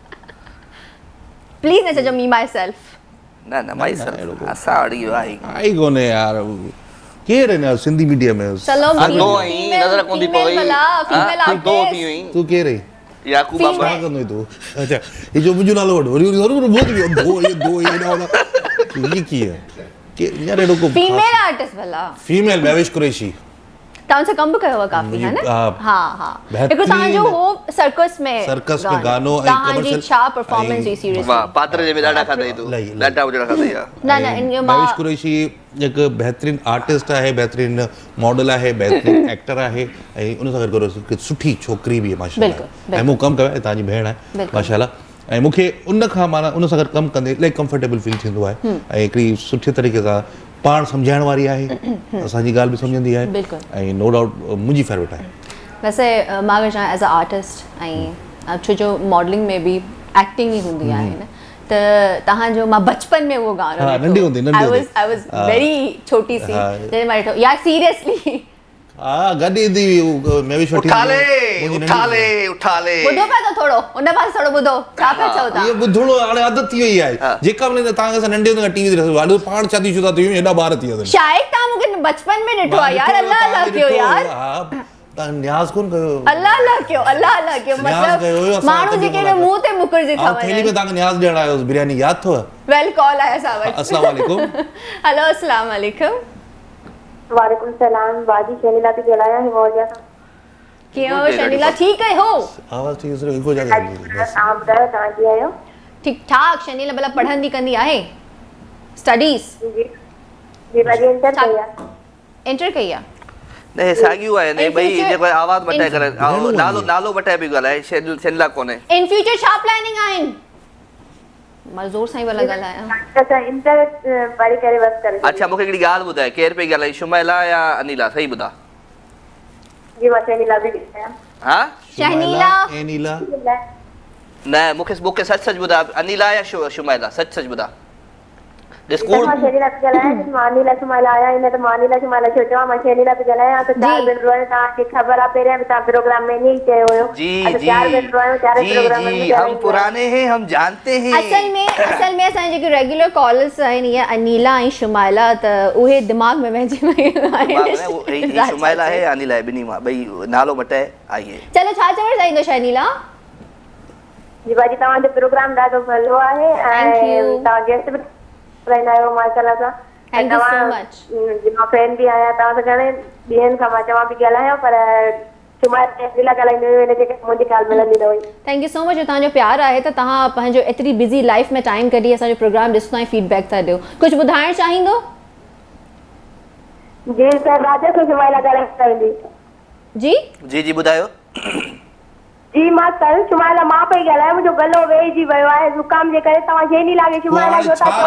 प्लीज न चजो मी माय सेल्फ न माय सेल्फ असां अड़ियो आई कोने यार केर है ना सिंधी मीडिया में चलो दो आई नजर कोन थी पई फीमेल दो थी हुई तू केर है याकूब बाबा कंदो तू अच्छा ये जो मुझे नाल वठ वरी जरूर बोल दो ये ना ये की है के यार एडो को फीमेल आर्टिस्ट भला फीमेल महवेश कुरैशी ता तव्हां सां कम बि कयो आहे काफ़ी है न हा हिकु तव्हांजो हो सर्कस में गानो ऐं तव्हांजी छा परफॉर्मेंस हुई सीरियसली वाह पात्र जे में ॾाढा खाधई तू ॾाढा उजड़ा खाधई न इन महेश कुरैशी एक बेहतरीन आर्टिस्ट है, बेहतरीन मॉडल है, बेहतरीन एक्टर है ऐं उन सां गॾु हिकु सुठी छोकिरी बि आहे माशाल्लाह ऐं मूं कमु कयो आहे तव्हांजी भेण आहे माशाल्लाह ऐं मूंखे उन खां माना उन सां गॾु कमु कंदे इलाही कंफर्टेबल फील थींदो आहे ऐं हिकिड़ी सुठी तरीक़े सां पाण सम्झाइण वारी आहे असांजी ॻाल्हि बि सम्झंदी आहे ऐं नो डाउट मुंहिंजी फेवरेट आहे वैसे मां अगरि चाहियां एज़ अ आर्टिस्ट ऐं छो जो मॉडलिंग में बि एक्टिंग ई हूंदी आहे न त तव्हांजो मां बचपन में उहो गानो नंढी हूंदी आई वाज वेरी छोटी सी जॾहिं मां ॾिठो यार सीरियसली हाँ गॾु ईंदी हुई मैं भी छोटी उठा ले ॿुधो पिया तो थोरो उन पासे थोरो ॿुधो छा पिया चओ था ये ॿुधणो हाणे आदत थी वई आहे जेका बि तव्हांखे असां नंढे हूंदे टीवी ते ॾिसो पाण शादीशुदा थी वियूं एॾा ॿार थी विया शायदि तव्हां मूंखे बचपन में ॾिठो आहे यार अल्लाह अल्लाह कयो यार तव्हां न्याज़ कोन कयो अल्लाह अल्लाह कयो मतलब माण्हू जेके मुंह ते मुकरजी था वञनि थैली में तव्हांखे न्याज़ ॾियण आयो बिरयानी यादि अथव वेल कॉल आहे असां वटि अस्सलाम वालेकुम हेलो अस्सलाम वालेकुम वालेकुम सलाम बाजी शनीला थी ॻाल्हायां हिमोलिया सां कीअं हो शनीला ठीक है हो आवाज़ ठीक सिर्फ हिकु जगह आप ॿुधायो तव्हां कीअं आहियो ठीक ठाक शनीला भला पढ़ंदी कंदी आहे स्टडीज जी बाजी इंटर कई आहे ने सागियो आहे ने भई जेको आवाज़ मटाए करे नालो मटाए भी ॻाल्हाए शनीला कोने इन फ्यूचर छा प्लानिंग आहिनि मज़दूर साईं वाला ॻाल्हायां अच्छा इंटर पढ़ी करे बस करे अच्छा मूंखे हिकिड़ी ॻाल्हि ॿुधाए केर पई ॻाल्हाए शुमैला या अनिला सही ॿुधा जी मां शनीला बि ॻाल्हायां हाँ शनीला एनीला न मूंखे सच ॿुधा अनिला या शुमैला सच ॿुधा स्कूल मां शनीला बि ॻाल्हायां मां अनिला शुमैला आया इन त मां अनिला शुमैला छो चवां मां शनीला बि ॻाल्हायां त चार भेनरूं आहियूं तव्हांखे ख़बर आहे पहिरियां बि तव्हां प्रोग्राम में नहीं चयो हुयो जी चार भेनरूं आहियूं चार प्रोग्राम में हम पुराने हैं हम जानते हैं असल में असांजे जेके रेगुलर कॉलर्स आहिनि ये अनिला ऐं शुमैला त उहे दिमाग में वहिजी वियूं आहिनि शुमैला है अनिला है बिनी मां भई नालो मटाए आइए चलो छा चवण चाहींदो शनीला जी बाजी तव्हांजो प्रोग्राम ॾाढो भलो आहे ऐं तव्हां गेस्ट बि रहनायो माशाल्लाह सां थैंक यू सो मच मां फैन बि आहियां तव्हां सां घणे ॾींहंनि खां मां चवां पई ॻाल्हायां पर शुमाइला ॻाल्हाईंदी हुई हिन खे मुंहिंजी ॻाल्हि मिलंदी न हुई थैंक यू सो मच तव्हांजो प्यार आहे त तव्हां पंहिंजो एतिरी बिज़ी लाइफ में टाइम कढी असांजो प्रोग्राम ॾिसंदो ऐं फीडबैक था ॾियो कुझु ॿुधाइणु चाहींदो जी सर राजा से शुमाइला ॻाल्हाईंदी जी जी ॿुधायो जी मां कल शुमाइला मां पई ॻाल्हायां मुंहिंजो गलो वेहिजी वियो आहे ज़ुकाम जे करे तव्हां जेनी लागे शुमाइला जो था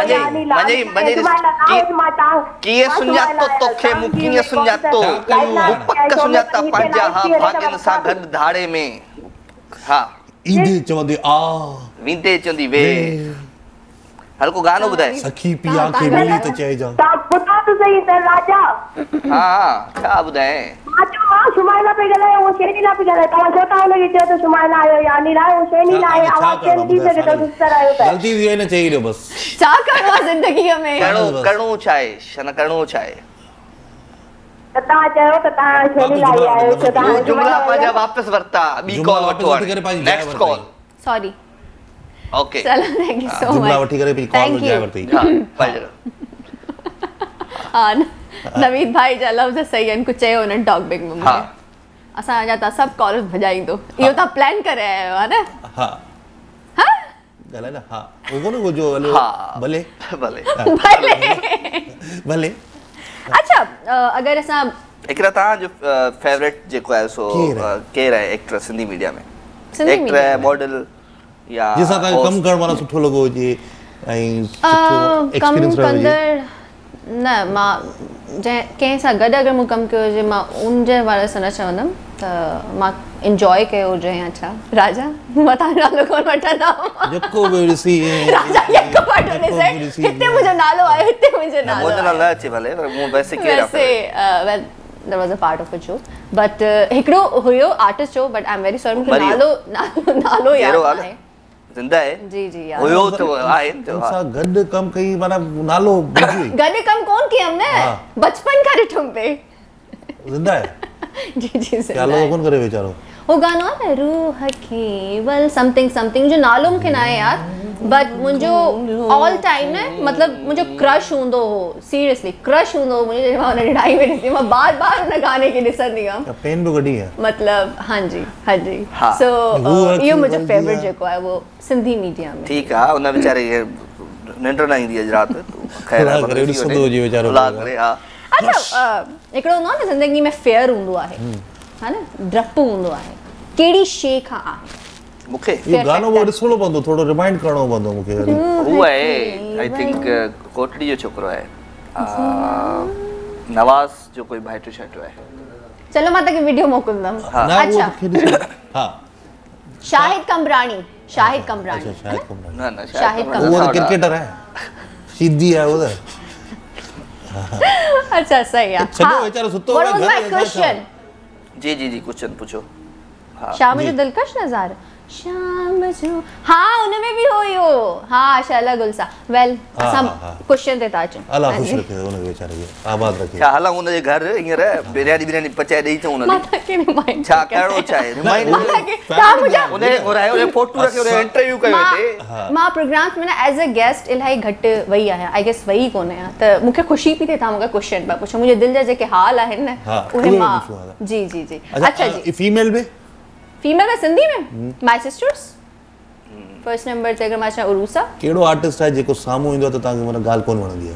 कीअं सुञातो तोखे मूं कीअं सुञातो पक सुञाता पंहिंजा हा भाॻनि सां गॾु धाड़े में हा ईंदे चवंदे आ वेंदे चवंदी वे हर को गानो ॿुधाए सखी पिया खे मिली त चइजां तव्हां ॿुधा त सही सर राजा हा छा ॿुधाए मां शुमाइला पे ॻाल्हायां वो शनीला पे ॻाल्हायां तव्हां छो था हुनखे चयो त शुमाइला आयो या अनिला आयो शनीला आहे आवाज़ चेंज थी सघे थो दुस्तर आयो त गलती थी वई न चई ॾियो बस छा करिणो आहे ज़िंदगीअ में करिणो छा आहे शना करिणो छा आहे त तव्हां चयो त तव्हां शनीला आई आयो छो तव्हां जुमला पंहिंजा वापस वरता ॿी कॉल वठो नेक्स्ट कॉल सॉरी ओके चलो थैंक यू सो मच जुमला वठी करे कॉल में जाए वरती हां नवीद भाई जा लफ़्ज़ सही आहिनि कुझु चयो हुननि टॉक बैक में मूंखे असांजा त सभु कॉलर्स भॼाईंदो इहो तव्हां प्लान करे आया आहियो हा न हा हा ॻाल्हाए न हा वो जो भले भले अच्छा अगरि असां हिकिड़ा तव्हांजो फेवरेट जेको आहे सो केरु आहे एक्टर सिंधी मीडिया में एक्टर आहे मॉडल या जंहिंसां तव्हांखे कमु करणु माना सुठो लॻो हुजे ऐं सुठो एक्सपीरियंस रहियो हुजे न मां जंहिं कंहिं सां गॾु अगरि मूं कमु कयो हुजे मां उनजे बारे सां न चवंदमि त मां इंजॉय कयो हुजे या छा राजा मां तव्हांजो नालो कोन वठंदमि जेको बि ॾिसी राजा जेको वठो ॾिसे हिते मुंहिंजो नालो आहे हिते मुंहिंजो नालो न अचे भले पर मूं वैसे केरु आहे that was a part of a show but हिकिड़ो हुयो आर्टिस्ट जो but I'm very sorry मुंहिंजो नालो यादि आहे जिंदा है जी जी यार हुयो तो आहे तो सा गॾु कम कई माना नालो बुझी गॾु कम कोन की हमने बचपन का ॾिठुम पे जिंदा है जी जी नालो कोन करे वेचारो हो गानो आहे न रूह केवल समथिंग समथिंग जो नालो मूंखे न आहे यार बट मुंहिंजो ऑल टाइम न मतलब मुंहिंजो क्रश हूंदो हो सीरियसली क्रश हूंदो हो मुंहिंजे मां हुन ढाई में ॾिसंदी मां बार बार हुन गाने खे ॾिसंदी हुअमि पेन बि कढी आहे मतलब हाँ जी सो इहो मुंहिंजो फेवरेट जेको आहे वो सिंधी मीडिया में ठीक आहे उन वीचारे खे निंड न ईंदी आहे राति खैर आहे करे सुंदो हुजे वीचारो करे हा अच्छा हिकिड़ो हूंदो आहे न ज़िंदगी में फेयर हूंदो आहे हा न डपु हूंदो आहे कहिड़ी शइ खां आहे मूंखे इहो गानो वो ॾिसणो पवंदो थोरो रिमाइंड करणो पवंदो मूंखे उहो आहे आई थिंक कोटड़ी जो छोकिरो आहे नवाज़ जो कोई भाइटो छाइटो आहे चलो मां तव्हांखे वीडियो मोकिलींदमि अच्छा हा शाहिद कमरानी अच्छा शाहिद कमरानी न शाहिद वो तो क्रिकेटर है सीधी है वो अच्छा सही है चलो बेचारा सुतो व्हाट वाज माय क्वेश्चन जी क्वेश्चन पूछो शाम जो दिलकश नज़ारा शाम जो हाँ उनमें भी हो यो हाँ शैला गुलसा वेल असां क्वेश्चन ते ता अचूं अल्लाह खुश रखे उन बेचारे खे आबाद रखे छा हला उन जे घर हींअर बिरयानी पचाए ॾेई अचूं उन माता के रिमाइंड छा करणो चाहे रिमाइंड ता मुझे उन फोटो रखे उन इंटरव्यू कयो हिते मां प्रोग्राम में एज अ गेस्ट इलाही घटि वई आहियां आई गेस वई कोन्हे त मूंखे ख़ुशी पई थिए तव्हां मूंखे क्वेश्चन पिया पुछो मुंहिंजे दिलि जा जेके हाल आहिनि न उहे मां जी अच्छा जी फीमेल में में सिंधी में माय सिस्टर्स फर्स्ट नंबर ते अगर मां चाहे उरूसा केड़ो आर्टिस्ट है जेको सामू इंदो त ताके मन गाल कोन वणंदी है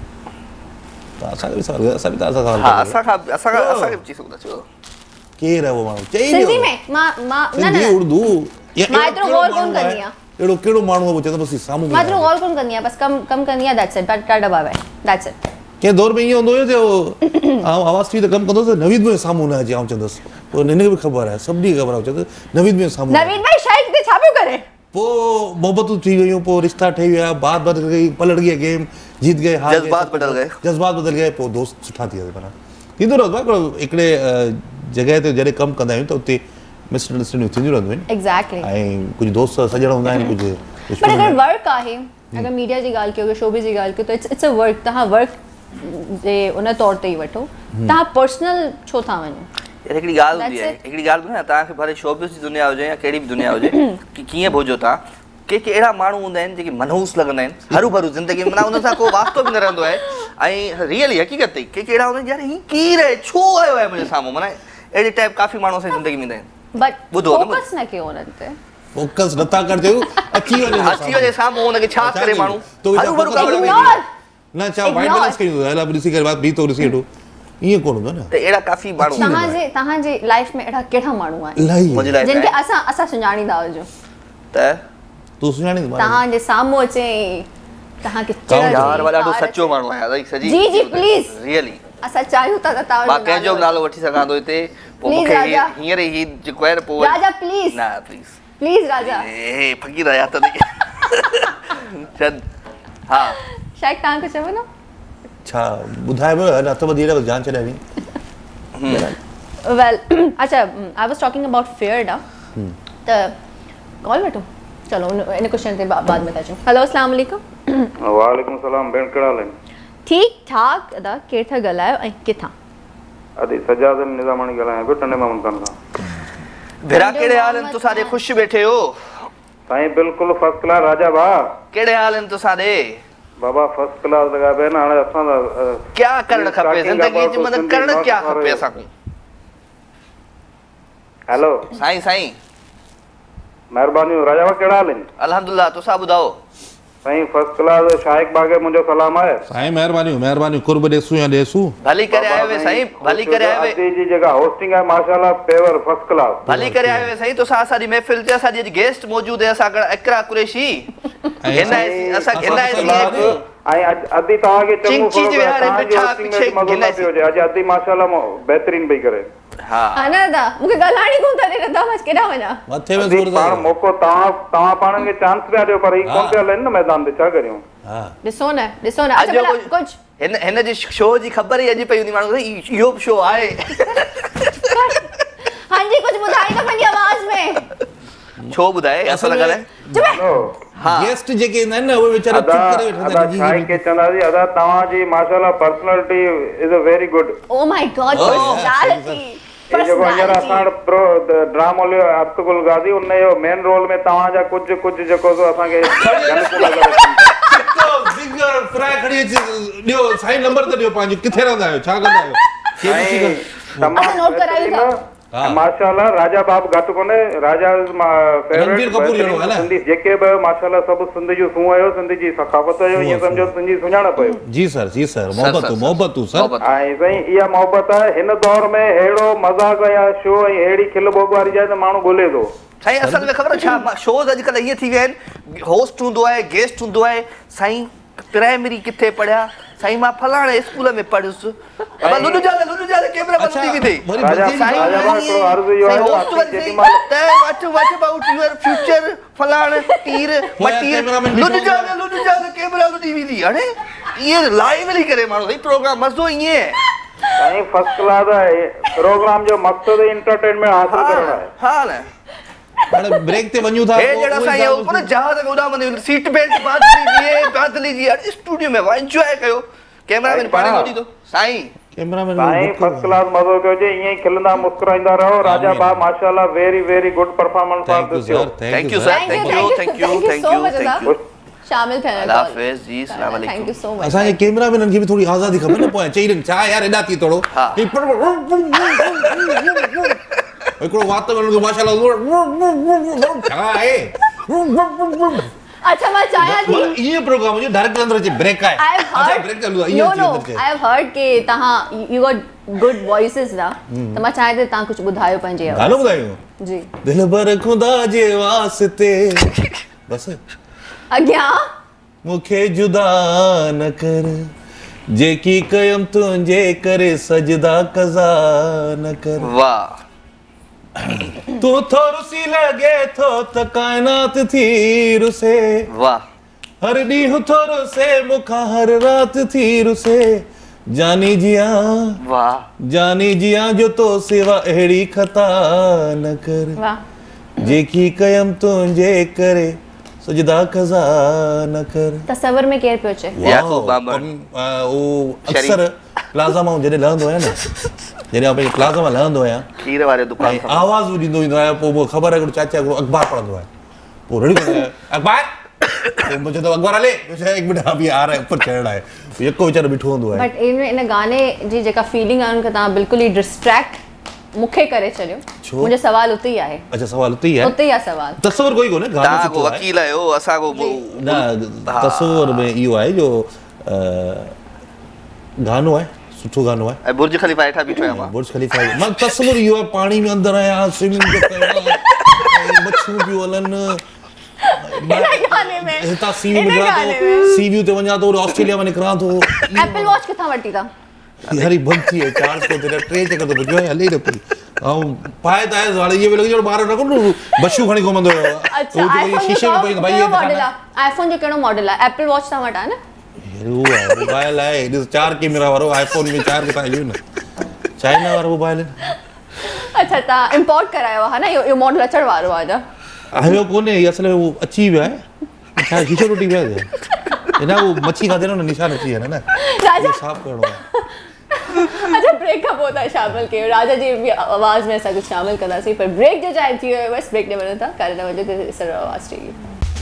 त असा भी सवाल असा भी त असा सवाल हां असा के चीज सको छो केर है वो माण्हू चई सिंधी में मां न उर्दू मां एतिरो गौर कोन कंदी आहियां एड़ो केड़ो माण्हू हो चंदो बस सामू मां एतिरो गौर कोन कंदी आहियां बस कम कंदी आहियां that's it tata bye bye that's it के दौर में ये होंदो है जो आवाज थी त कम कंदो नवीद में सामू न अचे आऊं चंदस तो इनके भी खबर है सबडी खबर है चंदो नवीद में सामू नवीद भाई शायद ते छा पियो करे पो मोहब्बत थी गई पो रिश्ता ठही गया बात बदल गई पलट गई गेम जीत गए हार जज्बात बदल गए पो दोस्त सुठा थी गए बना थींदो रहंदो आहे एकड़े जगह ते जडे कम कंदा आहियूं त उते मिसअंडरस्टैंडिंग थींदी रहंदियूं आहिनि एग्जैक्टली ऐं कुछ दोस्त सजण हूंदा आहिनि कुछ पर अगर वर्क आहे अगर मीडिया जी गाल कयो शोबिस जी गाल कयो त इट्स अ वर्क तहां वर्क जे उन तौर ते ही वठो तहां पर्सनल छो था वञो यार हिकड़ी गाल हूंदी आहे हिकड़ी गाल न तव्हां खे भले शोबिस जी दुनिया हुजे या कहिड़ी बि दुनिया हुजे कि कीअं भोजो था के अहिड़ा माण्हू हूंदा आहिनि जेके मनहूस लॻंदा आहिनि हरू भरू ज़िंदगी में माना उन सां को वास्तो बि न रहंदो आहे ऐं रियली हक़ीक़त ते के अहिड़ा हूंदा आहिनि यार हीअ कीअं रहे छो आयो आहे मुंहिंजे साम्हूं माना अहिड़े टाइप काफ़ी माण्हू असांजी ज़िंदगी में ईंदा आहिनि बट ॿुधो फोकस न कयो उन्हनि ते फोकस नथा कर देऊ अची वञे साम्हूं हुनखे छा करे माण्हू तो हरू भरू इग्नोर ना चा वाइट बैलेंस कयो हला ॾिसी करे बात बी तो ॾिसी वठो ईअं कोन हूंदो न त अहिड़ा काफ़ी माण्हू तव्हांजे लाइफ में अहिड़ा कहिड़ा माण्हू आहिनि मुंहिंजी लाइफ जिनखे असां सुञाणींदा हुजो त तू सुञाणी तव्हांजे साम्हूं अचे तव्हांखे यार वाला ॾाढो सचो माण्हू आहे लाइक सजी जी प्लीज रियली असां चाहियूं था त तव्हां मां कंहिंजो नालो वठी सघां थो हिते पोइ मूंखे हींअर ई जेको आहे पोइ राजा प्लीज न प्लीज राजा ए फकीर आया त हा शायद तव्हां कुझु चवो न छा ॿुधाए पियो हथ वधी बस जान छॾाए नी वेल अच्छा I was talking about fair डा त कॉल वठो चलो इन क्वेश्चन ते बाद में अचूं हेलो अस्सलाम वालेकुम वालेकुम सलाम भेण कहिड़ा हाल आहिनि ठीक ठाक अदा केर था ॻाल्हायो ऐं किथां अदी सजाद निज़ामानी ॻाल्हायां पियो टने मामन खां भेरा कहिड़े हाल आहिनि तुसां ॾे ख़ुशि वेठे हो साईं बिल्कुलु फर्स्ट क्लास राजा भा कहिड़े हाल आहिनि तुसां ॾे बाबा फर्स्ट क्लास लॻा पिया न हाणे असां क्या करणु खपे ज़िंदगी जी मदद करणु क्या खपे असांखे हेलो साईं महिरबानी राजा भा कहिड़ा हाल आहिनि अल्हम्दुलिल्लाह तुसां ॿुधाओ साईं फर्स्ट क्लास शाइक बागे मुंहिंजो सलाम आहे साईं महिरबानी कुर्ब ॾेसू या ॾेसू भली करे आयो वे साईं भली करे आयो वे जी जेका होस्टिंग आहे माशाल्लाह पेवर फर्स्ट क्लास भली करे आयो वे साईं तुसां असांजी महफ़िल ते असांजी गेस्ट मौजूद है असां इकरा कुरैशी असां ऐं अदी तव्हांखे चङो अॼु अदी माशाल्लाह बहितरीन पई करे हा अनदा मूंखे ॻाल्हाइणी कोन था ॾे रदा बस केॾा वञा मथे में जोर पाण मौक़ो तव्हां पाण खे चांस पिया ॾियो पर ही कोन पिया हलनि न मैदान ते छा करियूं हां ॾिसो न अच्छा कुछ हिन जी शो जी ख़बर ई अॼु पई हूंदी माण्हू इहो शो आहे हां जी कुछ ॿुधाई न पंहिंजी आवाज़ में छो ॿुधाए असल ॻाल्हि हां गेस्ट जेके आहिनि न उहे वेचारा चुप करे वेठा आहिनि छाई के चंदाजी अदा तव्हांजी माशाल्लाह personality is a very good oh my god personality ये जो अंजरा साड प्रो ड्रामा ले अब्दुल गाजी उन जो मेन रोल में तवा जा कुछ जो को असा के अनुकूल लगे तो सिंगर फ्राई खड़ी दियो साईं नंबर त दियो पांच किथे रहंदा आयो छा कंदा आयो तमाम नोट करायो था माशाल्लाह राजा बाब घट कोने राजा फेवरेट सिंधी जेके बे माशाल्लाह सब सिंधी जो सु आयो सिंधी जी सखावत आयो ये समझो सिंधी सुञाण पयो जी सर मोहब्बत सर आई सही या मोहब्बत है इन दौर में एड़ो मजाक या शो एड़ी खिल बोगवारी जाए त मानू बोले दो साईं असल में खबर छा शोज अजकल ये थी गए होस्ट हुंदो है गेस्ट हुंदो है साईं प्राइमरी किथे पढ़या साईं मां फलाणे स्कूल में पढ़ुस अब लुलु जाले कैमरा बंद थी थी राजा को अर्ज यो है व्हाट अबाउट योर फ्यूचर फलाणे तीर मटीर लुलु जाले कैमरा लुडी वी अरे ये लाइव नहीं करे मानो भाई प्रोग्राम मजो ये है साईं फर्स्ट क्लास है प्रोग्राम जो मकसद एंटरटेनमेंट हासिल करना है हां ना अरे ब्रेक ते वन्यू था ए जड़ा साईं ऊपर जहाज में उड़ा मन सीट बेल्ट बांध लीजिए स्टूडियो में एंजॉय कयो कैमरामैन पानी नोडी तो साईं कैमरामैन साईं फर्स्ट क्लास मजो कयो जे यही खिलंदा मुस्कुराइंदा रहो राजा बा माशाल्लाह very good performance thank you sir thank you शामिल थे अल्लाह हाफिज जी अस्सलाम वालेकुम थैंक यू सो मच असा ये कैमरामैन के भी थोड़ी आजादी खबर न पोए चईरन छा यार एडा थी थोड़ो एकड़ो वात में माशाल्लाह छा है अच्छा मैं चाहया थी ये प्रोग्राम जो डायरेक्ट अंदर चे ब्रेक है अच्छा ब्रेक चलू ये आई हैव हर्ड के तहां यू गॉट गुड वॉइसेस ना तो मैं चाहते ता कुछ बुधायो पंजे गानो बुधायो जी दिल भर खुदा जे वास्ते बस अग्या मुखे जुदा न कर जेकी कयम तुझे करे सजदा कज़ा न कर वाह तू थोड़ी सी लगे तो त कायनात थी रुसे वाह हर ॾींहुं थोरो से मुखा हर रात थी रुसे जानी जिया वाह जानी जिया जो तो सिवा अहिड़ी खता न कर वाह जेकी कयम तुझे करे सजदा कज़ा न कर तस्वर में केर पियो चे याकूब बाबर ओ अक्सर प्लाजा में जॾहिं लहंदो आहियां न जॾहिं आप प्लाजा में लहंदो आहियां खीर वाले दुकान आवाज़ ॾींदो ईंदो आहियां पोइ मूंखे ख़बर आहे कि चाचा अख़बार पढ़ंदो आहे पोइ रेडी अख़बार मुझे तो अख़बार हले एक मिनट अभी आ रहा है ऊपर चढ़ रहा है यको वीचारो बीठो हूंदो आहे बट इन गाने जी जेका फीलिंग आहे उनखे तव्हां बिल्कुल ही डिस्ट्रैक्ट मुखे करे छॾियो मुंहिंजो सवाल उते ही आहे अच्छा सवाल उते ही आहे सवाल तस्वर कोई कोने गानो को वकील आयो असा को ना तस्वर में इहो आहे जो गानो आहे सुठो गानो आहे बुर्ज खलीफा हेठा बीठो आहियां मां बुर्ज खलीफा मां तस्वर इहो आहे पाणी में अंदर आहियां स्विमिंग जो कयो मच्छियूं पियूं हलनि हितां सी व्यू ते वञा तो ऑस्ट्रेलिया में निकिरां थो एप्पल वॉच किथां वठी था यार बंद थी है चार्ज को तेरा ट्रे चक्कर तो बुझो हले न पई ऐं पाए त आहे वाले ये लगे जो बाहर न को बशू खणी घुमंदो हो अच्छा शीशे में पई भाई ये मॉडल आहे आईफोन जो केड़ो मॉडल आहे एप्पल वॉच ता वटा है ना वो है मोबाइल है इस 4 कैमरा वालो आईफोन में 4 के पाए न चाइना वाला मोबाइल अच्छा ता इंपोर्ट करायो है ना यो मॉडल अचण वारो आहे जा आयो कोने असल में वो अची वियो आहे छा शीशो टूटी वियो आहे ना वो मच्छी खाते ना निशान अची है ना राजा साफ करणो है अच्छा ब्रेक का बहुत शामिल के राजा जी भी आवाज में ऐसा कुछ शामिल करना सही पर ब्रेक जो चाहे थी बस ब्रेक ने बना था कारण वजह से सर आवाज चाहिए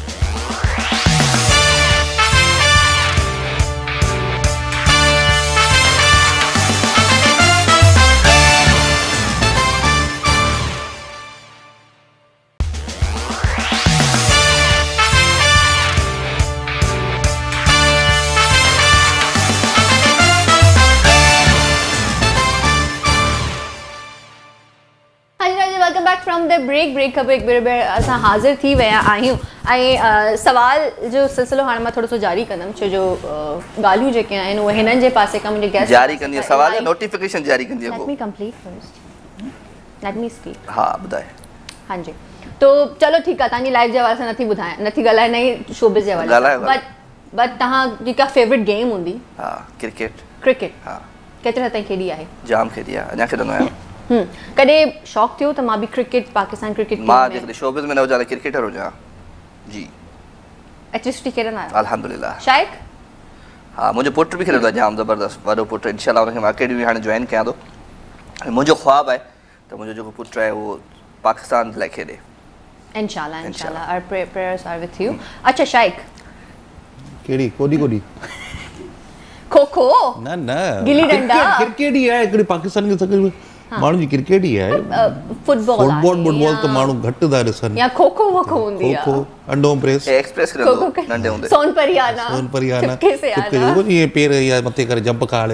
फ्रॉम द ब्रेक कब एक बार अस हाजिर थी वया आहियूं ऐं सवाल जो सिलसिलो हाणे मां थोड़ो सो जारी कंदम छो जो गालियूं जेके आहिनि उहे हिननि जे पासे का मुंहिंजे गेस्ट जारी कंदी सवाल नोटिफिकेशन जारी कंदी let me complete first let me speak हां बुधाए हां जी तो चलो ठीक है तानी लाइव जे हवाले से नथी बुधाए नथी गलाए नहीं शोबिस जे हवाले बट तहां जी का फेवरेट गेम हुंदी हां क्रिकेट हां केतिरा ताईं खेडी आहे जाम खेडी आहे अञा खेडनो आहियां कदे शौक थियो त मां भी क्रिकेट पाकिस्तान क्रिकेट मां जेकॾहिं शोबिस में न हुजां क्रिकेटर हुजां जी एचएसटी खेॾंदा आहियो अल्हम्दुलिल्लाह शायक हां मुंहिंजो पुट भी खेॾंदो आहे जाम ज़बरदस्त वॾो पुट इंशाल्लाह उनखे मां अकेडमी हाणे जॉइन कयां थो मुंहिंजो ख्वाब आहे तो मुझे जो पुट है वो पाकिस्तान लाइ खेॾे इंशाल्लाह इंशाल्लाह our prayers are with you अच्छा शाइक केड़ी कोडी खो खो न गिल्ली डंडा क्रिकेट ही है एकड़ी पाकिस्तान के सकल माण्हू जी क्रिकेट ही है फुटबॉल तो माण्हू घट था ॾिसनि या खो खो हूंदी आहे खो अंडो प्रेस एक्सप्रेस नंढे हूंदे सोन परियाना कैसे आना वो ये पैर या मथे करे जंप खाड़े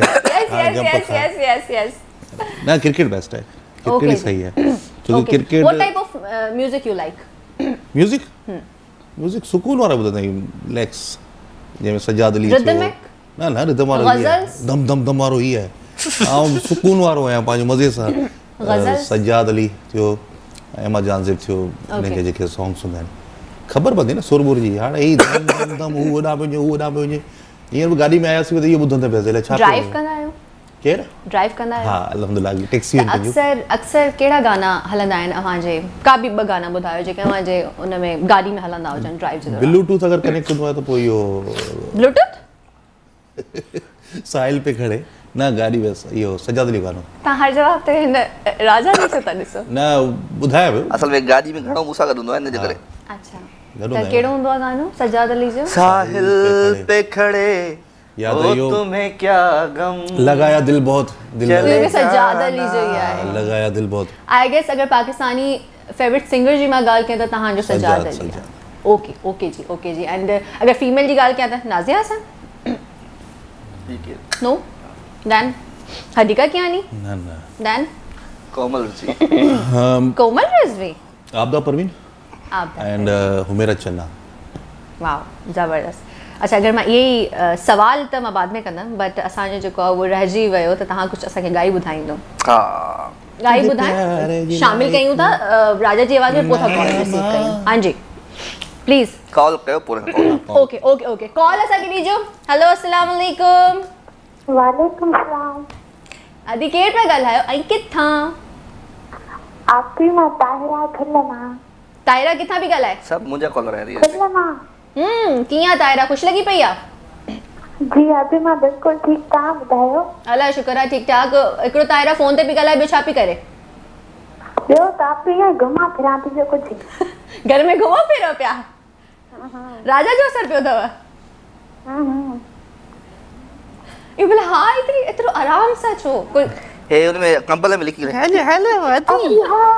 यस ना क्रिकेट बेस्ट है क्रिकेट ही सही है क्योंकि cricket what type of music you like music सुकून वारा ॿुधंदा आहियूं रिलैक्स जंहिंमें सजाद अली ना रिदम वारो दम दम दम वारो ही है ऐं सुकून वारो आहियां पंहिंजे मज़े सां सजाद अली थियो एमा जानज़िब थियो इनखे जेके सॉन्ग्स हूंदा आहिनि ख़बर पवंदी न सुरबुर जी हाणे ही दम दम दम हू ओॾा पियो वञे हींअर बि गाॾी में आयासीं त इहो ॿुधंदा पियासीं छा ड्राइव कंदा आहियो केरु ड्राइव कंदा आहियो हा अल्हम्दुलिल्लाह टैक्सी अक्सर कहिड़ा गाना हलंदा आहिनि अव्हांजे का बि ॿ गाना ॿुधायो जेके अव्हांजे उन में गाॾी में हलंदा हुजनि ड्राइव जे दौरान ब्लूटूथ अगरि कनेक्ट हूंदो आहे त पोइ इहो ब्लूटूथ साहिल पे खड़े ना गाड़ी बस इहो सजाद अली गानो तव्हां हर जवाब ते हिन राजा जी से था ॾिसो न ॿुधायो पियो असल में गाड़ी में घणो मूंसां गॾु हूंदो आहे इन जे करे अच्छा त कहिड़ो हूंदो आहे गानो सजाद अली जो साहिल पे खड़े याद है यो तुम्हें क्या गम लगाया दिल बहुत दिल में सजाद अली जो ही आहे लगाया दिल बहुत आई गेस अगर पाकिस्तानी फेवरेट सिंगर जी मां ॻाल्हि कयां त तव्हांजो सजाद अली ओके जी एंड अगर फीमेल जी ॻाल्हि कयां त नाज़िया हसन नो देन हदीका कियानी न देन कोमल जी कोमल रिजवी आबदा परवीन आबदा एंड हुमेरा चन्ना वाह जबरदस्त अच्छा अगर मां यही सवाल त मां बाद में कंदमि बट असांजो जेको आहे उहो रहिजी वियो त तव्हां कुझु असांखे ॻाई ॿुधाईंदो हा ॻाई ॿुधाए शामिल कयूं था राजा जी आवाज़ में पोइ था कॉल रिसीव कयूं हां जी प्लीज कॉल कयो पूरे ओके कॉल असांखे ॾिजो हेलो अस्सलाम वालेकुम वालेकुम सलाम अदी केर पे ॻाल्हायो ऐं किथां आपकी मां ताहिरा खिलना ताहिरा किथां बि ॻाल्हाए सब मुंहिंजा कॉल रही है खिलना कीअं ताहिरा ख़ुशि लॻी पई आहे जी अभी मां बिल्कुल ठीक तव्हां ॿुधायो अलाह शुक्र आहे ठीकु ठाक हिकिड़ो ताहिरा फोन ते बि ॻाल्हाए ॿियो छा पई करे ॿियो तव्हां पई घुमा फिरां थी जो कुझु घर में घुमो फिरो पिया राजा जो असर पियो अथव ये बोला हाँ इतरो आराम सा छो कोई हे उनमें कंबल में लिखी हेलो अदी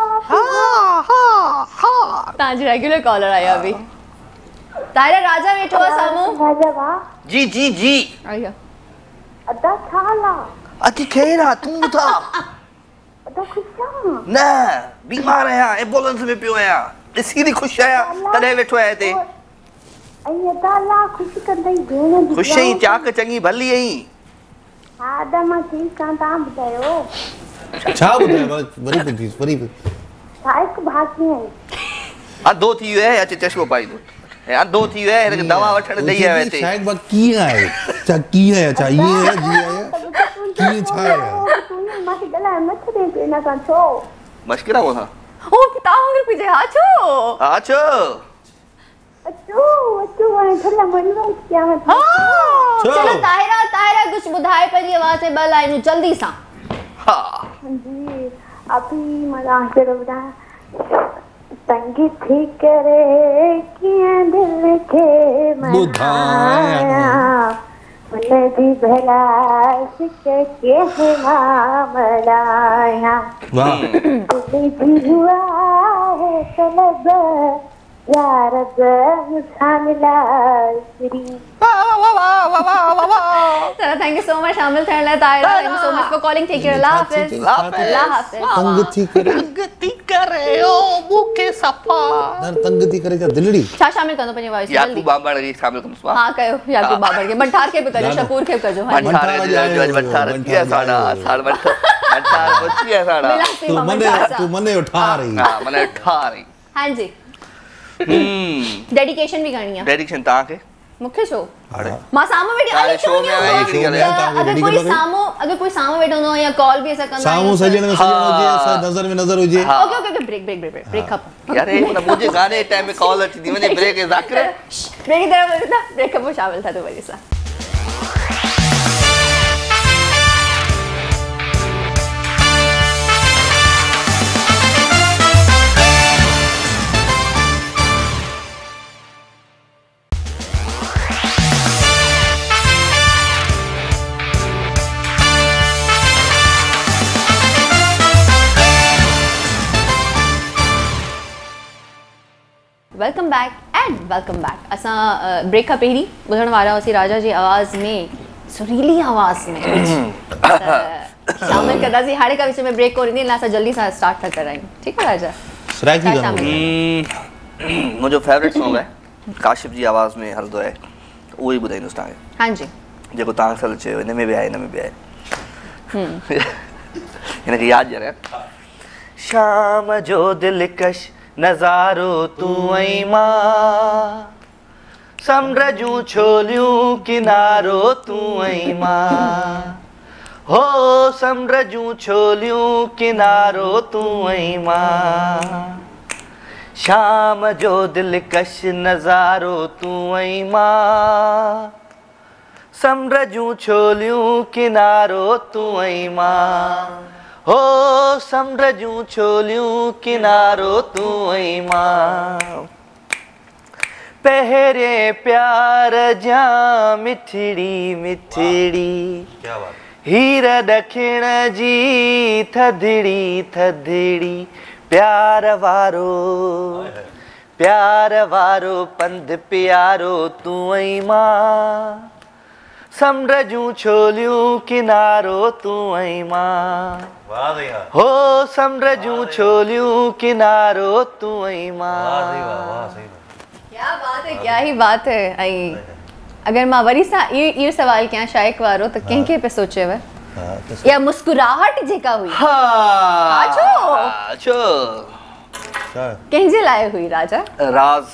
हा तांजी रेगुलर कॉलर आया अभी तारा राजा वेठो है सामू राजा वाह जी आया अदा छाला अदी खेरा तू था अदा खुशा न बीमार है एम्बुलेंस में पियो आया इसी दी खुश आया तडे वेठो है ते आई अदा ला खुश कंदई भेण खुश ही चाक चंगी भली ही हा अदा मां ठीक आ ता बुधायो छा बुधायो वरी साइक भागी है अधो थी है या चश्मो पाई दो अधो थी है इनके दवा वठण दई है ते शायद बा की है चा की है अच्छा ये है जी है की छा है तू माके गला मत दे ना का छो मश्किरा वो था ओ पिता होंगे पीछे आछो अच्छू वाले थोड़ा मनवा क्या है चलो ताहिरा कुछ बुधाए पर ये आवाज से बल आई जल्दी सा हां जी अभी मजा से बता तंगी थी करे किया दिल के बुधाया मन दी भला सिके के मामलाया वाह तुझे भी हुआ है तलब यार मुसामिला श्री चलो थैंक यू सो मच शामिल थियण लाइ Tahira thank you so much for calling take care अल्लाह हाफिज़ तंग थी करे ओ मुखे सफा तंग थी करे जा दिलड़ी छा शामिल कंदो पंहिंजी वॉइस याकूब बाबर के शामिल कंदो हां कयो याकूब बाबर के बंठार के भी कजो शपूर के कजो हां बंठार किया साडा साड बंठार पहुंची है साडा तू मने उठा रही हां मने उठा रही हां जी डेडिकेशन भी करनी है डेडिकेशन ता के मुखे शो मां सामो वेठी अरे शो में आई की करे अगर कोई सामो वेठो हो या कॉल भी ऐसा करना सामो सजण में सजण हुजे नजर में नजर हुजे ओके ब्रेक अप यार ये मतलब मुझे गाने टाइम में कॉल अची थी वने ब्रेक है जाकिर ब्रेक की तरफ ब्रेक अप शामिल था तो वजह से welcome back and welcome back. असां ब्रेक खां पहिरीं ॿुधण वारा हुआसीं राजा जी आवाज़ में, सुरीली आवाज़ में शामिल कंदासीं। हाणे का विच में ब्रेक कोन्हे, न असां जल्दी सां स्टार्ट था करायूं, ठीकु आहे राजा? मुंहिंजो फेवरेट सॉन्ग आहे, काशिफ जी आवाज़ में हलंदो आहे, उहो ई ॿुधाईंदुसि तव्हांखे। हाँ जी, जेको तव्हां सल चयो, हिन में बि आहे, हिन में बि आहे। हिनखे यादि ॼण शाम जो दिलकश नज़ारो तू ऐं मां, समुंड जूं छोलियूं किनारो तू ऐं मां, हो समुंड जूं छोलियूं किनारो तू ऐं मां, शाम जो दिलकश नज़ारो तू ऐं मां, समुंड जूं छोलियूं किनारो तू ऐं मां, हो समुंड जूं छोलियूं किनारो तू ऐं मां, पहिरें प्यार जा मिठड़ी मिठड़ी हीर ॾखिण जी थधड़ी थधड़ी, प्यार वारो पंध प्यारो तू ऐं मां, समुंड जूं छोलियूं किनारो तू ऐं मां, हो समुंड जूं छोलियूं किनारो तू ऐं मां। क्या बात है, क्या ही बात है। ऐं अगर मां वरी सां इहो सवाल कयां शाइक वारो, त कंहिंखे पे सोचेव या मुस्कुराहट जेका हुई छो कंहिंजे लाइ हुई राजा? राज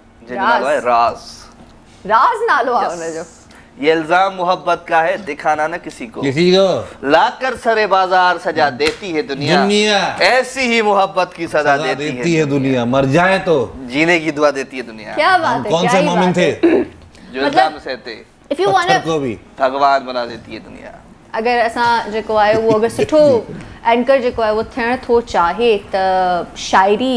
नालो आहे हुनजो। ये इल्जाम मोहब्बत का है, दिखाना न किसी को लाकर सरे बाजार सजा देती है दुनिया, ऐसी ही मोहब्बत की सजा देती है दुनिया, मर जाए तो जीने की दुआ देती है दुनिया। क्या बात है, कौन से मोमिन थे जो इल्जाम सहते, को भी भगवान बना देती है दुनिया। अगर असां जेको आहे उहो अगर सुठो एंकर जेको आहे उहो थियण थो चाहे त शायरी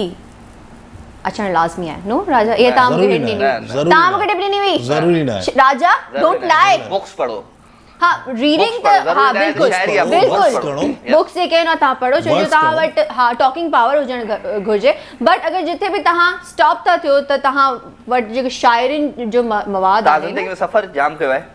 अचण लाज़मी आहे, नो राजा? ये तव्हां मूंखे टिप ॾिनी, तव्हां मूंखे टिप ॾिनी हुई, ज़रूरी न आहे राजा, डोंट लाई। बुक्स पढ़ो, हाँ रीडिंग त हाँ बिल्कुल बुक्स जेके आहिनि तव्हां पढ़ो, छो जो तव्हां वटि हाँ टॉकिंग पावर हुजणु घुरिजे। बट अगर जिथे बि तव्हां स्टॉप था थियो त तव्हां वटि जेके शाइरिन जो मवाद आहे, ज़िंदगी में सफ़र जाम कयो आहे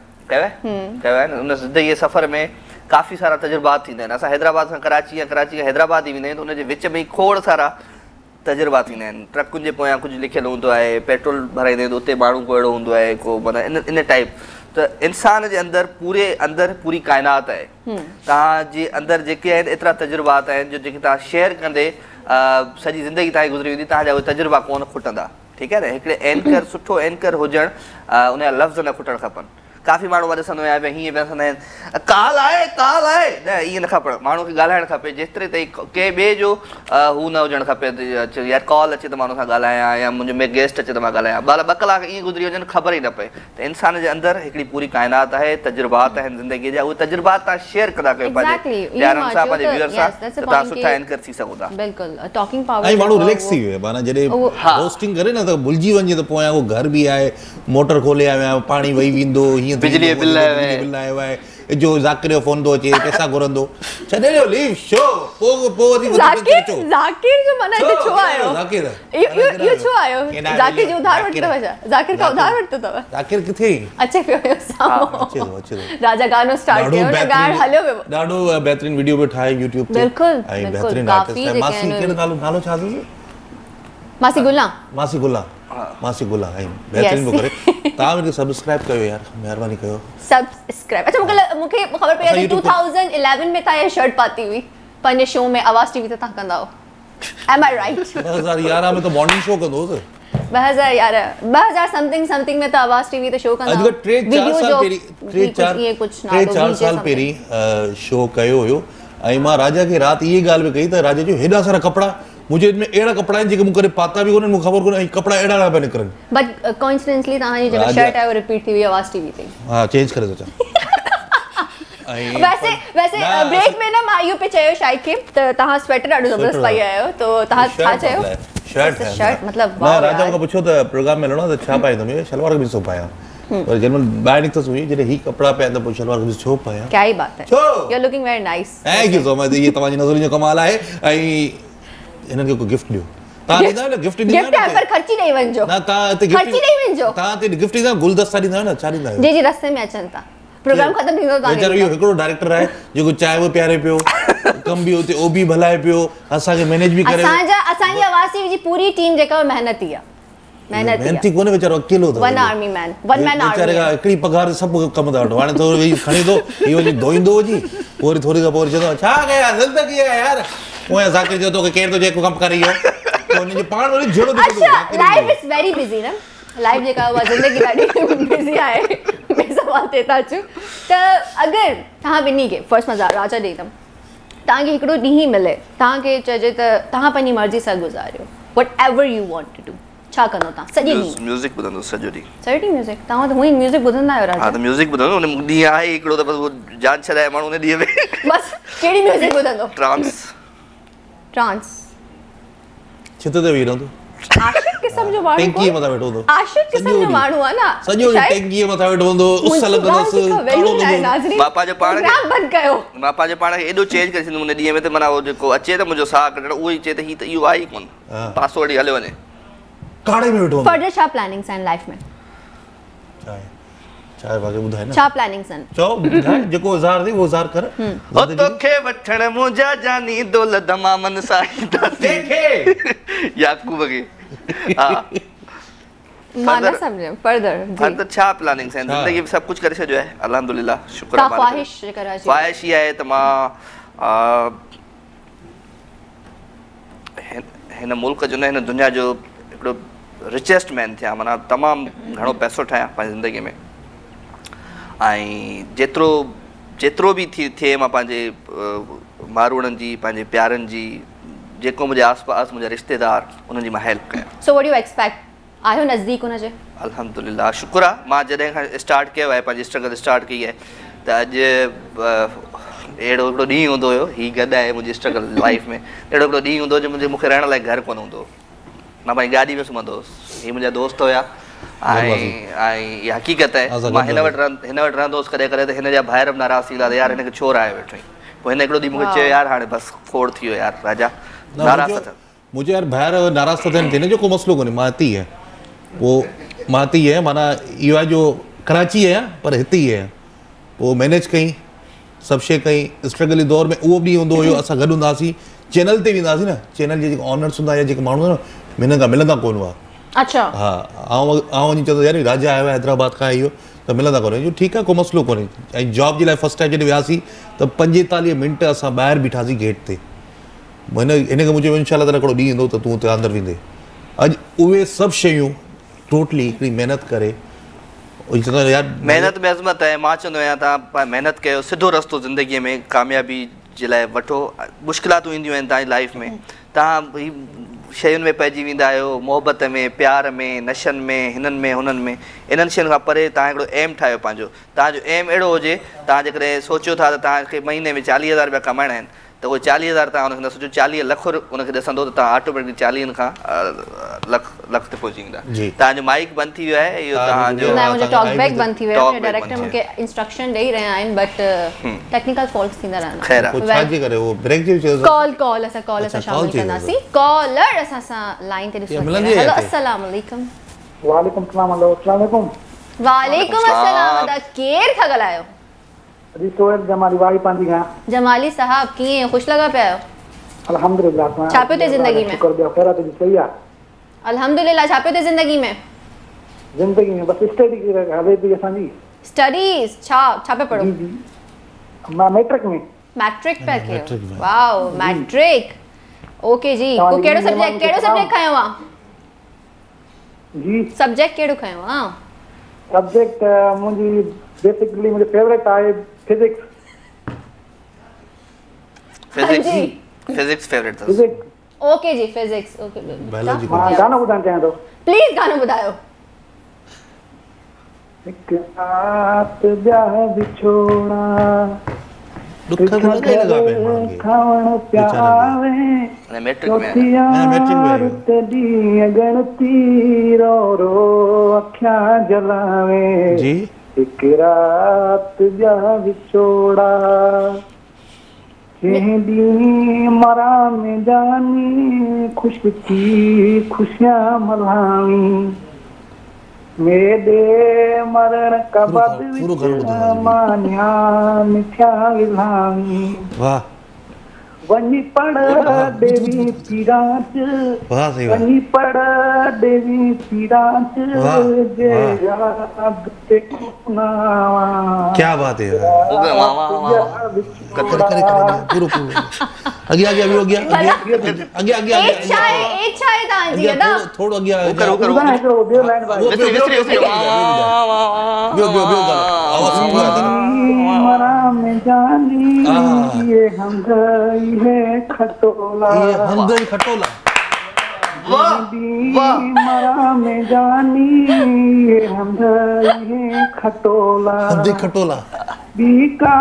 न, उन ज़िंदगी सफ़र में काफ़ी सारा तजुर्बात थींदा आहिनि। असां हैदराबाद खां कराची या कराची खां हैदराबाद ई वेंदा आहियूं, त उनजे विच में खोड़ सारा तजुर्बा थींदा आहिनि। ट्रकुनि जे पोयां कुझु लिखियलु हूंदो आहे, पेट्रोल भराईंदा आहिनि उते माण्हू को अहिड़ो हूंदो आहे, को माना इन टाइप। त इंसान जे अंदरि पूरी काइनात आहे, तव्हांजे अंदरि जेके आहिनि एतिरा तजुर्बात आहिनि जो जेके तव्हां शेयर कंदे सॼी ज़िंदगी तव्हांजी गुज़री वेंदी, तव्हांजा उहे तजुर्बा कोन खुटंदा, ठीकु आहे न? हिकिड़े एंकर सुठो एंकर हुजणु उनजा लफ़्ज़ न खुटणु खपनि। काफ़ी माण्हू मां ॾिसंदो आहियां भई हीअं पिया चवंदा आहिनि काल आहे न, ईअं न खपणु। माण्हू खे ॻाल्हाइणु खपे जेतिरे ताईं कंहिं ॿिए जो हू न हुजणु खपे, यार कॉल अचे त माण्हू सां ॻाल्हायां या मुंहिंजो में गेस्ट अचे त मां ॻाल्हायां, ॿ कलाक ईअं गुज़री वञनि ख़बर ई न पए। त इंसान जे अंदरि हिकिड़ी पूरी काइनात आहे, तजुर्बात आहिनि ज़िंदगीअ जा, उहे तजुर्बात तव्हां शेयर कंदा कयो पंहिंजे प्यारनि सां, पंहिंजे व्यूअर्स सां, त तव्हां सुठा एंकर थी सघो था। बिल्कुलु टॉकिंग पावर ऐं माण्हू रिलैक्स थी वियो आहे, माना जॾहिं होस्टिंग करे न त भुलिजी वञे त पोयां उहो घर बि आहे, मोटर खोले आया, पाणी वही वेंदो, हीअं बिजली बिल आयो आहे, जो ज़ाकिर जो फोन थो अचे, पैसा घुरंदो, छॾे ॾियो लीव शो, पोइ ज़ाकिर जो माना हिते छो आयो? इहो छो आयो? ज़ाकिर जो उधार वठितो अथव छा? ज़ाकिर खां उधार वठितो अथव? ज़ाकिर किथे अचे पियो साम्हूं, अचे राजा गानो स्टार्ट कयो, गाइण हलियो पियो, ॾाढो बहितरीन वीडियो पे ठाहे YouTube ते। बिल्कुलु ऐं बहितरीन आर्टिस्ट आहे। मासी केड़ो नालो छा अथसि? मासी गुला ऐं बहितरीन पियो करे। तव्हां मूंखे सब्सक्राइब कयो यार, महिरबानी कयो सब्सक्राइब। अच्छा मूंखे ख़बर पई आहे 2011 में तव्हां इहा शर्ट पाती हुई पंहिंजे शो में, आवाज़ टीवी ते तव्हां कंदा हो, एम आई राइट? 2011 में त मॉर्निंग शो कंदो हुअसि। 2011 समथिंग में त आवाज़ टीवी ते शो कंदा हो। 3-4 साल पहिरीं शो कयो हुयो, ऐं मां राजा खे राति इहे ॻाल्हि बि कई त राजा जो हेॾा सारा कपिड़ा मुझे में एड़ा कपड़ा है जेके मुकरे पाता भी कोने, मुझे खबर कोने कपड़ा एड़ा ना पे निकरन। बट कोइंसिडेंटली तहां जी जेका शर्ट है वो रिपीट थी हुई आवाज़ टीवी ते। हां चेंज करे सोचा। वैसे ब्रेक में ना मां यो पे चयो शायद के तहां स्वेटर ॾाढो जबरदस्त पाई आयो, तो तहां छा चयो? शर्ट मतलब वाह। मैं राजा को पूछो त प्रोग्राम में लणो त छा पाए तुम? शलवार कमीज सो पाया, पर जन्म बाहर निकतो सुई जडे ही कपड़ा पे त शलवार कमीज छो पाया। क्या ही बात है, you are looking very nice. Thank you so much, ये तमाजी नज़रियो जो कमाल है। ऐं इन्हनि खे को गिफ्ट ॾियो, ता दी ना गिफ्ट दी गिफ्ट है पर खर्ची नहीं वंजो ना ता ते गिफ्ट खर्ची नहीं वंजो ता ते गिफ्ट दी ना गुलदस्ता दी ना चा दी ना जी जी रस्ते में अचन ता प्रोग्राम खत्म थी तो बेचारो यो हिकड़ो डायरेक्टर है जो चाय वो प्यारे पियो कम भी होते ओ भी भलाए पियो असा के मैनेज भी करे असांजी आवासी जी पूरी टीम जेका मेहनती है मेहनती कोने बेचारो अकेलो तो वन मैन आर्मी बेचारे का एकड़ी पगार सब कम दा वठो हाने तो खणी दो इयो जी दोइंदो जी पूरी थोड़ी का पूरी जदो छा गया जिंदगी है यार ओए जाके जो तो केर तो जे को काम करियो तो ने पाण वाली जड़ो दे अच्छा लाइफ इज वेरी बिजी ना लाइफ जेका हुआ जिंदगी ॾाढी बिजी आहे मैं सवाल ते था छु त अगर तहां बिनी के फर्स्ट मजा राजा ॾेदम तहां के हिकड़ो ॾींहुं मिले तहां के चजे त तहां पंहिंजी मर्ज़ी सां गुज़ारियो whatever you want to do छा कंदो तहां सॼे ॾींहुं म्यूजिक ॿुधंदो सॼो ॾींहुं सॼो म्यूजिक तहां त हुई म्यूजिक ॿुधंदा आहियो राजा हां त म्यूजिक ॿुधंदो उन ॾींहुं आहे हिकड़ो त बस वो जान छॾाए माण्हू उन ॾींहुं में बस कहिड़ी म्यूजिक ॿुधंदो ट्रांस छित ते वेही रहंदो आशिक किस्म जो माण्हू टैंकी मथा वेठो हूंदो आशिक किस्म जो माण्हू आहे ना सॼो टैंकी मथा वेठो हूंदो उस लॻंदस काड़ो लॻंदो बापा जो पाण प्रोग्राम बंद कयो बापा जो पाण एॾो चेंज करे छॾियो उन ॾींहुं में त माना वो जेको अचे त मुंहिंजो साह कढण उहो ई चए त ही त इहो आहे ई कोन पासवर्ड ई हलियो वञे काड़े में वेठो हूंदो फर्दर छा प्लानिंग्स आहिनि लाइफ में चाहे बाकी बुधाए ना छा प्लानिंग्स आहिनि चओ बुधाए जेको ज़ार दी वो ज़ार कर ओ तोखे वठण मुंहिंजा जानी दौलत दमामन साईं देखे याकूब के हां माना समझो फर्दर तो छा प्लानिंग्स हैं जिंदगी में सब कुछ करे छो है अल्हम्दुलिल्लाह शुक्र है ख्वाहिश कराची ख्वाहिश ये है त मां हिन मुल्क जो न हिन दुनिया जो एकड़ो रिचेस्ट मैन थिया माना तमाम घणो पैसो ठाया पंहिंजी जिंदगी में आई जेतिरो भी थिए मां पंहिंजे मारूड़न जी पंहिंजे प्यारन जी जेको मुझे आसपास मुझे रिश्तेदार उन जी मां हेल्प कया so what do you expect आयो नजदीक उन जे अल्हम्दुलिल्लाह शुक्र है मां जॾहिं खां स्टार्ट किया है पंहिंजी स्ट्रगल स्टार्ट की है त अॼु अहिड़ो हिकिड़ो ॾींहुं हूंदो हुयो ही गॾु आहे मुंहिंजी स्ट्रगल लाइफ में अहिड़ो हिकिड़ो ॾींहुं हूंदो जो मूंखे रहण लाइ घर कोन हूंदो मां पंहिंजी गाॾी में सुम्हंदो हुउसि ही मुंहिंजा दोस्त हुया ऐं इहा हक़ीक़त आहे मां हिन वटि रहंदो हुउसि कॾहिं कॾहिं त हिन जा ॿाहिरि बि नाराज़ थी विया यार हिनखे छो आयो वेठो पोइ हिन हिकिड़ो ॾींहुं मूंखे चयो यार हाणे बसि खोड़ थी वियो यार राजा नाराज़ था मुझे यार ॿाहिरि नाराज़ था थियनि थियनि जो को मसलो कोन्हे मां हिते ई आहियां वो मां हिते ई आहियां माना इहो आहे जो कराची आहियां पर हिते ई आहियां पोइ मैनेज कई सभु शइ कई स्ट्रगल दौर में उहो बि हूंदो हुयो असां गॾु हूंदासीं चैनल ते वेंदासीं न चैनल जे जेके ऑनर्स हूंदा या जेके माण्हू न हिननि खां मिलंदा कोन हुआ अच्छा हा आउं वञी चवंदो यार राजा आयो आहे हैदराबाद खां इहो त मिलंदा कोन जो ठीकु आहे को मसलो कोन्हे ऐं जॉब जे लाइ फस्ट टाइम जॾहिं वियासीं त 45 मिंट असां ॿाहिरि बीठासीं गेट ते हिनखे मुंहिंजो इनशाला ताला हिकिड़ो ॾींहुं ईंदो त तूं हुते अंदरि वेंदे अॼु उहे सभु शयूं टोटली हिकिड़ी महिनत करे यार महिनत में अज़मत है मां चवंदो आहियां तव्हां महिनत कयो सिधो रस्तो ज़िंदगीअ में कामयाबी जे लाइ वठो मुश्किलातूं ईंदियूं आहिनि तव्हांजी लाइफ में तव्हां भई शयुनि में पइजी वेंदा आहियो मोहबत में प्यार में नशनि में हिननि में हुननि में इन्हनि शयुनि खां परे तव्हां हिकिड़ो एम ठाहियो पंहिंजो तव्हांजो एम अहिड़ो हुजे तव्हां जेकॾहिं सोचियो था त तव्हांखे महीने में 40,000 रुपया कमाइणा आहिनि त उहे 40,000 तव्हां हुनखे न सोचो 40 लख हुनखे ॾिसंदो त तव्हां ऑटोमेटिकली 40 खां लख ते पहुची वेंदा तव्हांजो माइक बंदि थी वियो आहे इहो तव्हांजो मुंहिंजो टॉक बैक बंदि थी वियो आहे डायरेक्टर मूंखे इंस्ट्रक्शन ॾेई रहिया आहिनि बट टेक्निकल फॉल्ट्स थींदा रहंदा ख़ैर छा जे करे वो ब्रेक जे कॉल असां शामिल कंदासीं कॉलर असां सां लाइन ते ॾिसो हेलो अस्सलाम वालेकुम वालेकुम सलाम अस्सलाम वालेकुम वालेकुम अस्सलाम दा केर था ॻाल्हायो जी सोहेल जमाली वाई पांजी खां जमाली साहब कीअं खुश लगा पिया आहियो अल्हम्दुलिल्लाह छा पियो थे ज़िंदगी में शुक्र ॿियो ख़ैर जी सही आहे अल्हम्दुलिल्लाह छा पियो थे ज़िंदगी में बस स्टडी हले थी असांजी स्टडीज छा पे पढ़ो जी मां मैट्रिक पे कयो वाओ मैट्रिक ओके जी को केड़ो सब्जेक्ट खयो वा जी सब्जेक्ट केड़ो खयो वा सब्जेक्ट मुंजी बेसिकली मुझे फेवरेट आहे फिजिक्स फेवरेट था ओके जी फिजिक्स ओके बायोलॉजी गाना ॿुधाइण चाहियां थो प्लीज गाना ॿुधायो एक रात ब्याह बिछोड़ा दुख लगा पे खावण प्यावे मैंने मैट्रिक में तेरी गणती रो रो अखियां जलावे जी एक रात ब्याह बिछोड़ा दी मरा में जानी खुश की खुशियां मल्हावी मेरे मरण का बाद मान्या मिथ्या विलावी वाह वनी पड़ देवी पीराच वनी पड़ देवी पीराच क्या बात है पूरा आगे आगे अभी हो गया आगे आगे एक चाय तांजी है ना थोड़ा आगे करो मरा में जानी ये हम गई है खटोला मरा में जानी ये हम गई है खटोला बीका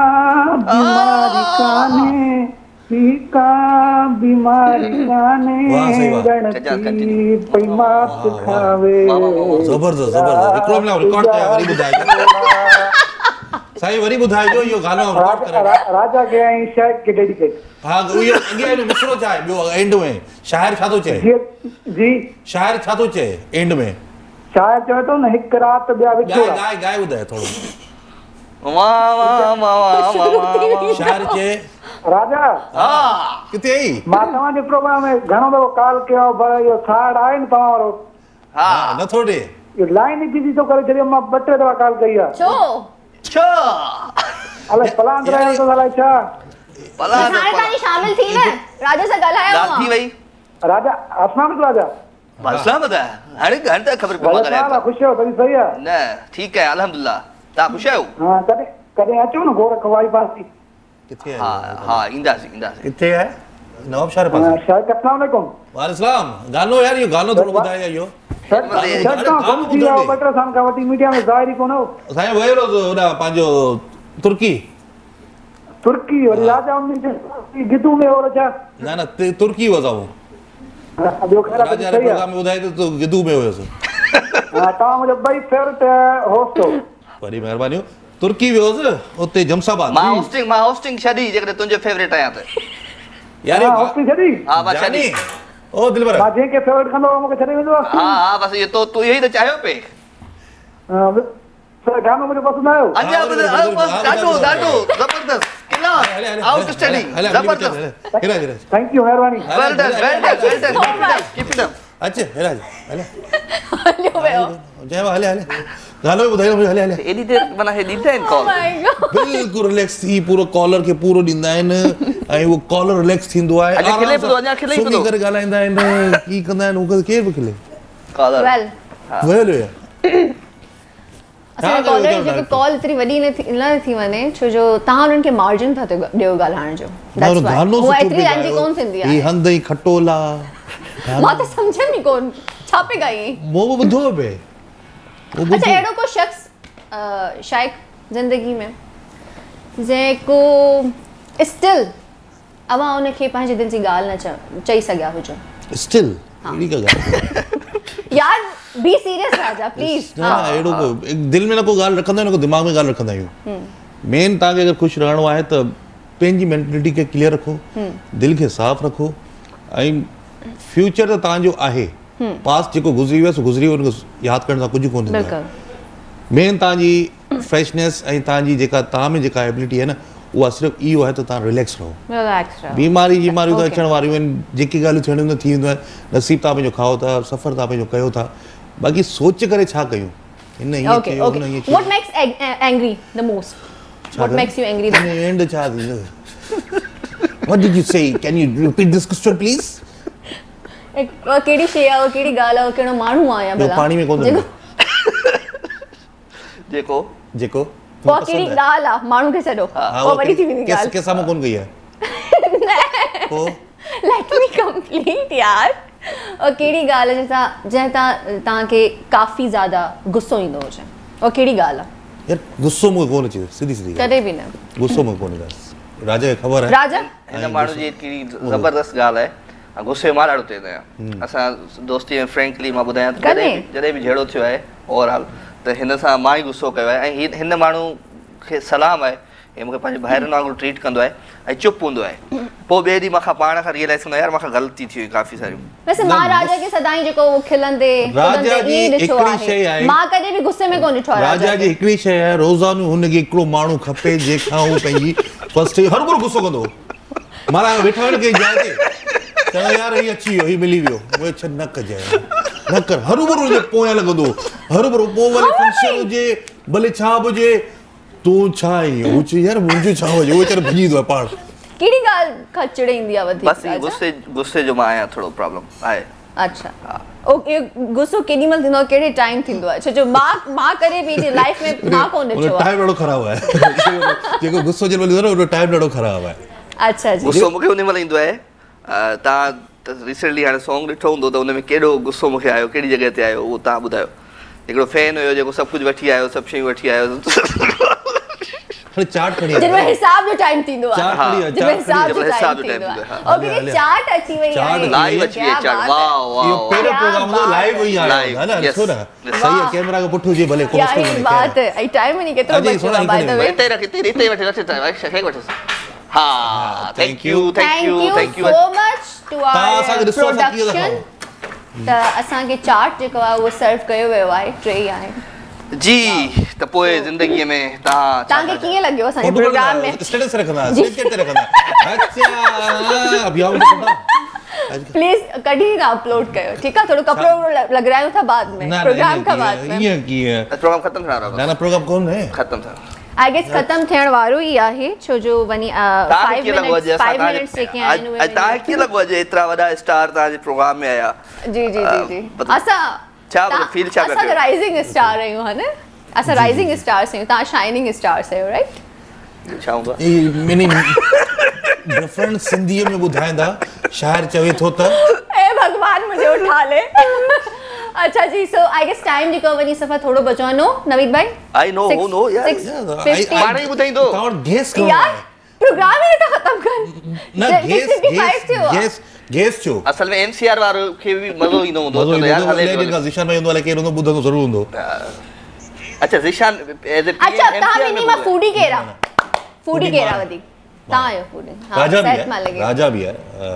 बीमारी काने गणती पैमात खावे जबरदस्त हिकिड़ो मिनट रिकॉर्ड कया वरी ॿुधाइजो साईं वरी ॿुधाइजो इहो गानो रिकॉर्ड करे राजा के ऐं शायर के डेडिकेट हां इहो अॻे इहो मिसरो छा आहे ॿियो एंड में शायर छा थो चए जी शायर छा थो चए एंड में शायर चवे थो न हिकु रात ॿिया विछोड़ा गाए ॿुधाए थोरो शायर चए राजा किथे आई मां तव्हांजे प्रोग्राम में घणो दफ़ो कॉल कयो पर इहो साड़ आहे न तव्हां वारो हा नथो ॾे इहो लाइन ई बिज़ी थो करे छॾियो मां 2-3 दफ़ा कॉल कई आहे छो अलाए पलांत रहियो थो अलाए छा हाणे ताणी शामिल थी न राजा सां ॻाल्हायो रात थी वई राजा अस्सलाम राजा अस्सलाम हाणे घंटे ख़बर पई मां ख़ुशि आहियो तव्हां सही आहे न ठीकु आहे अल्हम्दुलिल्लाह तव्हां ख़ुशि आहियो हां कॾहिं अचो न गोरख वारी पासी किथे है हां ईंदासीं किथे है नवाब शहर पासे शायद अस्सलाम वालेकुम वालेकुम गानो यार इहो गानो थोरो ॿुधाए इहो मीडिया में ज़ाहिर कोन हो साईं वयो ओॾा पंहिंजो तुर्की वरी राजा गिदू में हो छा न तुर्की वजाऊं ॿियो ख़ैर राजा रे प्रोग्राम में ॿुधाए तो गिदू में हुयसि हां तव्हां मुंहिंजो ॿई फेवरेट होस्ट हो वरी महिरबानी तुर्की वियोसि उते जमसाबाद मां होस्टिंग छॾी जेकॾहिं तुंहिंजो फेवरेट आहियां त यार होस्टिंग छॾी हा मां छॾी ओ दिलबर मां जेके फेवरेट कंदो मूंखे छॾे वेंदो हा बस ये तो तू यही तो चाहियो पे सर गानो मुझे पसंद आयो अजा डाडो जबरदस्त किला आउट स्टडी जबरदस्त थैंक यू मेहरबानी well done keep it up अच्छा हेराज हलो वेओ जय हले गानो ॿुधायो मुझे हले एडी देर माना हे ॾींदा आहिनि कॉल बिल्कुल रिलैक्स थी पूरो कॉलर के पूरो ॾींदा आहिनि ऐं वो कॉलर रिलैक्स थींदो आहे अञा खिले पियो करे ॻाल्हाईंदा आहिनि की कंदा आहिनि उहो केर बि खिले कॉलर वेल छा कॉलर जेको कॉल इतनी वॾी न थी वञे छो जो तव्हां उन्हनि खे मार्जिन था ॾियो ॻाल्हाइण जो दैट्स व्हाई वो एतिरी लाइन कोन थींदी आहे ही हंद ई खटोला मां त सम्झ में कोन छा पे ॻाई वो ॿुधो पे अच्छा अहिड़ो को शख्स शायक ज़िंदगी में जेको स्टिल अवां उनखे पंहिंजे दिलि जी ॻाल्हि न चई सघिया हुजो स्टिल अहिड़ी का ॻाल्हि यार बी सीरियस राजा प्लीज न अहिड़ो को दिलि में न को ॻाल्हि रखंदा आहियूं न को दिमाग़ में ॻाल्हि रखंदा आहियूं मेन तव्हांखे अगरि ख़ुशि रहणो आहे त पंहिंजी मेंटेलिटी खे क्लियर रखो दिलि खे साफ़ रखो ऐं फ्यूचर त तव्हांजो आहे पास्ट जेको गुज़री वियो गुज़री वियो उनखे यादि करण सां कुझु कोन थींदो आहे मेन तव्हांजी फ्रेशनेस ऐं तव्हांजी जेका तव्हां में जेका एबिलिटी आहे न उहा सिर्फ़ु इहो आहे त तव्हां रिलैक्स रहो बीमारियूं त अचण वारियूं आहिनि जेकी ॻाल्हियूं थियणियूं त थी वेंदियूं आहिनि नसीब तव्हां पंहिंजो खाओ था सफ़र तव्हां पंहिंजो कयो था बाक़ी सोच करे छा कयूं हिन ईअं कयो हुन ईअं what makes angry the most what makes you angry the end छा थींदो what did you say can you repeat this question please कहिड़ी शइ आहे कहिड़ी ॻाल्हि आहे कहिड़ो माण्हू आहे भला पाणी में कोन जेको वो कहिड़ी ॻाल्हि आहे माण्हू खे छॾो वो वरी थी वेंदी ॻाल्हि कंहिं साम्हूं कोन कई आहे लेट मी कंप्लीट यार और कहिड़ी ॻाल्हि आहे जंहिं तव्हांखे काफ़ी ज़्यादा गुस्सो ईंदो हुजे और कहिड़ी ॻाल्हि आहे यार गुस्सो मूंखे कोन अचे सीधी कॾहिं बि न गुस्सो मूंखे कोन ईंदो राजा खे ख़बर आहे राजा हिन माण्हू जी कहिड़ी ज़बरदस्त ॻाल्हि आहे गुस्से मां ॾाढो तेज़ आहियां असां दोस्ती में फ्रेंकली मां ॿुधायां जॾहिं बि जहिड़ो थियो आहे ओवरऑल त हिन सां मां ई गुस्सो कयो आहे ऐं हिन माण्हू खे सलाम आहे हे मूंखे पंहिंजे भाइरनि वांगुरु ट्रीट कंदो आहे ऐं चुप हूंदो आहे पोइ ॿिए ॾींहुं मूंखां पाण खां रियलाइज़ कंदो आहे यार मूंखां ग़लती थी हुई काफ़ी सारियूं वैसे मां राजा के सदाई जेको खिलंदे राजा जी हिकिड़ी शइ आहे मां कॾहिं बि गुस्से में कोन ॾिठो आहे राजा जी हिकिड़ी शइ आहे रोज़ानो हुनखे हिकिड़ो माण्हू खपे जंहिंखां हू पंहिंजी फर्स्ट हर बार गुस्सो कंदो माना वेठा आहिनि कंहिं जाइ ते चवंदा यार हीउ अची वियो हीउ मिली वियो उहे छा न कजांइ न कर हर बार हुनजे पोयां लॻंदो हर बार पोइ भले फंक्शन हुजे भले छा बि हुजे तूं छा आई हू चई यार मुंहिंजो छा हुजे उहो वीचारो भॼी ईंदो आहे पाण कहिड़ी ॻाल्हि खां चिड़ ईंदी आहे वधीक बसि गुस्से जो मां आहियां थोरो प्रॉब्लम आहे अच्छा ओके गुस्सो केॾी महिल थींदो आहे कहिड़े टाइम थींदो आहे छो मां करे पंहिंजी लाइफ में मां कोन ॾिठो आहे टाइम ॾाढो ख़राबु आहे जेको गुस्सो जे महिल ईंदो आहे उहो टाइम ॾाढो ख़राबु आहे अच्छा जी गुस्सो मूंखे उन महिल ईंदो आहे तव्हां रिसेंटली हाणे सॉन्ग ॾिठो हूंदो त उन में केॾो गुस्सो मूंखे आयो कहिड़ी जॻह ते आयो उहो तव्हां ॿुधायो हिकिड़ो फैन हुयो जेको सभु कुझु वठी आयो सभु शयूं वठी आयो चार्ट खड़ी है जिनमें हिसाब जो टाइम थींदो आहे चार्ट खड़ी है जिनमें हिसाब जो हिसाब टाइम जो थींदो टाइम आहे ओके ये चार्ट अची वई आहे लाइव अची वई चार्ट वाह वाह ये पहिरियों प्रोग्राम हो लाइव हुई आहे है ना ॾिसो ना सही है कैमरा के पुठो जे भले कोस्टो में बात है आई टाइम नहीं केतिरो बचो आहे बाय द वे हिते रख हिते वठे हाँ thank you so much to our production त असांखे चार्ट जेको आहे उहो सर्व कयो वियो आहे 3 आहे जी त पोइ ज़िंदगीअ में तव्हांखे कीअं लॻियो असांजे प्रोग्राम में स्टेटस रखंदा स्टेटस रखंदा अच्छा अब यार प्लीज कभी ना अपलोड कयो ठीक है थोड़ा कपड़ो लॻरायूं था बाद में प्रोग्राम का बाद में ये की है प्रोग्राम खत्म थियण वारो ना प्रोग्राम कोन है खत्म था आई गेस खत्म थियण वारो ही आहे छो जो वनी 5 मिनट्स जेके आहिनि उहे तव्हां कीअं लॻो जे एतिरा वॾा स्टार तव्हांजे प्रोग्राम में आया जी जी जी असां छा फील छा असां राइजिंग स्टार आहियूं हा न असां राइजिंग स्टार्स आहियूं तव्हां शाइनिंग स्टार्स आहियो राइट छा हूंदो मिनी डिफरेंट सिंधीअ में ॿुधाईंदा शाइर चवे थो त ए भगवान मुझे उठा ले अच्छा जी सो आई गेस टाइम जेको वनी सफ़ा थोड़ो बचो आहे नो नवीद भाई आई नो हू नो यार पाणे ई ॿुधाईंदो तव्हां गेस करो यार प्रोग्राम ही तो खत्म कर न गेस छो असल में एमसीआर वारो खे भी मज़ो ईंदो हूंदो त यार हले लेकिन ज़िशान भाई हूंदो लेकिन उनो ॿुधंदो ज़रूर हूंदो अच्छा ज़िशान एज ए अच्छा तव्हां मिनी मां फूडी केरा वधी तव्हां आयो फूडी राजा भी है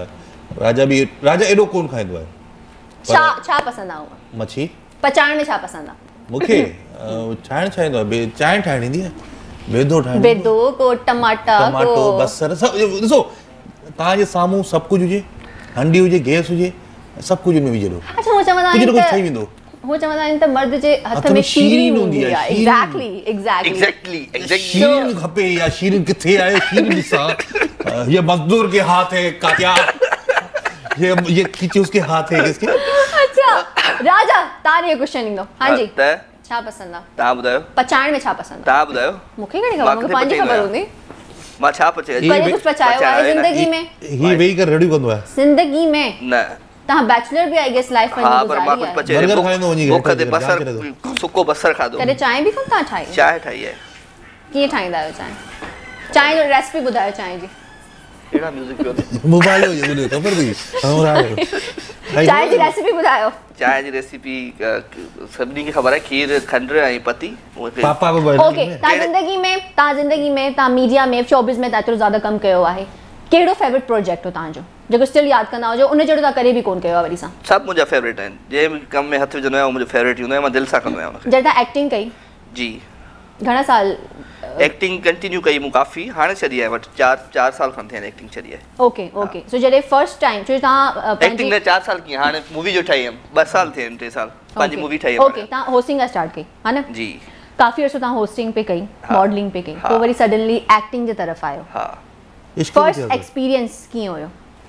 राजा एॾो कोन खाईंदो आहे छा पसंद आहे मच्छी पचाइण में छा पसंद आहे मूंखे छा ईंदो आहे चांहि ठाहिण ईंदी आहे बेदो को टमाटो बसर सब ॾिसो तव्हांजे साम्हूं सभु कुझु हुजे हंडी हुजे गैस हुजे सभु कुझु में विझो अच्छा हो चवंदा कुझु न कुझु ठही वेंदो हो चवंदा आहिनि त मर्द जे हथ में शीरीन हूंदी आहे एग्जैक्टली शीरीन खपे या शीरीन किथे आहे शीरीन ॾिसां ये मजदूर के हाथ है का क्या ये किसी उसके हाथ है किसके अच्छा राजा तार ये क्वेश्चन ईंदो हां जी त छा पसंद आहे तव्हां ॿुधायो पचाइण में छा पसंद तव्हां ॿुधायो मूंखे कहिड़ी ख़बर मूंखे पंहिंजी ख़बर हूंदी मां छा पचायो कॾहिं कुझु पचायो आहे ज़िंदगी में ही वेही करे रेडी कंदो आहे ज़िंदगी में न तव्हां बैचलर भी आई गेस लाइफ में हां पर मां कुझु पचायो बर्गर खाईंदो वञी बुख ते बसर सुको बसर खाधो कॾहिं चांहि बि कोन तव्हां ठाही चांहि ठाही आहे कीअं ठाहींदा आहियो चांहि जो रेसिपी ॿुधायो चांहि जी एड़ा म्यूजिक पियो मोबाइल हो जे खबर थी चांहि जी रेसिपी ॿुधायो चांहि जी रेसिपी सभिनी खे ख़बर आहे खीर खंड ऐं पती पापा ओके तव्हां ज़िंदगी में तव्हां मीडिया में शोबिज़ में एतिरो ज़्यादा कमु कयो आहे कहिड़ो फेवरेट प्रोजेक्ट हो तव्हांजो जेको स्टिल यादि कंदा हुजो उन जहिड़ो तव्हां करे बि कोन कयो आहे वरी सां सभु मुंहिंजा फेवरेट आहिनि जंहिं बि कम में हथु विझंदो आहियां मुंहिंजो फेवरेट हूंदो आहे मां दिलि सां कंदो आहियां उनखे जॾहिं तव्हां एक्टिंग कई जी घणा साल एक्टिंग कंटिन्यू कई मूं काफ़ी हाणे छॾी आहे बट 4 साल खनि थिया आहिनि एक्टिंग छॾी आहे ओके सो जॾहिं फर्स्ट टाइम छो तव्हां एक्टिंग में 4 साल कीअं हाणे मूवी जो ठाही हुयमि 2 साल थिया आहिनि 3 साल पंहिंजी मूवी ठाही ओके तव्हां होस्टिंग का स्टार्ट कई हा न जी काफ़ी अर्सो तव्हां होस्टिंग पे कई मॉडलिंग पे कई पोइ वरी सडनली एक्टिंग जे तरफ़ आयो हा फर्स्ट एक्सपीरियंस कीअं हुयो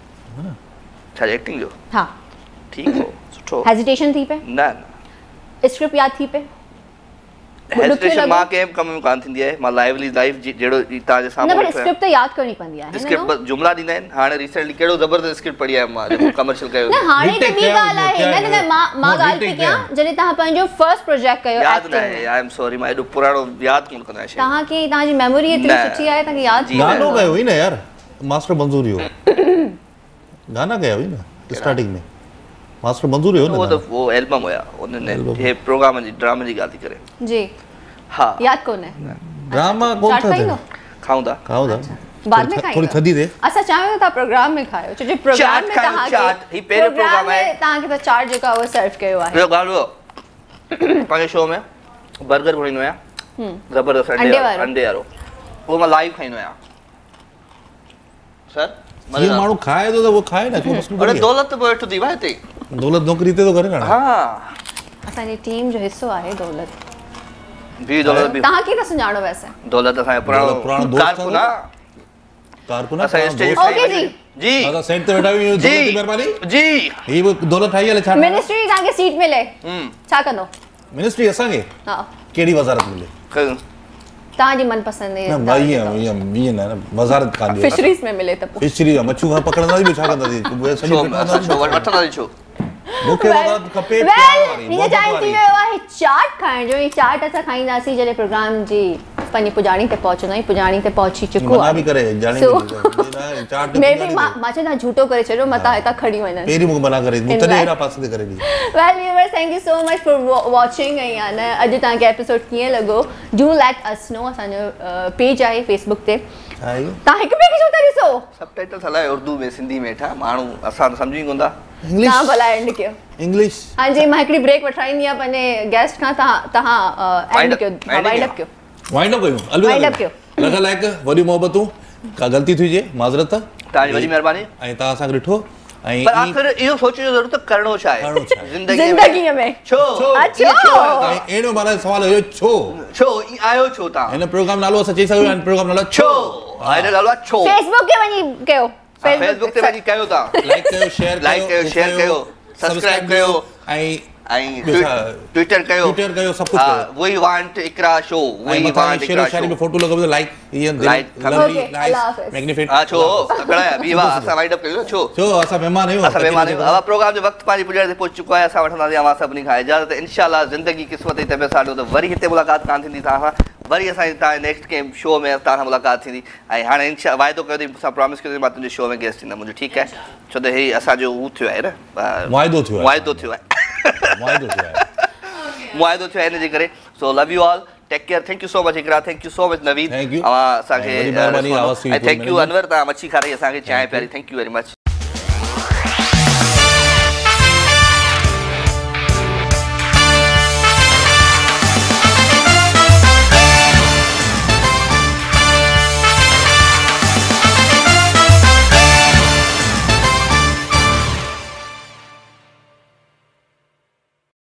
छा एक्टिंग जो हा ठीकु हो सुठो हेजिटेशन थी पे न स्क्रिप्ट यादि थी पे हेजिटेशन मां कंहिं कम में कान थींदी आहे मां लाइव जहिड़ो तव्हांजे साम्हूं न स्क्रिप्ट त यादि करणी पवंदी आहे स्क्रिप्ट बस जुमला ॾींदा आहिनि हाणे रिसेंटली कहिड़ो ज़बरदस्त स्क्रिप्ट पढ़ी आहे मां जेको कमर्शियल कयो न हाणे त ॿी ॻाल्हि आहे न मां ॻाल्हि थी कयां जॾहिं तव्हां पंहिंजो फर्स्ट प्रोजेक्ट कयो यादि न आहे आई एम सॉरी मां एॾो पुराणो यादि कोन कंदो आहियां तव्हांखे तव्हांजी मेमोरी एतिरी सुठी आहे तव्हांखे यादि गानो कयो हुई न यार मास्टर मंजूरी हो गाना कया हुई न स्टार्टिंग में मास्टर मंजूरी हो न वो एल्बम हुया उन्होंने हे प्रोग्राम जी ड्रामा जी ॻाल्हि थी करे जी हाँ याद कौन है ड्रामा कौन था खाऊं था बाद में खाई थोड़ी थदी दे असा चाहे ता प्रोग्राम में खायो जो प्रोग्राम में तहां चाट ही पेरे प्रोग्राम है तहां के तो चाट जो का वो सर्व कयो है यो गालो पांच शो में बर्गर घुरिनो है जबरदस्त अंडे वारो वो मैं लाइव खाइनो है सर ये मानो खाए तो वो खाए ना क्यों मसलू अरे दौलत तो बैठ दी भाई ते दौलत नौकरी ते तो करे ना हां असानी टीम जो हिस्सो आहे दौलत भी दौलत भी तहां की तो सुनाणो वैसे दौलत असा पुरानो दोस्त कारकुना असा स्टेज ओके जी दादा सेंट पे बैठा हुई दौलत की मेहरबानी जी ये वो दौलत है या छा मिनिस्ट्री ताके सीट मिले छा कंदो मिनिस्ट्री असा के हां केडी वजारत मिले तां जी मनपसंद है ना भाई ये ना वजारत का फिशरीज में मिले त फिशरी मच्छू का पकड़ना भी छा कंदा थी छो वठंदा छो मुखे वजारत खपे नी चाहती है चाट खाइण जो चाट असा खाइंदासी जले प्रोग्राम जी पनी पुजाणी ते पहुंचना ही पुजाणी ते पहुंची चुको मना भी करे जाने भी चाट मैं भी माचे ना झूठो करे छरो मता एता खड़ी वना पेरी मुख मना करे मुतरे एरा पास दे करे दी well viewers thank you so much for watching याना अज ता के एपिसोड किए लगो डू लेट अस नो असा पेज आहे फेसबुक ते आई ता एक पे के जो तरीसो सबटाइटल हलाए उर्दू में सिंधी में ठा मानू असा समझी कोंदा इंग्लिश ता भला एंड के इंग्लिश हां जी मैं एकड़ी ब्रेक वठाईनी है पने गेस्ट का ता एंड के वाइंड अप के वाइंड अप कयो अलविदा लगा लाइक वडी मोहब्बतू का गलती थी जे माजरत ताजी वडी मेहरबानी आई ता असा ॾिठो आई पर आखिर इहो सोचो जरूरत करणो छा आहे जिंदगी में छो अच्छा एनो मारा सवाल हो छो आयो छो ता इन प्रोग्राम नालो असा चई सको प्रोग्राम नालो छो आइने नालो छो फेसबुक के वनी कयो फेसबुक ते वनी कयो ता लाइक कयो शेयर कयो सब्सक्राइब कयो आई ट्विटर कयो सब कुछ कयो we want Iqra show we want Iqra show में फोटो लगाओ लाइक ये लाइक नाइस मैग्निफिकेट हां छो तकड़ा है बीवा असा वाइंड अप कयो छो असा मेहमान आयो असा मेहमान आयो अब प्रोग्राम जो वक्त पानी पुजण ते पहुंच चुको है असा वठना आवा सबनी खा इजाजत इंशाल्लाह जिंदगी किस्मत ते तबे साडो तो वरी हिते मुलाकात कान थींदी ता वरी असा ता नेक्स्ट के शो में ता मुलाकात थींदी आई हाने इंशा वायदो कयो सा प्रॉमिस कयो मा तुझे शो में गेस्ट ना मुझे ठीक है छो तो हे असा जो उ थियो है ना वायदो थियो है मुआयदो थियो इन जे करे so love you all take care thank you so much Iqra thank you so much Naveed thank you असा के थैंक यू अनवर ता मच्छी खा रही असा के चाय प्यारी थैंक यू वेरी मच